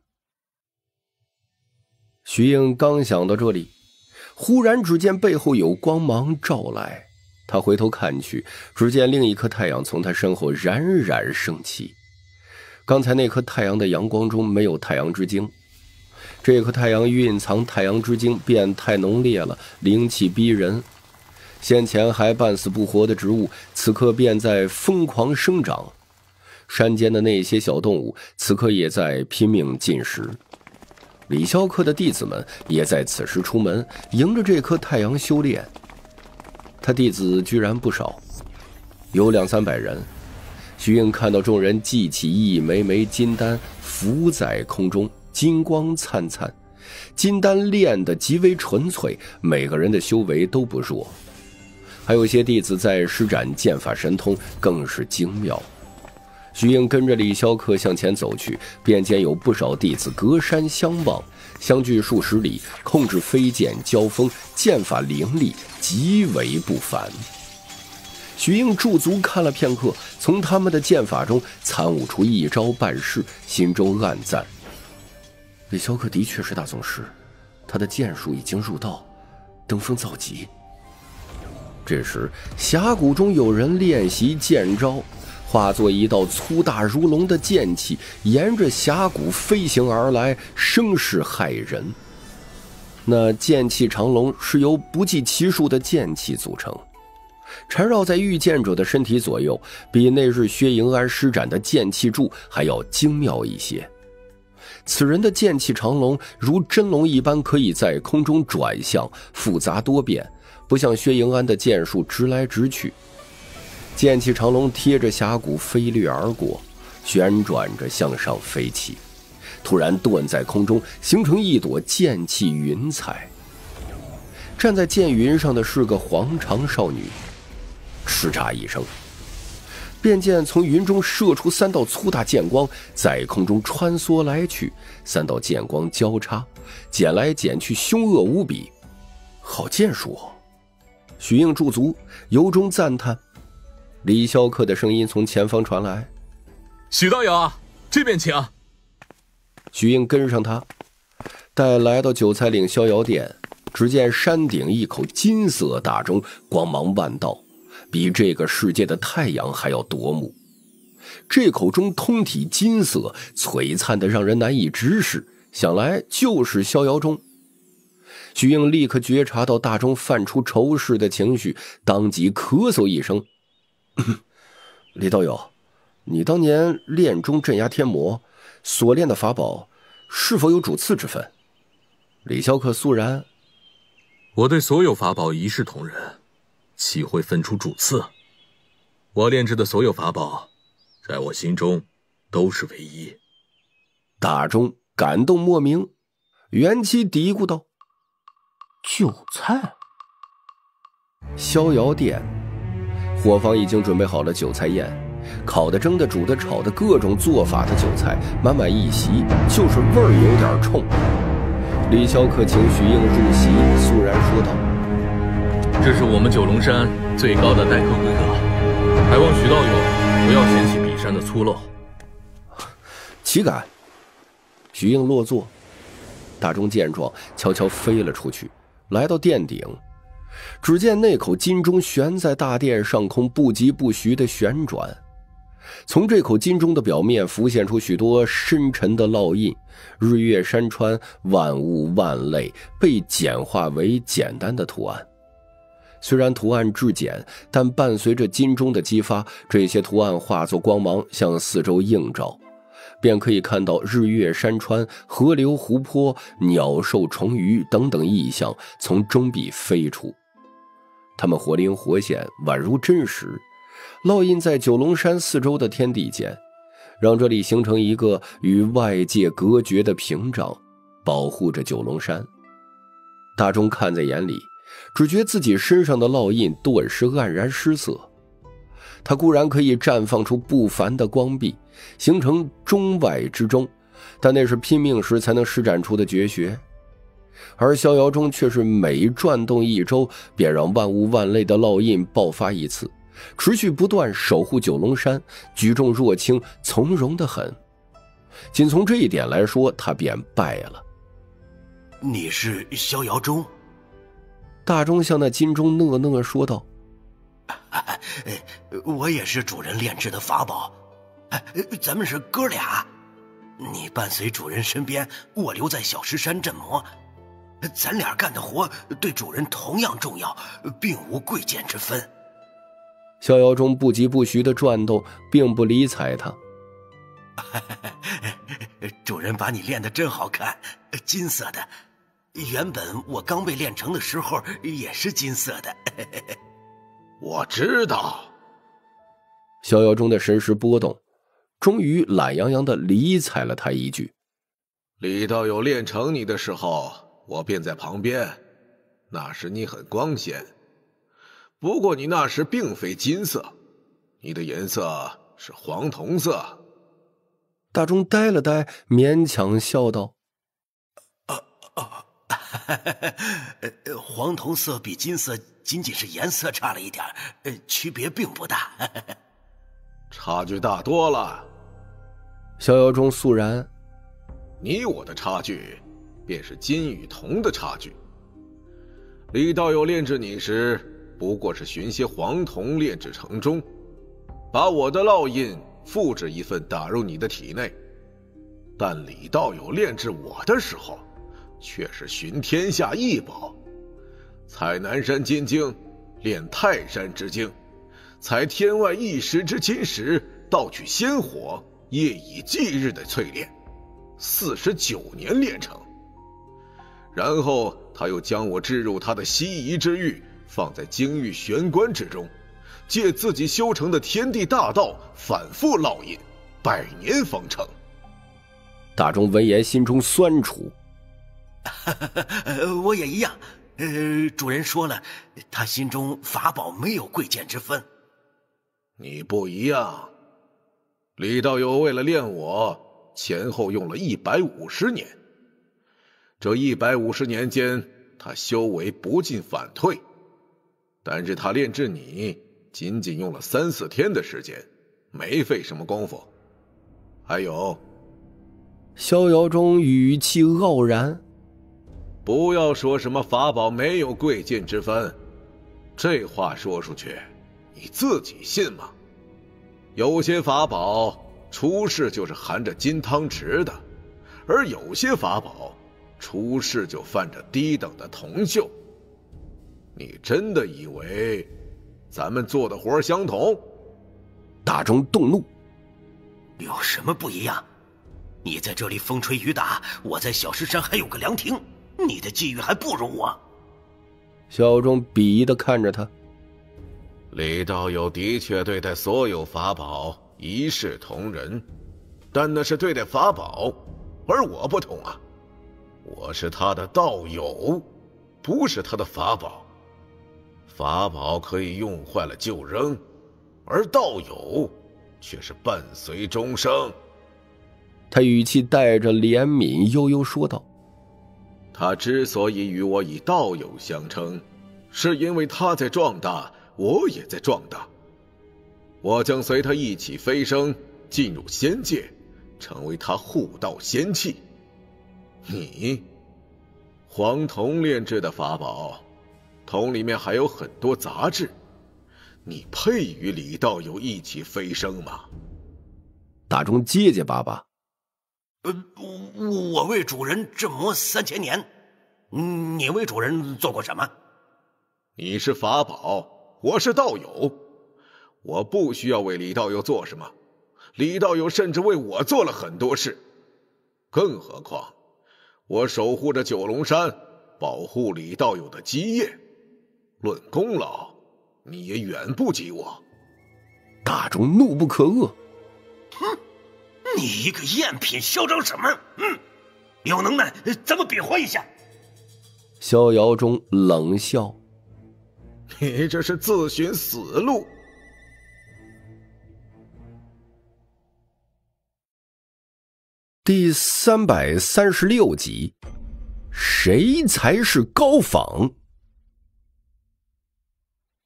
徐应刚想到这里，忽然只见背后有光芒照来，他回头看去，只见另一颗太阳从他身后冉冉升起。刚才那颗太阳的阳光中没有太阳之精，这颗太阳蕴藏太阳之精便太浓烈了，灵气逼人。先前还半死不活的植物，此刻便在疯狂生长。山间的那些小动物，此刻也在拼命进食。李逍客的弟子们也在此时出门，迎着这颗太阳修炼。他弟子居然不少，有两三百人。徐应看到众人系起一枚枚金丹，浮在空中，金光灿灿。金丹炼得极为纯粹，每个人的修为都不弱。还有些弟子在施展剑法神通，更是精妙。徐应跟着李逍客向前走去，便见有不少弟子隔山相望，相距数十里，控制飞剑交锋，剑法凌厉，极为不凡。徐应驻足看了片刻，从他们的剑法中参悟出一招半式，心中暗赞：李逍客的确是大宗师，他的剑术已经入道，登峰造极。这时峡谷中有人练习剑招，化作一道粗大如龙的剑气，沿着峡谷飞行而来，声势骇人。那剑气长龙是由不计其数的剑气组成，缠绕在遇剑者的身体左右，比那日薛迎安施展的剑气柱还要精妙一些。此人的剑气长龙如真龙一般，可以在空中转向，复杂多变，不像薛迎安的剑术直来直去。剑气长龙贴着峡谷飞掠而过，旋转着向上飞起，突然顿在空中，形成一朵剑气云彩。站在剑云上的是个黄裳少女，叱咤一声，便见从云中射出三道粗大剑光，在空中穿梭来去，三道剑光交叉，剪来剪去，凶恶无比。好剑术！许应驻足，由衷赞叹。李逍客的声音从前方传来：“ 许道友，这边请。” 许应跟上他，待来到九彩岭逍遥殿，只见山顶一口金色大钟，光芒万道，比这个世界的太阳还要夺目。这口钟通体金色，璀璨的让人难以直视，想来就是逍遥钟。许应立刻觉察到大钟泛出仇视的情绪，当即咳嗽一声：“李道友，你当年炼钟镇压天魔，所炼的法宝是否有主次之分？”李逍客肃然：“ 我对所有法宝一视同仁，岂会分出主次？我炼制的所有法宝，在我心中都是唯一。” 大钟感动莫名，元气嘀咕道：“ 韭菜。” 逍遥殿，伙房已经准备好了韭菜宴，烤的、蒸的、煮的、炒的，各种做法的韭菜满满一席，就是味儿有点冲。李逍客请许应入席，肃然说道：“ 这是我们九龙山最高的待客规格，还望许道友不要嫌弃彼山的粗陋。” 岂敢！许应落座，大钟见状，悄悄飞了出去，来到殿顶。只见那口金钟悬在大殿上空，不疾不徐地旋转。从这口金钟的表面浮现出许多深沉的烙印，日月山川，万物万类被简化为简单的图案。虽然图案至简，但伴随着金钟的激发，这些图案化作光芒向四周映照，便可以看到日月山川、河流湖泊、鸟兽虫鱼等等异象从钟壁飞出。它们活灵活现，宛如真实，烙印在九龙山四周的天地间，让这里形成一个与外界隔绝的屏障，保护着九龙山。大钟看在眼里，只觉自己身上的烙印顿时黯然失色。它固然可以绽放出不凡的光壁，形成中外之钟，但那是拼命时才能施展出的绝学。而逍遥钟却是每转动一周，便让万物万类的烙印爆发一次， 持续不断守护九龙山，举重若轻，从容得很。仅从这一点来说，他便败了。 你是逍遥中？ 大钟向那金钟讷讷说道：“ 我也是主人炼制的法宝，咱们是哥俩。你伴随主人身边，我留在小石山镇魔。咱俩干的活对主人同样重要，并无贵贱之分。” 逍遥中不疾不徐地转动，并不理睬他。 主人把你练得真好看，金色的。原本我刚被练成的时候也是金色的。 我知道。 逍遥中的神识波动，终于懒洋洋地理睬了他一句：“ 李道友练成你的时候，我便在旁边。那时你很光鲜，不过你那时并非金色，你的颜色是黄铜色。” 大钟呆了呆，勉强笑道：“ 黄铜色比金色仅仅是颜色差了一点，区别并不大。” 差距大多了。 逍遥中肃然：“ 你我的差距，便是金与铜的差距。李道友炼制你时，不过是寻些黄铜炼制成中，把我的烙印复制一份打入你的体内。但李道友炼制我的时候，却是寻天下异宝，采南山金经，炼泰山之精，采天外一时之金石，盗取仙火，夜以继日的淬炼，四十九年炼成。然后他又将我置入他的西夷之域，放在精玉玄关之中，借自己修成的天地大道反复烙印，百年方成。” 大钟闻言心中酸楚。 我也一样。呃，主人说了，他心中法宝没有贵贱之分。 你不一样。李道友为了练我，前后用了一百五十年。这一百五十年间，他修为不进反退，但是他炼制你，仅仅用了三四天的时间，没费什么功夫。还有， 逍遥中语气傲然：“ 不要说什么法宝没有贵贱之分，这话说出去，你自己信吗？有些法宝出世就是含着金汤匙的，而有些法宝出世就泛着低等的铜锈。你真的以为咱们做的活相同？” 大钟动怒：“ 有什么不一样？你在这里风吹雨打，我在小石山还有个凉亭，你的际遇还不如我。” 逍遥中鄙夷地看着他：“ 李道友的确对待所有法宝一视同仁，但那是对待法宝，而我不同啊，我是他的道友，不是他的法宝。法宝可以用坏了就扔，而道友却是伴随终生。” 他语气带着怜悯，悠悠说道：“ 他之所以与我以道友相称，是因为他在壮大，我也在壮大。我将随他一起飞升，进入仙界，成为他护道仙器。你，黄铜炼制的法宝，铜里面还有很多杂质，你配与李道友一起飞升吗？” 大钟结结巴巴：“ 呃，我为主人镇魔三千年，你为主人做过什么？”“ 你是法宝，我是道友，我不需要为李道友做什么，李道友甚至为我做了很多事。更何况，我守护着九龙山，保护李道友的基业，论功劳，你也远不及我。” 大钟怒不可遏：“ 哼！你一个赝品，嚣张什么？嗯，有能耐咱们比划一下。” 逍遥中冷笑：“ 你这是自寻死路。” 第三百三十六集，谁才是高仿？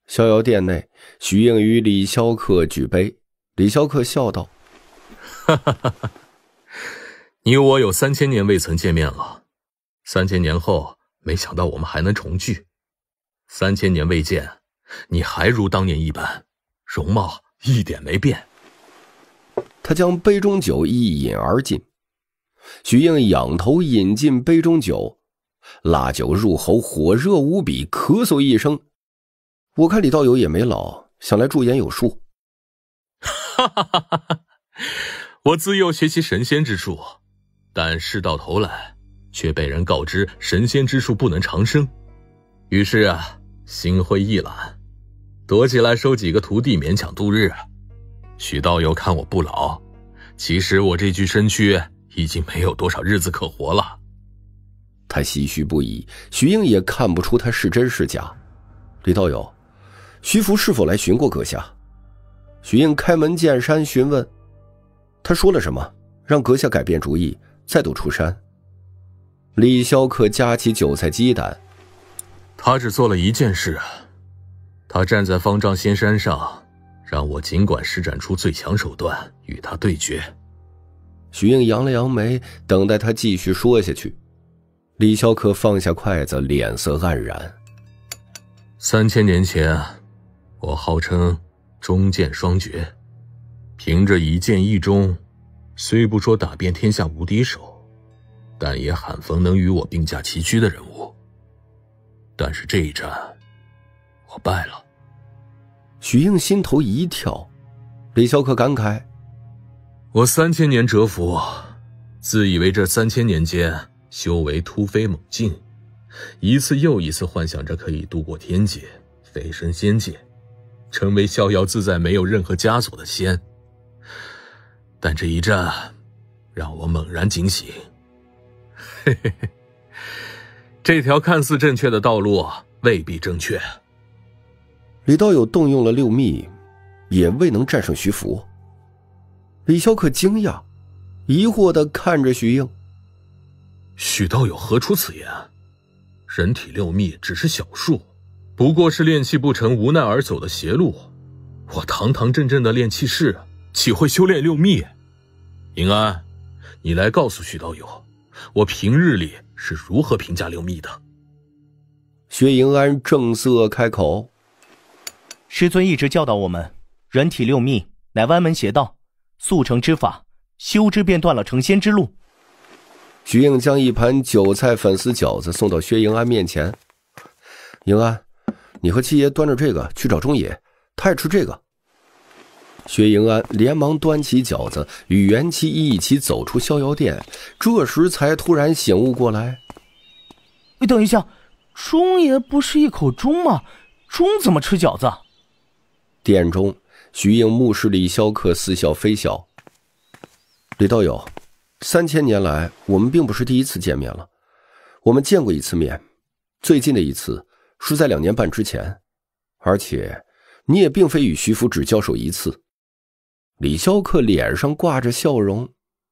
逍遥殿内，徐应与李逍客举杯。李逍客笑道： 哈哈哈哈，你我有三千年未曾见面了，三千年后没想到我们还能重聚。三千年未见，你还如当年一般，容貌一点没变。 他将杯中酒一饮而尽。徐应仰头饮尽杯中酒，辣酒入喉，火热无比，咳嗽一声。我看李道友也没老，想来驻颜有术。 哈哈哈哈，我自幼学习神仙之术，但事到头来却被人告知神仙之术不能长生，于是啊，心灰意懒，躲起来收几个徒弟勉强度日。许道友看我不老，其实我这具身躯已经没有多少日子可活了。 他唏嘘不已，徐应也看不出他是真是假。李道友，徐福是否来寻过阁下？徐应开门见山询问。他说了什么，让阁下改变主意，再度出山？李逍客夹起韭菜鸡蛋。 他只做了一件事，他站在方丈仙山上，让我尽管施展出最强手段与他对决。 徐应扬了扬眉，等待他继续说下去。李逍客放下筷子，脸色黯然。 三千年前，我号称中剑双绝，凭着一剑一中，虽不说打遍天下无敌手，但也罕逢能与我并驾齐驱的人物。但是这一战，我败了。 许应心头一跳，李逍客感慨： 我三千年蛰伏，自以为这三千年间修为突飞猛进，一次又一次幻想着可以渡过天界，飞升仙界，成为逍遥自在没有任何枷锁的仙。但这一战让我猛然惊醒，嘿嘿嘿，这条看似正确的道路未必正确。 李道友动用了六秘，也未能战胜徐福。李逍客惊讶，疑惑地看着徐应。 许道友何出此言？人体六秘只是小数，不过是练气不成无奈而走的邪路。我堂堂正正的练气士，岂会修炼六秘？银安，你来告诉许道友，我平日里是如何评价六秘的。 薛银安正色开口： 师尊一直教导我们，人体六秘乃歪门邪道，速成之法，修之便断了成仙之路。 徐应将一盘韭菜粉丝饺子送到薛迎安面前。迎安，你和七爷端着这个去找中野，他爱吃这个。薛迎安连忙端起饺子，与元七一起走出逍遥殿，这时才突然醒悟过来。 你等一下，中爷不是一口钟吗？钟怎么吃饺子？ 殿中，徐应目视李逍客，似笑非笑。李道友，三千年来，我们并不是第一次见面了。我们见过一次面，最近的一次是在两年半之前，而且你也并非与徐福只交手一次。李逍客脸上挂着笑容。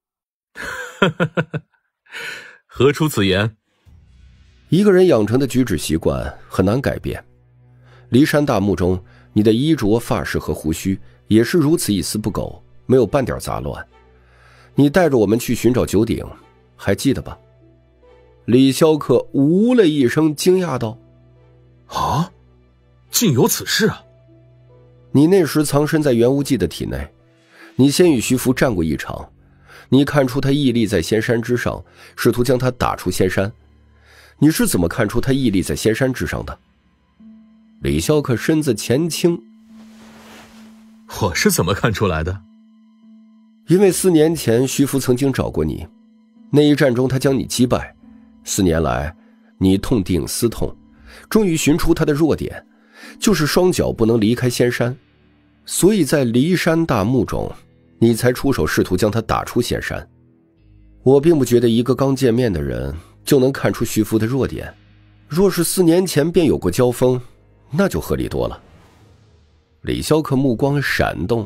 何出此言？ 一个人养成的举止习惯很难改变。骊山大墓中，你的衣着、发饰和胡须也是如此一丝不苟，没有半点杂乱。你带着我们去寻找九鼎，还记得吧？李逍客呜了一声，惊讶道： 啊，竟有此事啊！ 你那时藏身在元无忌的体内，你先与徐福战过一场，你看出他屹立在仙山之上，试图将他打出仙山。你是怎么看出他屹立在仙山之上的？李逍客身子前倾。 我是怎么看出来的？ 因为四年前徐福曾经找过你，那一战中他将你击败，四年来你痛定思痛，终于寻出他的弱点，就是双脚不能离开仙山，所以在骊山大墓中，你才出手试图将他打出仙山。我并不觉得一个刚见面的人就能看出徐福的弱点，若是四年前便有过交锋，那就合理多了。李逍客目光闪动。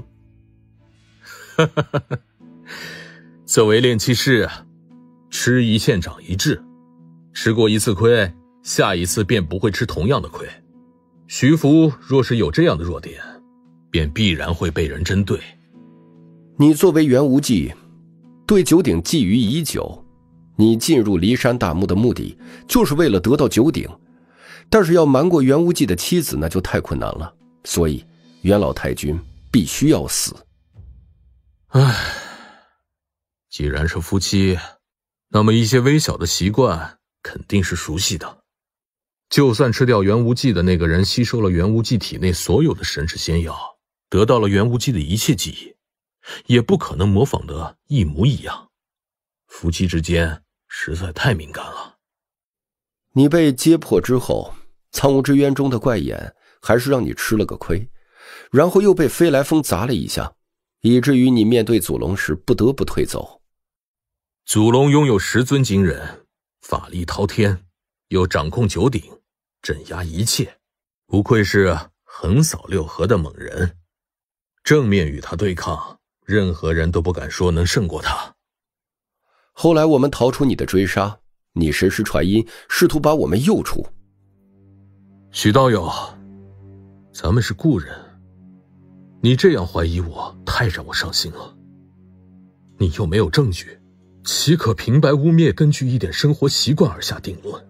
作为炼气士，吃一堑长一智，吃过一次亏，下一次便不会吃同样的亏。 徐福若是有这样的弱点，便必然会被人针对。 你作为袁无忌，对九鼎觊觎已久，你进入骊山大墓的目的就是为了得到九鼎，但是要瞒过袁无忌的妻子那就太困难了，所以袁老太君必须要死。 唉，既然是夫妻，那么一些微小的习惯肯定是熟悉的。就算吃掉袁无忌的那个人吸收了袁无忌体内所有的神识仙药，得到了袁无忌的一切记忆，也不可能模仿得一模一样。夫妻之间实在太敏感了。 你被揭破之后，苍梧之渊中的怪眼还是让你吃了个亏，然后又被飞来峰砸了一下，以至于你面对祖龙时不得不退走。 祖龙拥有十尊金人，法力滔天，又掌控九鼎，镇压一切，不愧是横扫六合的猛人。正面与他对抗，任何人都不敢说能胜过他。 后来我们逃出你的追杀，你神识传音，试图把我们诱出。 许道友，咱们是故人，你这样怀疑我，太让我伤心了。你又没有证据，岂可平白污蔑，根据一点生活习惯而下定论？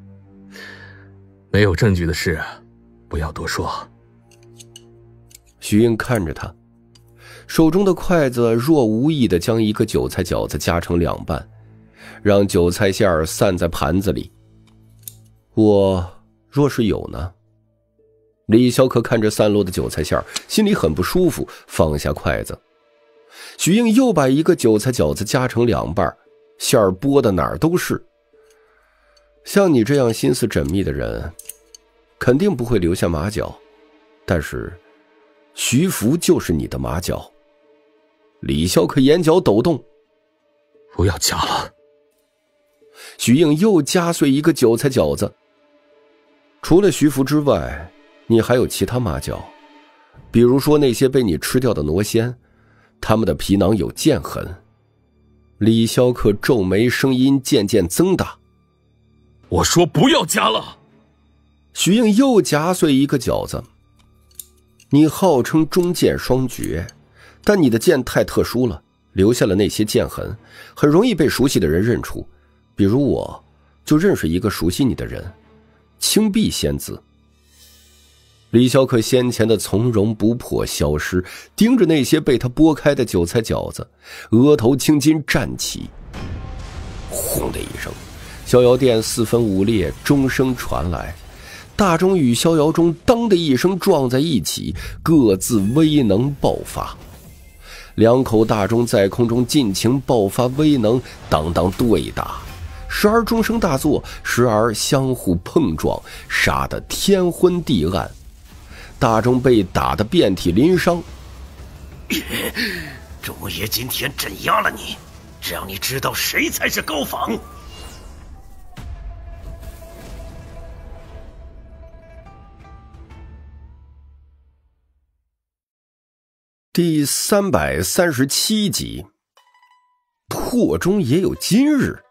没有证据的事，不要多说。 徐英看着他，手中的筷子若无意地将一个韭菜饺子夹成两半，让韭菜馅儿散在盘子里。我若是有呢？李小可看着散落的韭菜馅儿，心里很不舒服，放下筷子。徐英又把一个韭菜饺子夹成两半，馅儿拨的哪儿都是。像你这样心思缜密的人，肯定不会留下马脚，但是徐福就是你的马脚。李小可眼角抖动， 不要夹了。 徐应又夹碎一个韭菜饺子。除了徐福之外，你还有其他马脚，比如说那些被你吃掉的挪仙，他们的皮囊有剑痕。李小可皱眉，声音渐渐增大。 我说不要夹了。 徐应又夹碎一个饺子。你号称中剑双绝，但你的剑太特殊了，留下了那些剑痕，很容易被熟悉的人认出。比如我就认识一个熟悉你的人，青碧仙子。李小可先前的从容不迫消失，盯着那些被他拨开的韭菜饺子，额头青筋站起。轰的一声，逍遥殿四分五裂，钟声传来，大钟与逍遥钟当的一声撞在一起，各自威能爆发。两口大钟在空中尽情爆发威能，当当对打，时而钟声大作，时而相互碰撞，杀得天昏地暗。大钟被打得遍体鳞伤。 周爷今天镇压了你，只让你知道谁才是高仿。 第三百三十七集，破钟也有今日。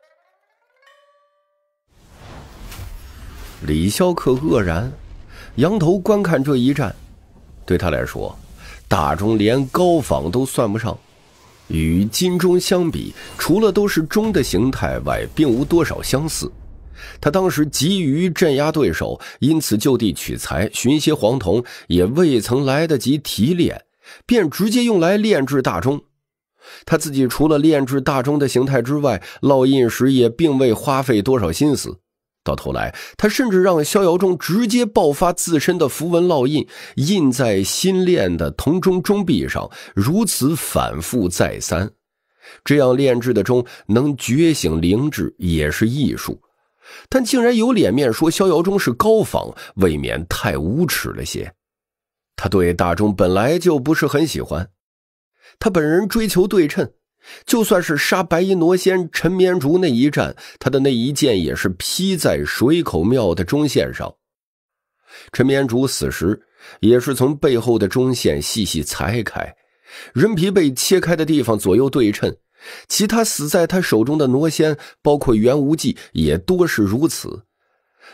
李逍客愕然，仰头观看这一战。对他来说，大钟连高仿都算不上，与金钟相比，除了都是钟的形态外，并无多少相似。他当时急于镇压对手，因此就地取材，寻些黄铜，也未曾来得及提炼，便直接用来炼制大钟。他自己除了炼制大钟的形态之外，烙印时也并未花费多少心思。到头来，他甚至让逍遥钟直接爆发自身的符文烙印，印在新炼的铜钟钟壁上，如此反复再三。这样炼制的钟能觉醒灵智，也是艺术。但竟然有脸面说逍遥钟是高仿，未免太无耻了些。他对大钟本来就不是很喜欢，他本人追求对称，就算是杀白衣挪仙陈绵竹那一战，他的那一剑也是劈在水口庙的钟线上。陈绵竹死时也是从背后的钟线细细裁开，人皮被切开的地方左右对称，其他死在他手中的挪仙，包括袁无忌，也多是如此。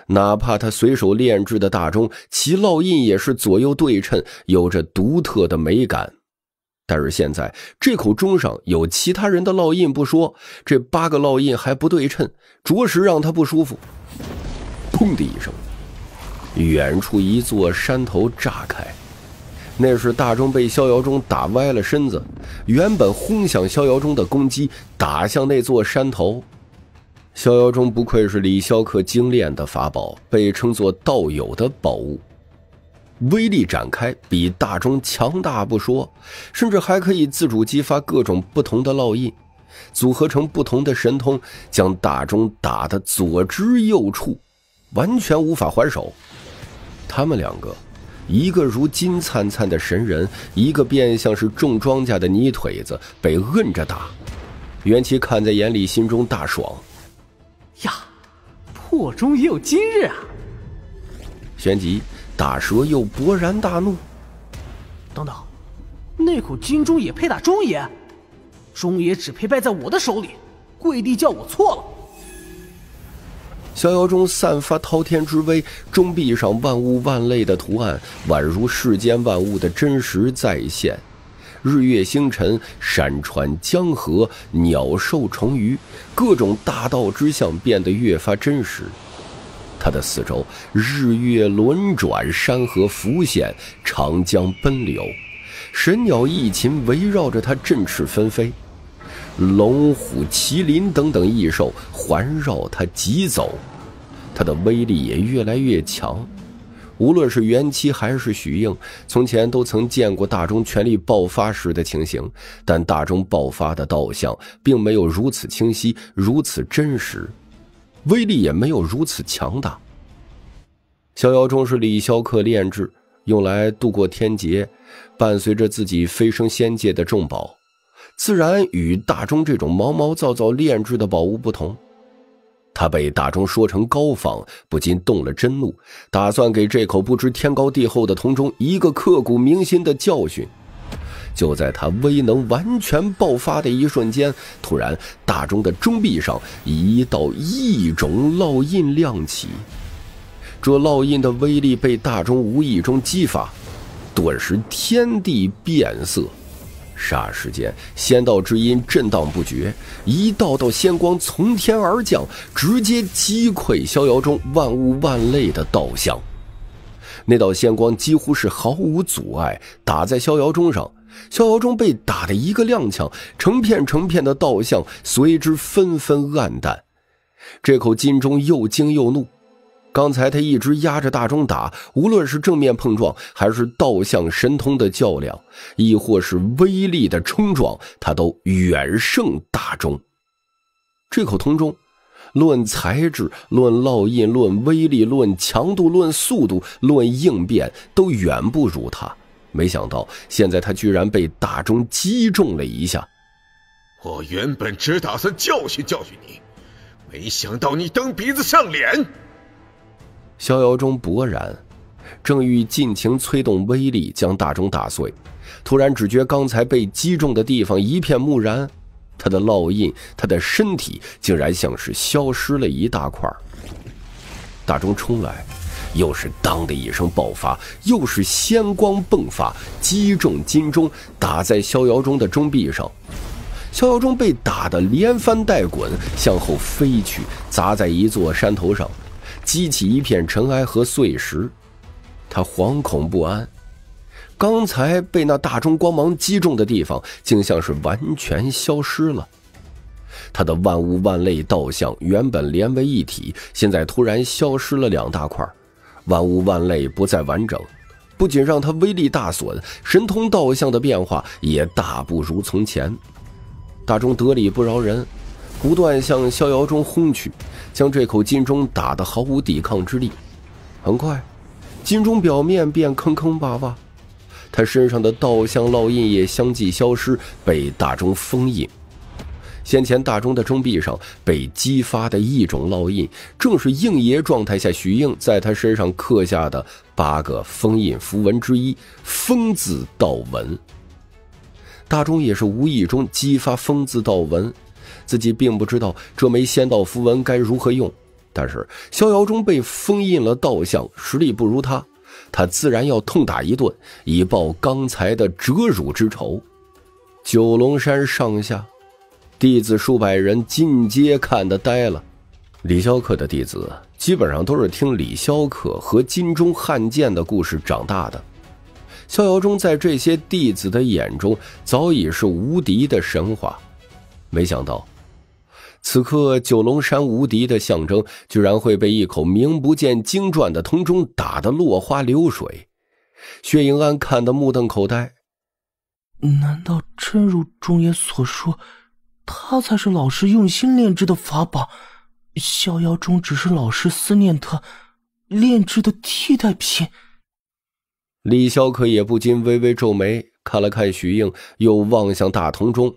哪怕他随手炼制的大钟，其烙印也是左右对称，有着独特的美感。但是现在这口钟上有其他人的烙印不说，这八个烙印还不对称，着实让他不舒服。砰的一声，远处一座山头炸开，那是大钟被逍遥钟打歪了身子，原本轰向逍遥钟的攻击打向那座山头。逍遥钟不愧是李逍客精炼的法宝，被称作道友的宝物，威力展开比大钟强大不说，甚至还可以自主激发各种不同的烙印，组合成不同的神通，将大钟打得左支右绌，完全无法还手。他们两个，一个如金灿灿的神人，一个便像是种庄稼的泥腿子，被摁着打。袁琪看在眼里，心中大爽。 呀，破钟也有今日啊！ 旋即大蛇又勃然大怒。 等等，那口金钟也配打钟爷？钟爷只配败在我的手里，跪地叫我错了。 逍遥钟散发滔天之威，钟壁上万物万类的图案宛如世间万物的真实再现，日月星辰、山川江河、鸟兽虫鱼，各种大道之象变得越发真实。它的四周，日月轮转，山河浮现，长江奔流，神鸟异禽围绕着它振翅纷飞，龙虎麒麟等等异兽环绕它疾走，它的威力也越来越强。无论是袁七还是许应，从前都曾见过大钟全力爆发时的情形，但大钟爆发的道相并没有如此清晰，如此真实，威力也没有如此强大。逍遥钟是李逍客炼制，用来度过天劫，伴随着自己飞升仙界的重宝，自然与大钟这种毛毛躁躁炼制的宝物不同。他被大钟说成高仿，不禁动了真怒，打算给这口不知天高地厚的铜钟一个刻骨铭心的教训。就在他威能完全爆发的一瞬间，突然大钟的钟壁上一道异种烙印亮起，这烙印的威力被大钟无意中激发，顿时天地变色。霎时间，仙道之音震荡不绝，一道道仙光从天而降，直接击溃逍遥钟万物万类的道相。那道仙光几乎是毫无阻碍打在逍遥钟上，逍遥钟被打得一个踉跄，成片成片的道相随之纷纷暗淡。这口金钟又惊又怒，刚才他一直压着大钟打，无论是正面碰撞，还是道相神通的较量，亦或是威力的冲撞，他都远胜大钟。这口铜钟，论材质，论烙印，论威力，论强度，论速度，论应变，都远不如他。没想到现在他居然被大钟击中了一下。 我原本只打算教训教训你，没想到你蹬鼻子上脸。 逍遥钟勃然，正欲尽情催动威力将大钟打碎，突然只觉刚才被击中的地方一片木然，他的烙印，他的身体竟然像是消失了一大块。大钟冲来，又是当的一声爆发，又是仙光迸发，击中金钟，打在逍遥钟的钟壁上。逍遥钟被打得连翻带滚，向后飞去，砸在一座山头上，激起一片尘埃和碎石。他惶恐不安，刚才被那大钟光芒击中的地方竟像是完全消失了。他的万物万类道相原本连为一体，现在突然消失了两大块，万物万类不再完整，不仅让他威力大损，神通道相的变化也大不如从前。大钟得理不饶人，不断向逍遥钟轰去，将这口金钟打得毫无抵抗之力。很快，金钟表面便坑坑洼洼，他身上的道相烙印也相继消失，被大钟封印。先前大钟的钟壁上被激发的一种烙印，正是应爷状态下许应在他身上刻下的八个封印符文之一——风字道纹。大钟也是无意中激发风字道纹，自己并不知道这枚仙道符文该如何用， 但是逍遥中被封印了道相，实力不如他，他自然要痛打一顿，以报刚才的折辱之仇。九龙山上下弟子数百人尽皆看得呆了。李逍客的弟子基本上都是听李逍客和金钟汉剑的故事长大的，逍遥中在这些弟子的眼中早已是无敌的神话。没想到此刻九龙山无敌的象征居然会被一口名不见经传的铜钟打得落花流水。薛迎安看得目瞪口呆， 难道真如中爷所说，他才是老师用心炼制的法宝，逍遥中只是老师思念他炼制的替代品？ 李逍客也不禁微微皱眉，看了看许应，又望向大铜钟。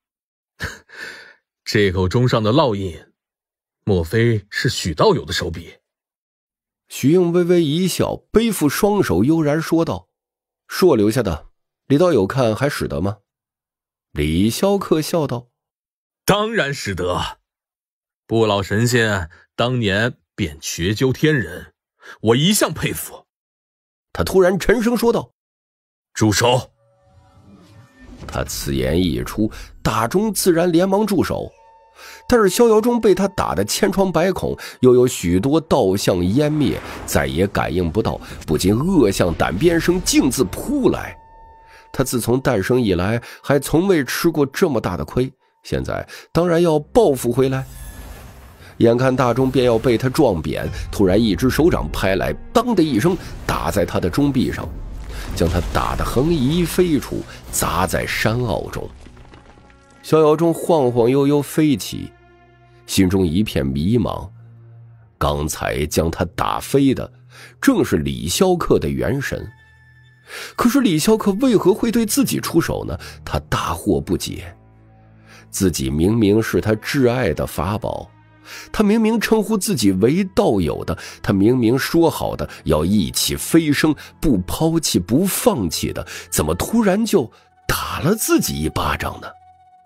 这口钟上的烙印，莫非是许道友的手笔？ 许应微微一笑，背负双手悠然说道：是我留下的，李道友看还使得吗？李逍客笑道： 当然使得，不老神仙当年便绝究天人，我一向佩服。 他突然沉声说道： 住手！ 他此言一出，大钟自然连忙住手，但是逍遥中被他打得千疮百孔，又有许多道相湮灭，再也感应不到，不禁恶向胆边生，径自扑来。他自从诞生以来还从未吃过这么大的亏，现在当然要报复回来。眼看大钟便要被他撞扁，突然一只手掌拍来，当的一声打在他的钟壁上，将他打得横移飞出，砸在山坳中。逍遥中晃晃悠悠飞起，心中一片迷茫。刚才将他打飞的正是李逍客的元神，可是李逍客为何会对自己出手呢？他大惑不解。自己明明是他挚爱的法宝，他明明称呼自己为道友的，他明明说好的要一起飞升，不抛弃不放弃的，怎么突然就打了自己一巴掌呢？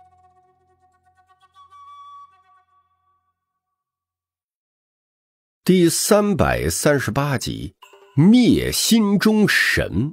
第三百三十八集，灭心中神。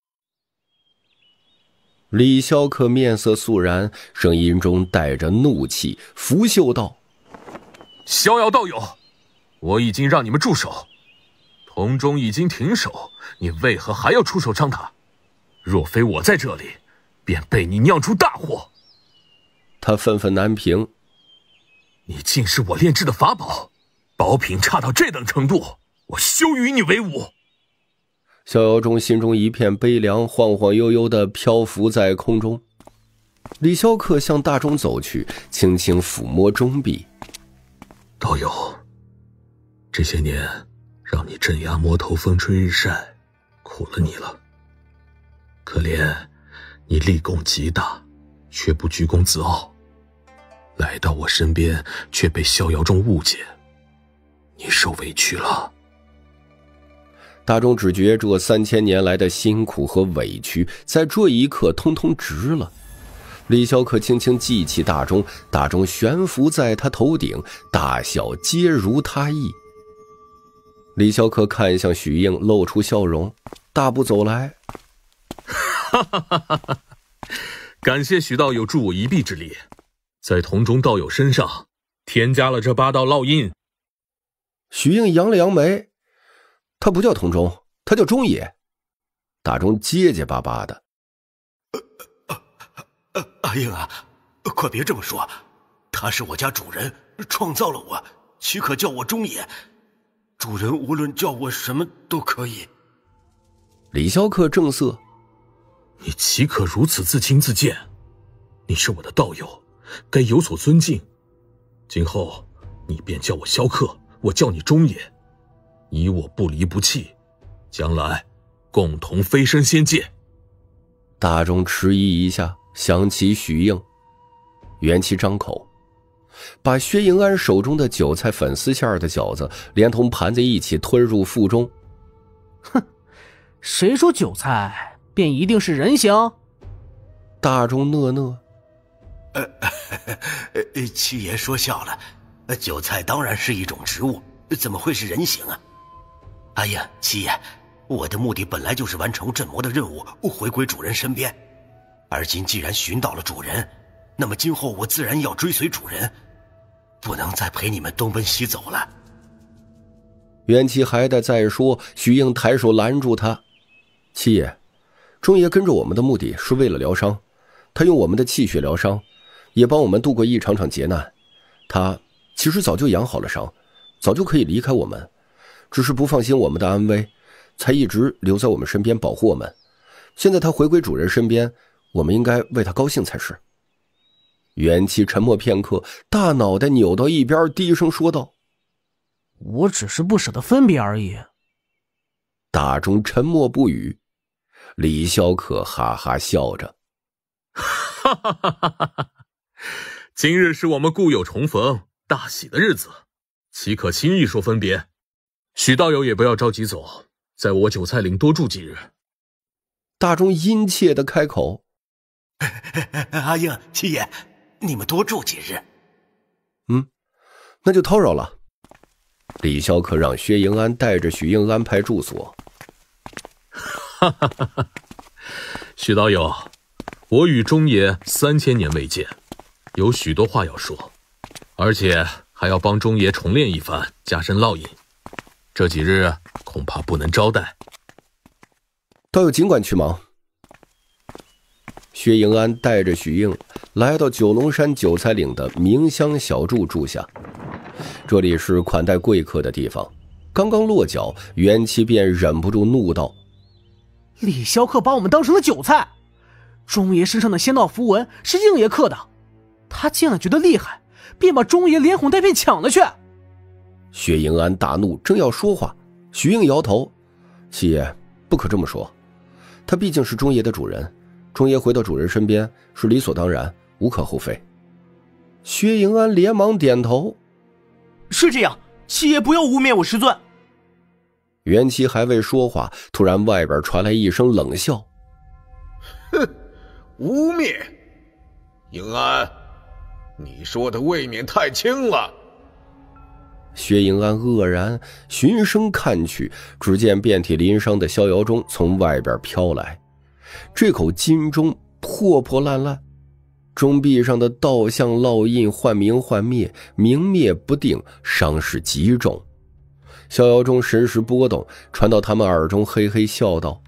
李逍客面色肃然，声音中带着怒气，拂袖道： 逍遥道友，我已经让你们住手，铜钟已经停手，你为何还要出手伤他？若非我在这里，便被你酿出大祸。 他愤愤难平， 你竟是我炼制的法宝，宝品差到这等程度，我休与你为伍。 逍遥中心中一片悲凉，晃晃悠悠地漂浮在空中。李逍客向大钟走去，轻轻抚摸钟壁。 道友，这些年让你镇压魔头风吹日晒，苦了你了。可怜你立功极大，却不居功自傲，来到我身边却被逍遥中误解，你受委屈了。 大钟只觉这三千年来的辛苦和委屈在这一刻通通值了。李逍客轻轻记起大钟，大钟悬浮在他头顶，大小皆如他意。李逍客看向许应，露出笑容，大步走来。 哈哈哈哈哈！感谢许道友助我一臂之力，在铜钟道友身上添加了这八道烙印。 许应扬了扬眉，他不叫铜钟，他叫钟爷。大钟结结巴巴的。 阿英啊，快别这么说，他是我家主人，创造了我，岂可叫我钟爷？主人无论叫我什么都可以。 李逍客正色， 你岂可如此自轻自贱？你是我的道友，该有所尊敬。今后你便叫我逍客，我叫你钟爷，你我不离不弃，将来共同飞升仙界。 大钟迟疑一下，想起许应，元气张口，把薛迎安手中的韭菜粉丝馅的饺子连同盘子一起吞入腹中。 哼，谁说韭菜便一定是人形？ 大钟讷讷， 呃，七爷说笑了，韭菜当然是一种植物， 怎么会是人形啊？哎呀，七爷，我的目的本来就是完成镇魔的任务，回归主人身边。而今既然寻到了主人，那么今后我自然要追随主人，不能再陪你们东奔西走了。 元气还得再说，徐英抬手拦住他：“七爷，钟爷跟着我们的目的是为了疗伤，他用我们的气血疗伤，也帮我们度过一场场劫难。他其实早就养好了伤，早就可以离开我们，只是不放心我们的安危，才一直留在我们身边保护我们。现在他回归主人身边，我们应该为他高兴才是。”元气沉默片刻，大脑袋扭到一边，低声说道：“ 我只是不舍得分别而已。” 大钟沉默不语，李逍客哈哈笑着：“ 哈哈哈哈哈！今日是我们故友重逢、大喜的日子，岂可轻易说分别？许道友也不要着急走，在我韭菜岭多住几日。” 大钟殷切地开口：“ 阿英、七爷，你们多住几日。”“ 嗯，那就叨扰了。”李逍客让薛迎安带着许英安排住所。 哈哈哈哈！许道友，我与钟爷三千年未见，有许多话要说，而且还要帮钟爷重练一番，加深烙印。这几日恐怕不能招待。 道友尽管去忙。薛迎安带着许应来到九龙山九彩岭的明香小筑住下，这里是款待贵客的地方。刚刚落脚，元气便忍不住怒道：“ 李逍客把我们当成了韭菜，钟爷身上的仙道符文是应爷刻的，他见了觉得厉害，便把钟爷连哄带骗抢了去。” 薛迎安大怒，正要说话，许应摇头：“七爷，不可这么说，他毕竟是钟爷的主人，钟爷回到主人身边是理所当然，无可厚非。”薛迎安连忙点头：“ 是这样，七爷不要污蔑我师尊。” 元气还未说话，突然外边传来一声冷笑：“ 哼，污蔑！迎安，你说的未免太轻了。” 薛迎安愕然，循声看去，只见遍体鳞伤的逍遥钟从外边飘来。这口金钟破破烂烂，钟壁上的道像烙印幻明幻灭，明灭不定，伤势极重。逍遥钟神识波动，传到他们耳中，嘿嘿笑道：“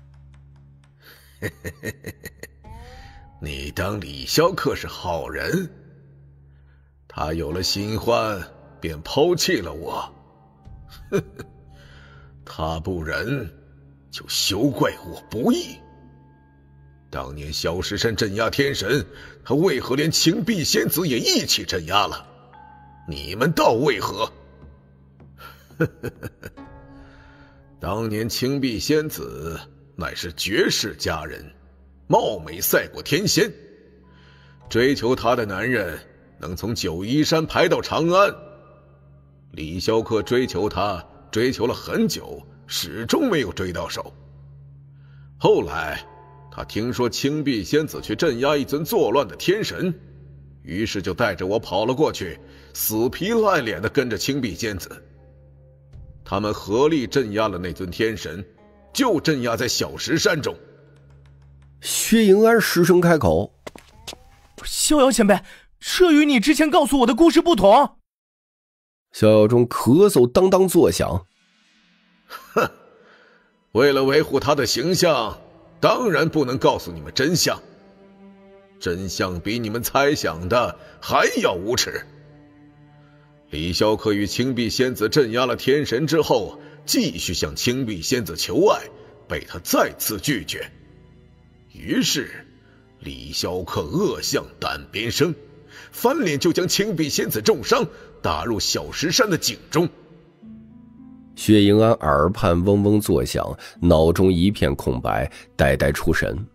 你当李逍客是好人？他有了新欢，便抛弃了我。呵呵，他不仁，就休怪我不义。当年小石山镇压天神，他为何连青碧仙子也一起镇压了？你们倒为何？呵呵呵呵，当年青碧仙子乃是绝世佳人，貌美赛过天仙，追求她的男人能从九嶷山排到长安。李逍客追求她，追求了很久，始终没有追到手。后来他听说青碧仙子去镇压一尊作乱的天神，于是就带着我跑了过去，死皮赖脸地跟着青碧仙子。他们合力镇压了那尊天神，就镇压在小石山中。 薛迎安失声开口：“ 逍遥前辈，这与你之前告诉我的故事不同。” 逍遥中咳嗽当当作响：“ 哼，为了维护他的形象，当然不能告诉你们真相。真相比你们猜想的还要无耻。李逍客与青碧仙子镇压了天神之后，继续向青碧仙子求爱，被他再次拒绝。于是李逍客恶向胆边生，翻脸就将青碧仙子重伤，打入小石山的井中。” 薛迎安耳畔嗡嗡作响，脑中一片空白，呆呆出神。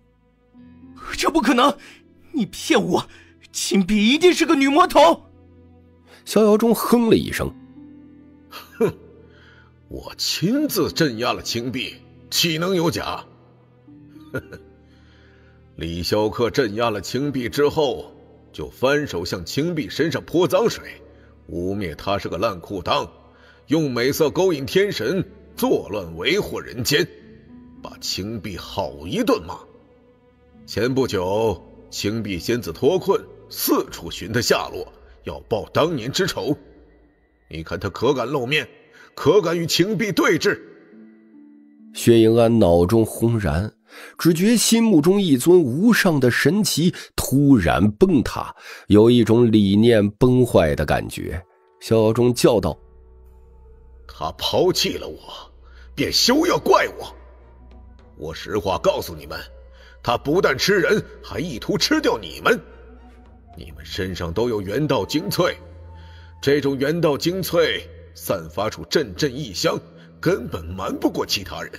“这不可能！你骗我！青碧一定是个女魔头！” 逍遥中哼了一声：“ 哼，我亲自镇压了青碧，岂能有假？”呵呵，李逍客镇压了青碧之后，就翻手向青碧身上泼脏水，污蔑他是个烂裤裆， 用美色勾引天神，作乱为祸人间，把青碧好一顿骂。前不久，青碧仙子脱困，四处寻他下落，要报当年之仇。你看他可敢露面，可敢与青碧对峙？ 薛迎安脑中轰然，只觉心目中一尊无上的神奇突然崩塌，有一种理念崩坏的感觉，逍遥中叫道： 他抛弃了我，便休要怪我。我实话告诉你们，他不但吃人，还意图吃掉你们。你们身上都有元道精粹，这种元道精粹散发出阵阵异香，根本瞒不过其他人。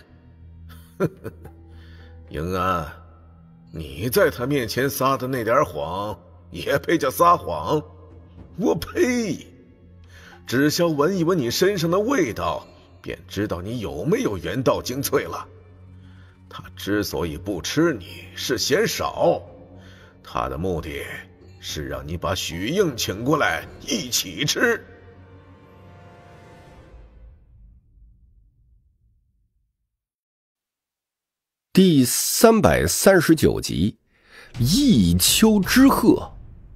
迎安，你在他面前撒的那点谎也配叫撒谎？我呸！只需闻一闻你身上的味道，便知道你有没有元道精粹了。他之所以不吃你，是嫌少，他的目的是让你把许应请过来一起吃。 第三百三十九集，一丘之貉。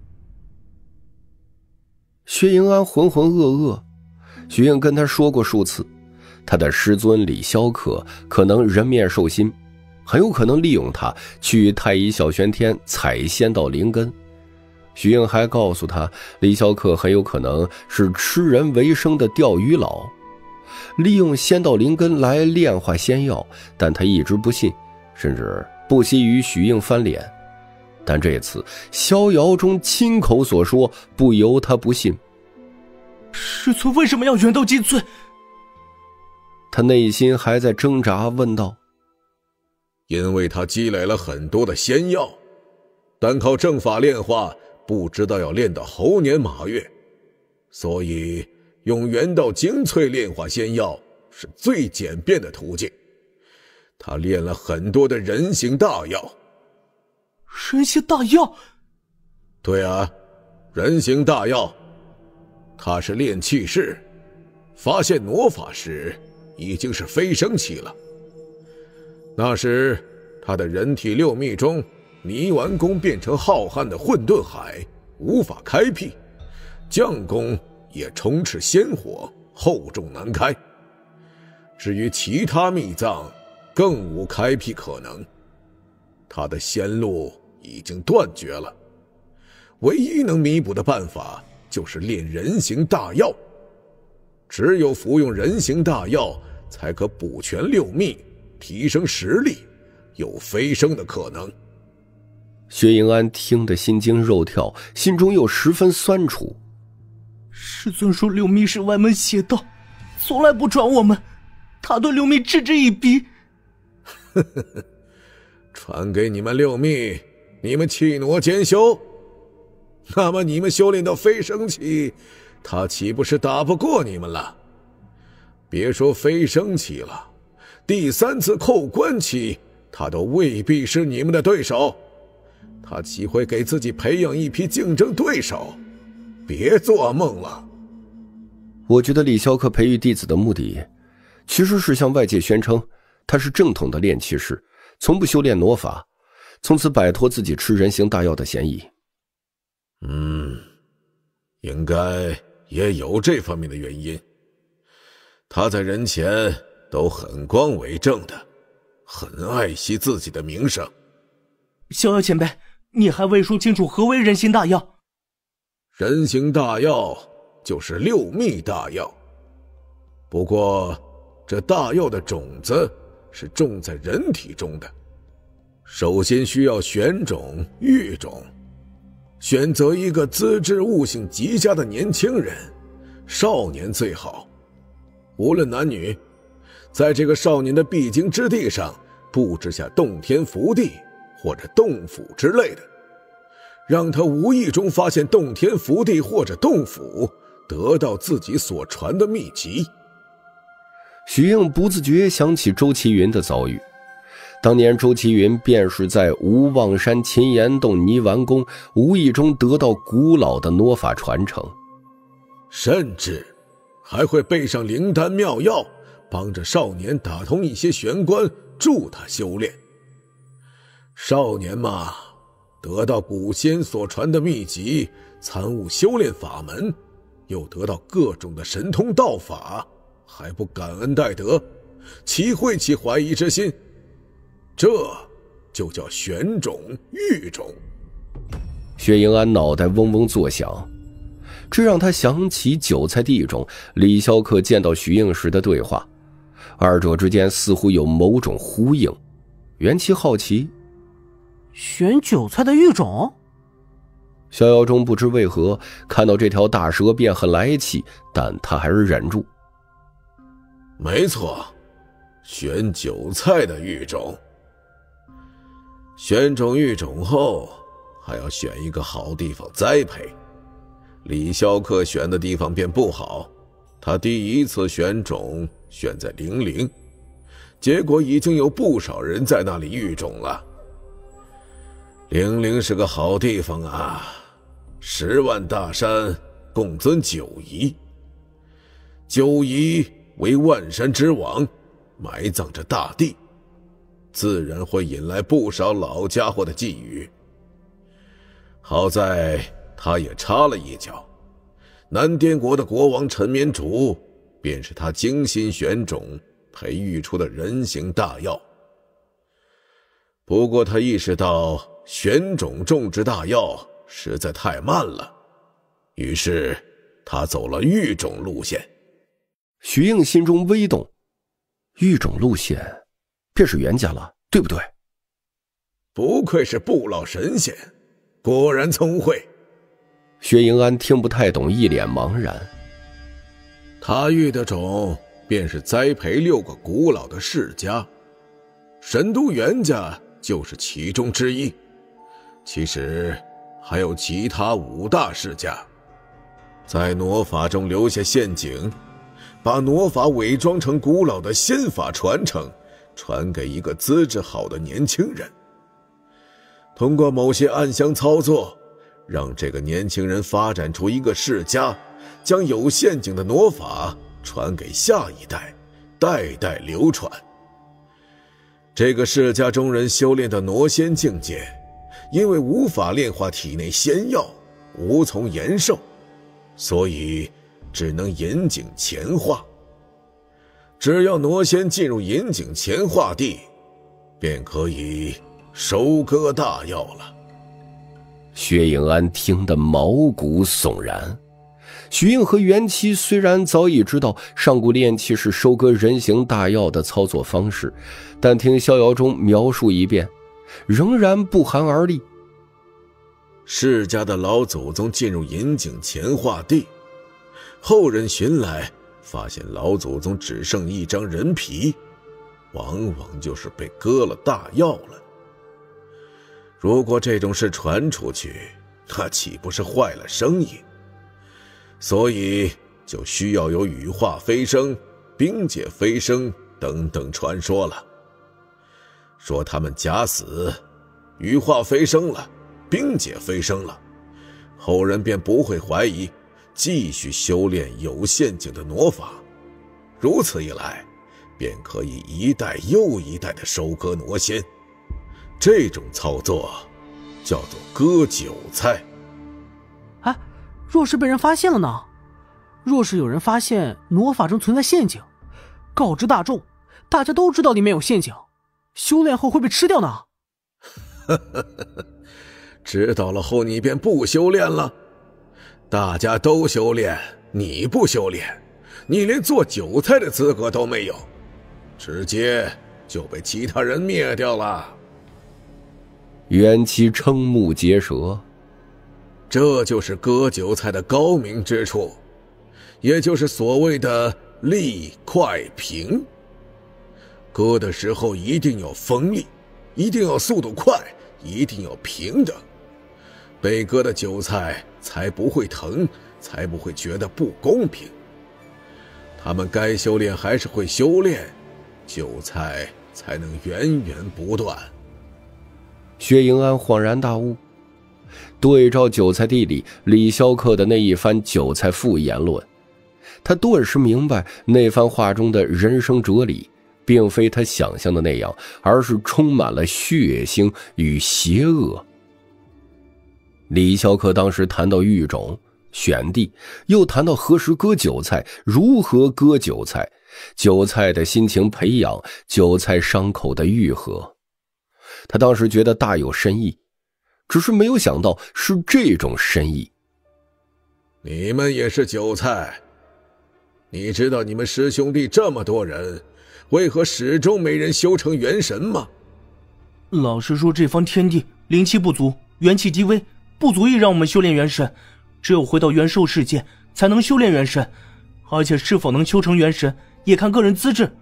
薛迎安浑浑噩噩，许应跟他说过数次，他的师尊李萧客可能人面兽心，很有可能利用他去太乙小玄天采仙道灵根。许应还告诉他，李萧客很有可能是吃人为生的钓鱼佬，利用仙道灵根来炼化仙药，但他一直不信，甚至不惜与许应翻脸。但这次逍遥中亲口所说，不由他不信。 师尊为什么要元道精粹？ 他内心还在挣扎，问道： 因为他积累了很多的仙药，单靠正法炼化，不知道要炼到猴年马月，所以用元道精粹炼化仙药是最简便的途径。他炼了很多的人形大药。 人形大药？ 对啊，人形大药。他是炼气士，发现魔法时已经是飞升期了。那时他的人体六秘中，泥丸宫变成浩瀚的混沌海，无法开辟，将宫也充斥仙火，厚重难开。至于其他秘藏，更无开辟可能。他的仙路已经断绝了，唯一能弥补的办法就是炼人形大药。只有服用人形大药，才可补全六秘，提升实力，有飞升的可能。 薛迎安听得心惊肉跳，心中又十分酸楚。 师尊说六秘是歪门邪道，从来不传我们，他对六秘嗤之以鼻。 呵呵呵，传给你们六秘，你们弃挪兼修，那么你们修炼到飞升期，他岂不是打不过你们了？别说飞升期了，第三次扣关期，他都未必是你们的对手。他岂会给自己培养一批竞争对手？别做梦了。 我觉得李萧客培育弟子的目的，其实是向外界宣称他是正统的炼气士，从不修炼魔法，从此摆脱自己吃人形大药的嫌疑。 嗯，应该也有这方面的原因。他在人前都很光为正的，很爱惜自己的名声。 逍遥前辈，你还未说清楚何为人形大药。 人形大药就是六秘大药，不过这大药的种子是种在人体中的，首先需要选种育种，选择一个资质悟性极佳的年轻人，少年最好，无论男女，在这个少年的必经之地上布置下洞天福地或者洞府之类的，让他无意中发现洞天福地或者洞府，得到自己所传的秘籍。 许应不自觉想起周奇云的遭遇，当年周奇云便是在无望山秦岩洞泥丸宫无意中得到古老的魔法传承， 甚至还会备上灵丹妙药，帮着少年打通一些玄关，助他修炼。少年嘛，得到古仙所传的秘籍，参悟修炼法门，又得到各种的神通道法，还不感恩戴德，岂会起怀疑之心？这就叫玄种育种。 薛迎安脑袋嗡嗡作响，这让他想起韭菜地中李逍客见到徐应时的对话，二者之间似乎有某种呼应。袁七好奇， 选韭菜的育种？ 逍遥中不知为何看到这条大蛇便很来气，但他还是忍住。 没错，选韭菜的育种。选种育种后，还要选一个好地方栽培。李逍客选的地方便不好，他第一次选种选在零陵，结果已经有不少人在那里育种了。零陵是个好地方啊，十万大山共尊九夷，九夷为万山之王，埋葬着大地，自然会引来不少老家伙的觊觎。好在他也插了一脚，南滇国的国王陈绵竹便是他精心选种培育出的人形大药。不过他意识到选种种植大药实在太慢了，于是他走了育种路线。 徐应心中微动，育种路线便是袁家了，对不对？ 不愧是不老神仙，果然聪慧。 薛迎安听不太懂，一脸茫然。 他育的种便是栽培六个古老的世家，神都袁家就是其中之一，其实还有其他五大世家。在傩法中留下陷阱，把傩法伪装成古老的仙法传承，传给一个资质好的年轻人。通过某些暗箱操作，让这个年轻人发展出一个世家，将有陷阱的傩法传给下一代，代代流传。这个世家中人修炼的傩仙境界，因为无法炼化体内仙药，无从延寿，所以只能引井潜化。只要傩仙进入引井潜化地，便可以收割大药了。 薛迎安听得毛骨悚然。徐应和袁七虽然早已知道上古炼器是收割人形大药的操作方式，但听逍遥中描述一遍，仍然不寒而栗。 世家的老祖宗进入引井潜化地，后人寻来发现老祖宗只剩一张人皮，往往就是被割了大药了。如果这种事传出去，那岂不是坏了生意？所以就需要有羽化飞升、冰解飞升等等传说了。说他们假死，羽化飞升了，冰解飞升了，后人便不会怀疑，继续修炼有陷阱的傩法。如此一来，便可以一代又一代的收割傩仙。这种操作叫做割韭菜。 哎，若是被人发现了呢？若是有人发现傩法中存在陷阱，告知大众，大家都知道里面有陷阱，修炼后会被吃掉呢？ 知道了后你便不修炼了。大家都修炼，你不修炼，你连做韭菜的资格都没有，直接就被其他人灭掉了。 袁七瞠目结舌， 这就是割韭菜的高明之处，也就是所谓的利快平。割的时候一定要锋利，一定要速度快，一定要平等，被割的韭菜才不会疼，才不会觉得不公平。他们该修炼还是会修炼，韭菜才能源源不断。 薛迎安恍然大悟，对照韭菜地里李逍客的那一番韭菜腹言论， 他顿时明白那番话中的人生哲理并非他想象的那样，而是充满了血腥与邪恶。李逍客当时谈到育种、选地，又谈到何时割韭菜，如何割韭菜，韭菜的心情培养，韭菜伤口的愈合。他当时觉得大有深意，只是没有想到是这种深意。 你们也是韭菜，你知道你们师兄弟这么多人，为何始终没人修成元神吗？ 老实说，这方天地灵气不足，元气低微，不足以让我们修炼元神，只有回到元兽世界才能修炼元神，而且是否能修成元神也看个人资质。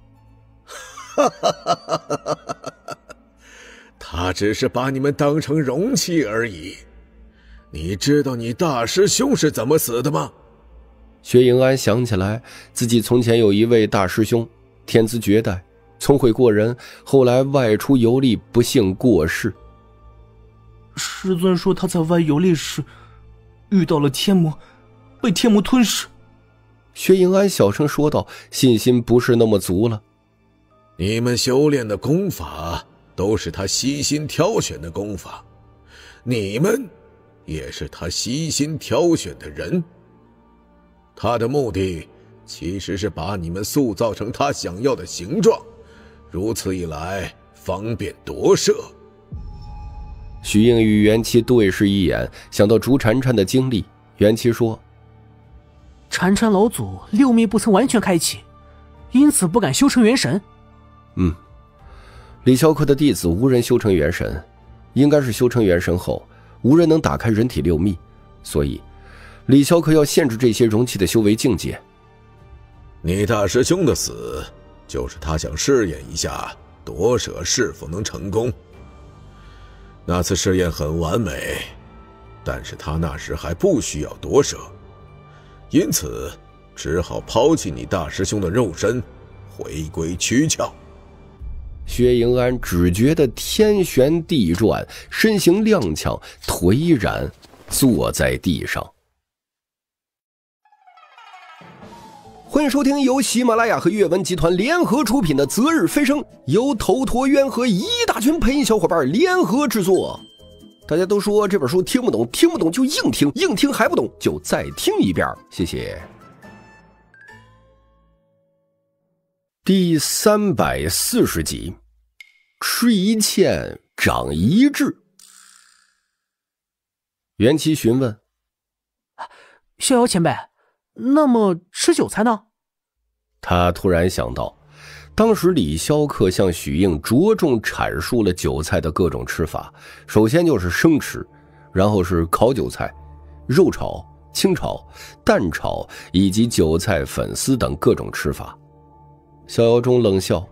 他只是把你们当成容器而已。你知道你大师兄是怎么死的吗？ 薛迎安想起来自己从前有一位大师兄，天资绝代，聪慧过人，后来外出游历不幸过世。 师尊说他在外游历时遇到了天魔，被天魔吞噬。 薛迎安小声说道，信心不是那么足了。 你们修炼的功法都是他悉心挑选的功法，你们也是他悉心挑选的人。他的目的其实是把你们塑造成他想要的形状，如此一来方便夺舍。 徐应与元气对视一眼，想到竹婵婵的经历，元气说： 婵婵老祖六秘不曾完全开启，因此不敢修成元神。 嗯，李逍客的弟子无人修成元神，应该是修成元神后无人能打开人体六秘，所以李逍客要限制这些容器的修为境界。 你大师兄的死就是他想试验一下夺舍是否能成功。那次试验很完美，但是他那时还不需要夺舍，因此只好抛弃你大师兄的肉身，回归躯壳。 薛迎安只觉得天旋地转，身形踉跄，颓然坐在地上。 欢迎收听由喜马拉雅和阅文集团联合出品的《择日飞升》，由头陀渊和一大群配音小伙伴联合制作。大家都说这本书听不懂，听不懂就硬听，硬听还不懂就再听一遍，谢谢。 第三百四十集，吃一堑长一智。元气询问： 逍遥前辈，那么吃韭菜呢？ 他突然想到，当时李逍客向许应着重阐述了韭菜的各种吃法，首先就是生吃，然后是烤韭菜、肉炒、清炒、蛋炒以及韭菜粉丝等各种吃法。逍遥中冷笑：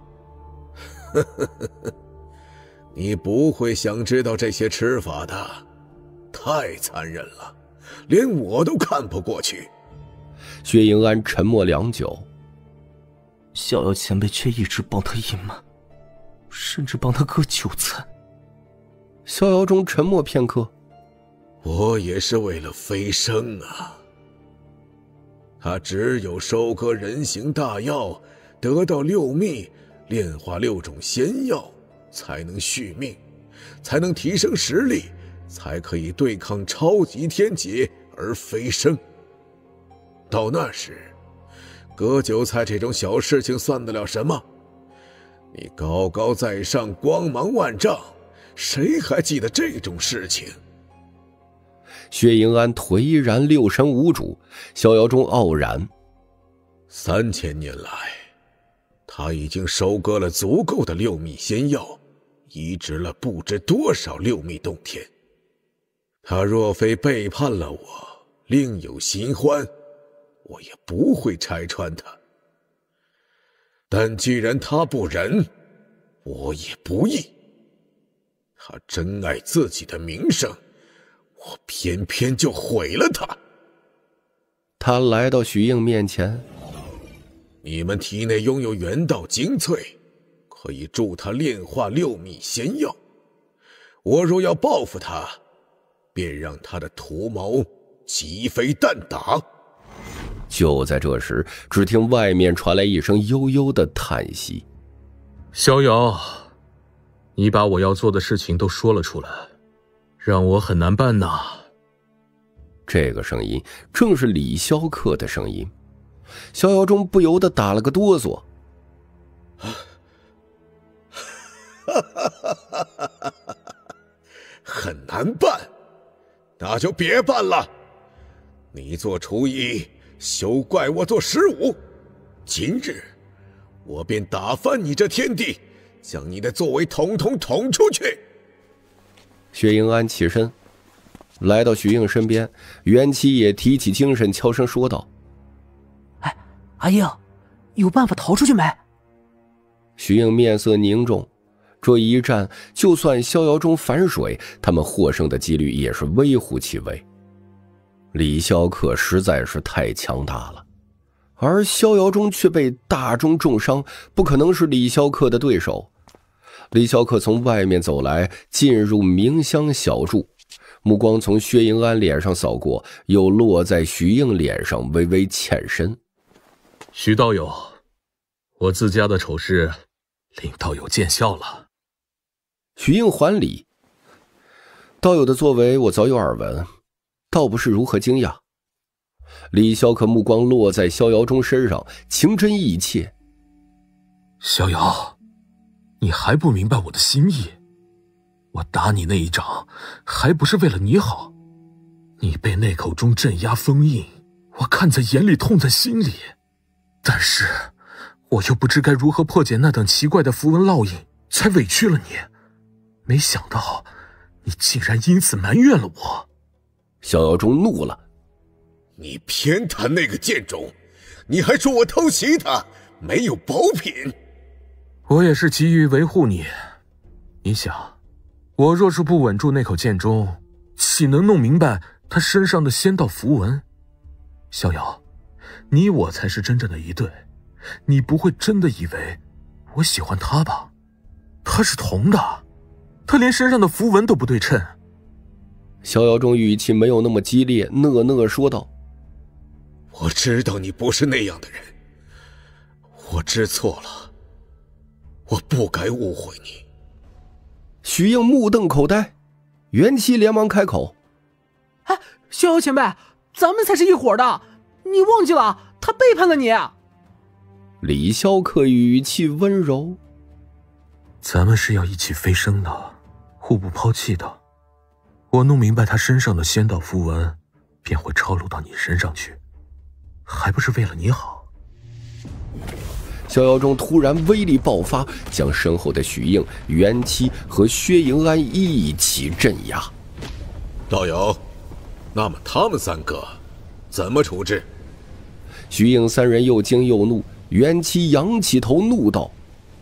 你不会想知道这些吃法的，太残忍了，连我都看不过去。 薛迎安沉默良久， 逍遥前辈却一直帮他隐瞒，甚至帮他割韭菜。 逍遥中沉默片刻， 我也是为了飞升啊。他只有收割人形大药，得到六秘，炼化六种仙药，才能续命，才能提升实力，才可以对抗超级天劫而飞升。到那时，割韭菜这种小事情算得了什么？你高高在上，光芒万丈，谁还记得这种事情？ 薛迎安颓然六神无主，逍遥中傲然。 三千年来，他已经收割了足够的六秘仙药，移植了不知多少六秘洞天。他若非背叛了我，另有新欢，我也不会拆穿他。但既然他不仁，我也不义。他珍爱自己的名声，我偏偏就毁了他。 他来到许应面前： 你们体内拥有元道精粹，可以助他炼化六秘仙药。我若要报复他，便让他的图谋鸡飞蛋打。 就在这时，只听外面传来一声悠悠的叹息。 逍遥，你把我要做的事情都说了出来，让我很难办呐。 这个声音正是李逍客的声音，逍遥中不由得打了个哆嗦。 很难办，那就别办了。你做初一，休怪我做十五。今日我便打翻你这天地，将你的作为统统捅出去。 薛英安起身来到徐应身边，袁七也提起精神，悄声说道： 哎，阿英，有办法逃出去没？ 徐应面色凝重，这一战就算逍遥中反水，他们获胜的几率也是微乎其微。李逍客实在是太强大了，而逍遥中却被大中重伤，不可能是李逍客的对手。李逍客从外面走来，进入明香小筑，目光从薛迎安脸上扫过，又落在徐应脸上，微微欠身。 徐道友，我自家的丑事令道友见笑了。 徐应还礼，道友的作为我早有耳闻，倒不是如何惊讶。李逍客目光落在逍遥中身上，情真意切。 逍遥，你还不明白我的心意？我打你那一掌，还不是为了你好？你被那口钟镇压封印，我看在眼里，痛在心里。但是，我又不知该如何破解那等奇怪的符文烙印，才委屈了你。没想到，你竟然因此埋怨了我。 逍遥中怒了： 你偏袒那个贱种，你还说我偷袭他，没有宝品。 我也是急于维护你。你想，我若是不稳住那口剑钟，岂能弄明白他身上的仙道符文？逍遥，你我才是真正的一对，你不会真的以为我喜欢他吧？他是铜的，他连身上的符文都不对称。 逍遥中语气没有那么激烈，讷讷说道： 我知道你不是那样的人，我知错了，我不该误会你。 徐应目瞪口呆，袁七连忙开口： 哎，逍遥前辈，咱们才是一伙的，你忘记了他背叛了你。 李逍客语气温柔： 咱们是要一起飞升的，互不抛弃的。我弄明白他身上的仙道符文，便会抄录到你身上去，还不是为了你好？ 逍遥中突然威力爆发，将身后的许应、袁七和薛迎安一起镇压。 道友，那么他们三个怎么处置？ 许应三人又惊又怒，袁七扬起头怒道：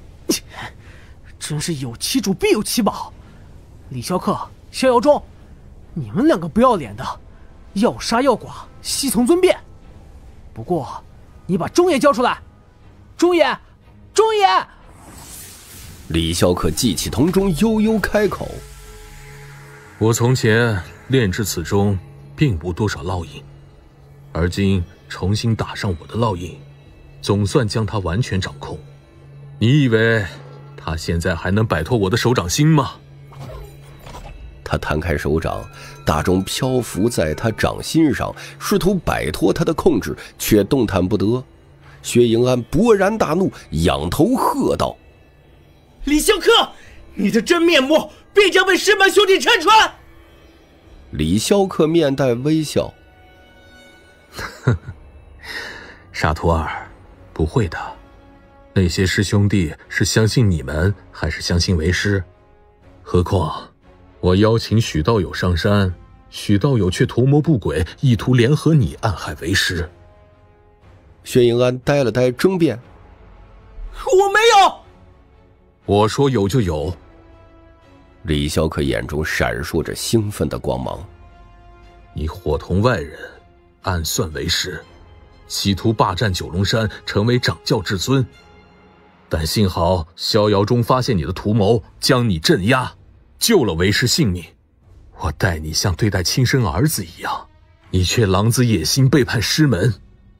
真是有其主必有其保。李逍客、逍遥中，你们两个不要脸的，要杀要剐，悉从尊便。不过你把钟爷交出来。钟爷，钟爷！ 李逍客记起铜钟，悠悠开口： 我从前炼制此钟并无多少烙印，而今重新打上我的烙印，总算将它完全掌控。你以为他现在还能摆脱我的手掌心吗？ 他摊开手掌，大钟漂浮在他掌心上，试图摆脱他的控制，却动弹不得。薛迎安勃然大怒，仰头喝道： 李逍客，你的真面目必将被师门兄弟拆穿。 李逍客面带微笑： 呵呵，傻徒儿，不会的。那些师兄弟是相信你们，还是相信为师？何况我邀请许道友上山，许道友却图谋不轨，意图联合你暗害为师。 薛迎安呆了呆，争辩： 我没有。 我说有就有。 李逍客眼中闪烁着兴奋的光芒： 你伙同外人，暗算为师，企图霸占九龙山，成为掌教至尊。但幸好逍遥中发现你的图谋，将你镇压，救了为师性命。我待你像对待亲生儿子一样，你却狼子野心，背叛师门。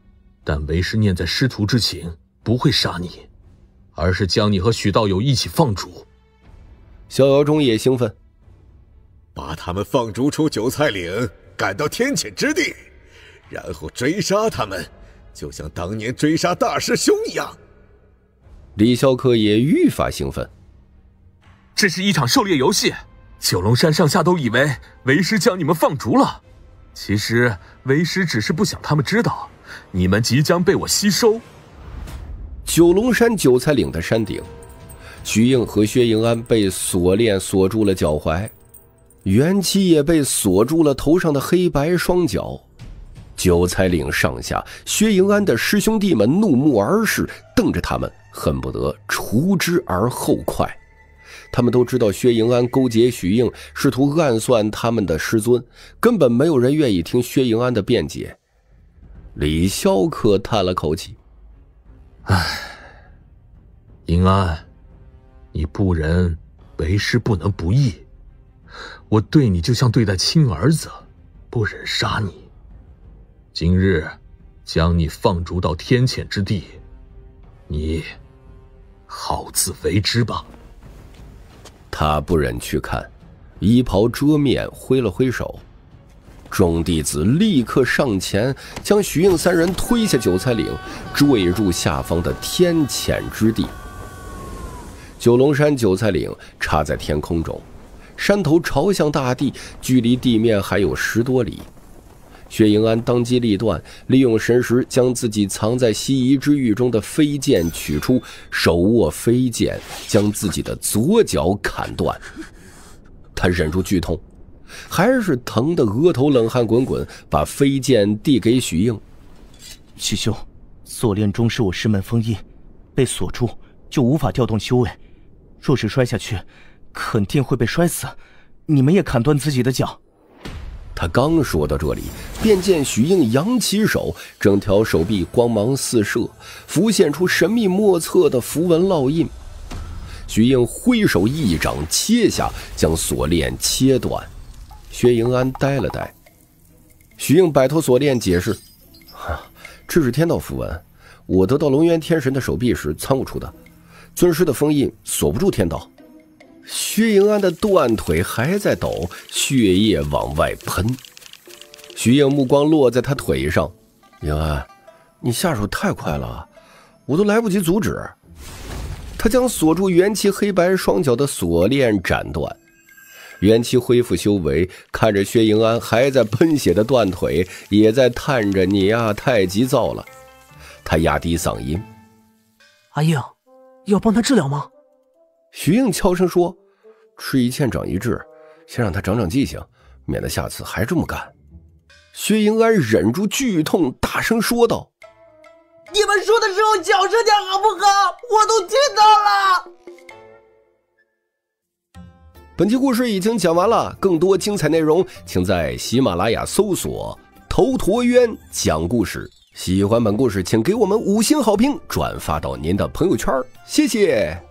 但为师念在师徒之情，不会杀你，而是将你和许道友一起放逐。 逍遥中也兴奋， 把他们放逐出九菜岭，赶到天堑之地，然后追杀他们，就像当年追杀大师兄一样。 李逍客也愈发兴奋， 这是一场狩猎游戏，九龙山上下都以为为师将你们放逐了，其实为师只是不想他们知道，你们即将被我吸收。 九龙山九菜岭的山顶，徐应和薛迎安被锁链锁住了脚踝，袁七也被锁住了头上的黑白双脚。九菜岭上下，薛迎安的师兄弟们怒目而视，瞪着他们，恨不得除之而后快。他们都知道薛迎安勾结许应，试图暗算他们的师尊，根本没有人愿意听薛迎安的辩解。李逍客叹了口气， 唉，迎安，你不仁，为师不能不义。我对你就像对待亲儿子，不忍杀你。今日将你放逐到天堑之地，你好自为之吧。 他不忍去看，衣袍遮面，挥了挥手。众弟子立刻上前，将徐应三人推下九菜岭，坠入下方的天堑之地。九龙山九菜岭插在天空中，山头朝向大地，距离地面还有十多里。薛迎安当机立断，利用神识将自己藏在西夷之玉中的飞剑取出，手握飞剑，将自己的左脚砍断。他忍住剧痛，还是疼得额头冷汗滚滚，把飞剑递给许应。 师兄，锁链中是我师门封印，被锁住就无法调动修为，若是摔下去，肯定会被摔死。你们也砍断自己的脚。 他刚说到这里，便见许应扬起手，整条手臂光芒四射，浮现出神秘莫测的符文烙印。许应挥手一掌切下，将锁链切断。薛迎安呆了呆，许应摆脱锁链，解释：“啊，这是天道符文，我得到龙元天神的手臂时参悟出的，尊师的封印锁不住天道。”薛迎安的断腿还在抖，血液往外喷。徐应目光落在他腿上：“迎安，你下手太快了，我都来不及阻止。”他将锁住元气黑白双脚的锁链斩断。元气恢复修为，看着薛迎安还在喷血的断腿，也在叹着：“你呀，太急躁了。”他压低嗓音：“ 阿应，要帮他治疗吗？” 徐应悄声说：“吃一堑长一智，先让他长长记性，免得下次还这么干。”薛迎安忍住剧痛，大声说道：“ 你们说的时候小声点好不好？我都听到了。” 本期故事已经讲完了，更多精彩内容请在喜马拉雅搜索头陀渊讲故事。喜欢本故事请给我们五星好评，转发到您的朋友圈，谢谢。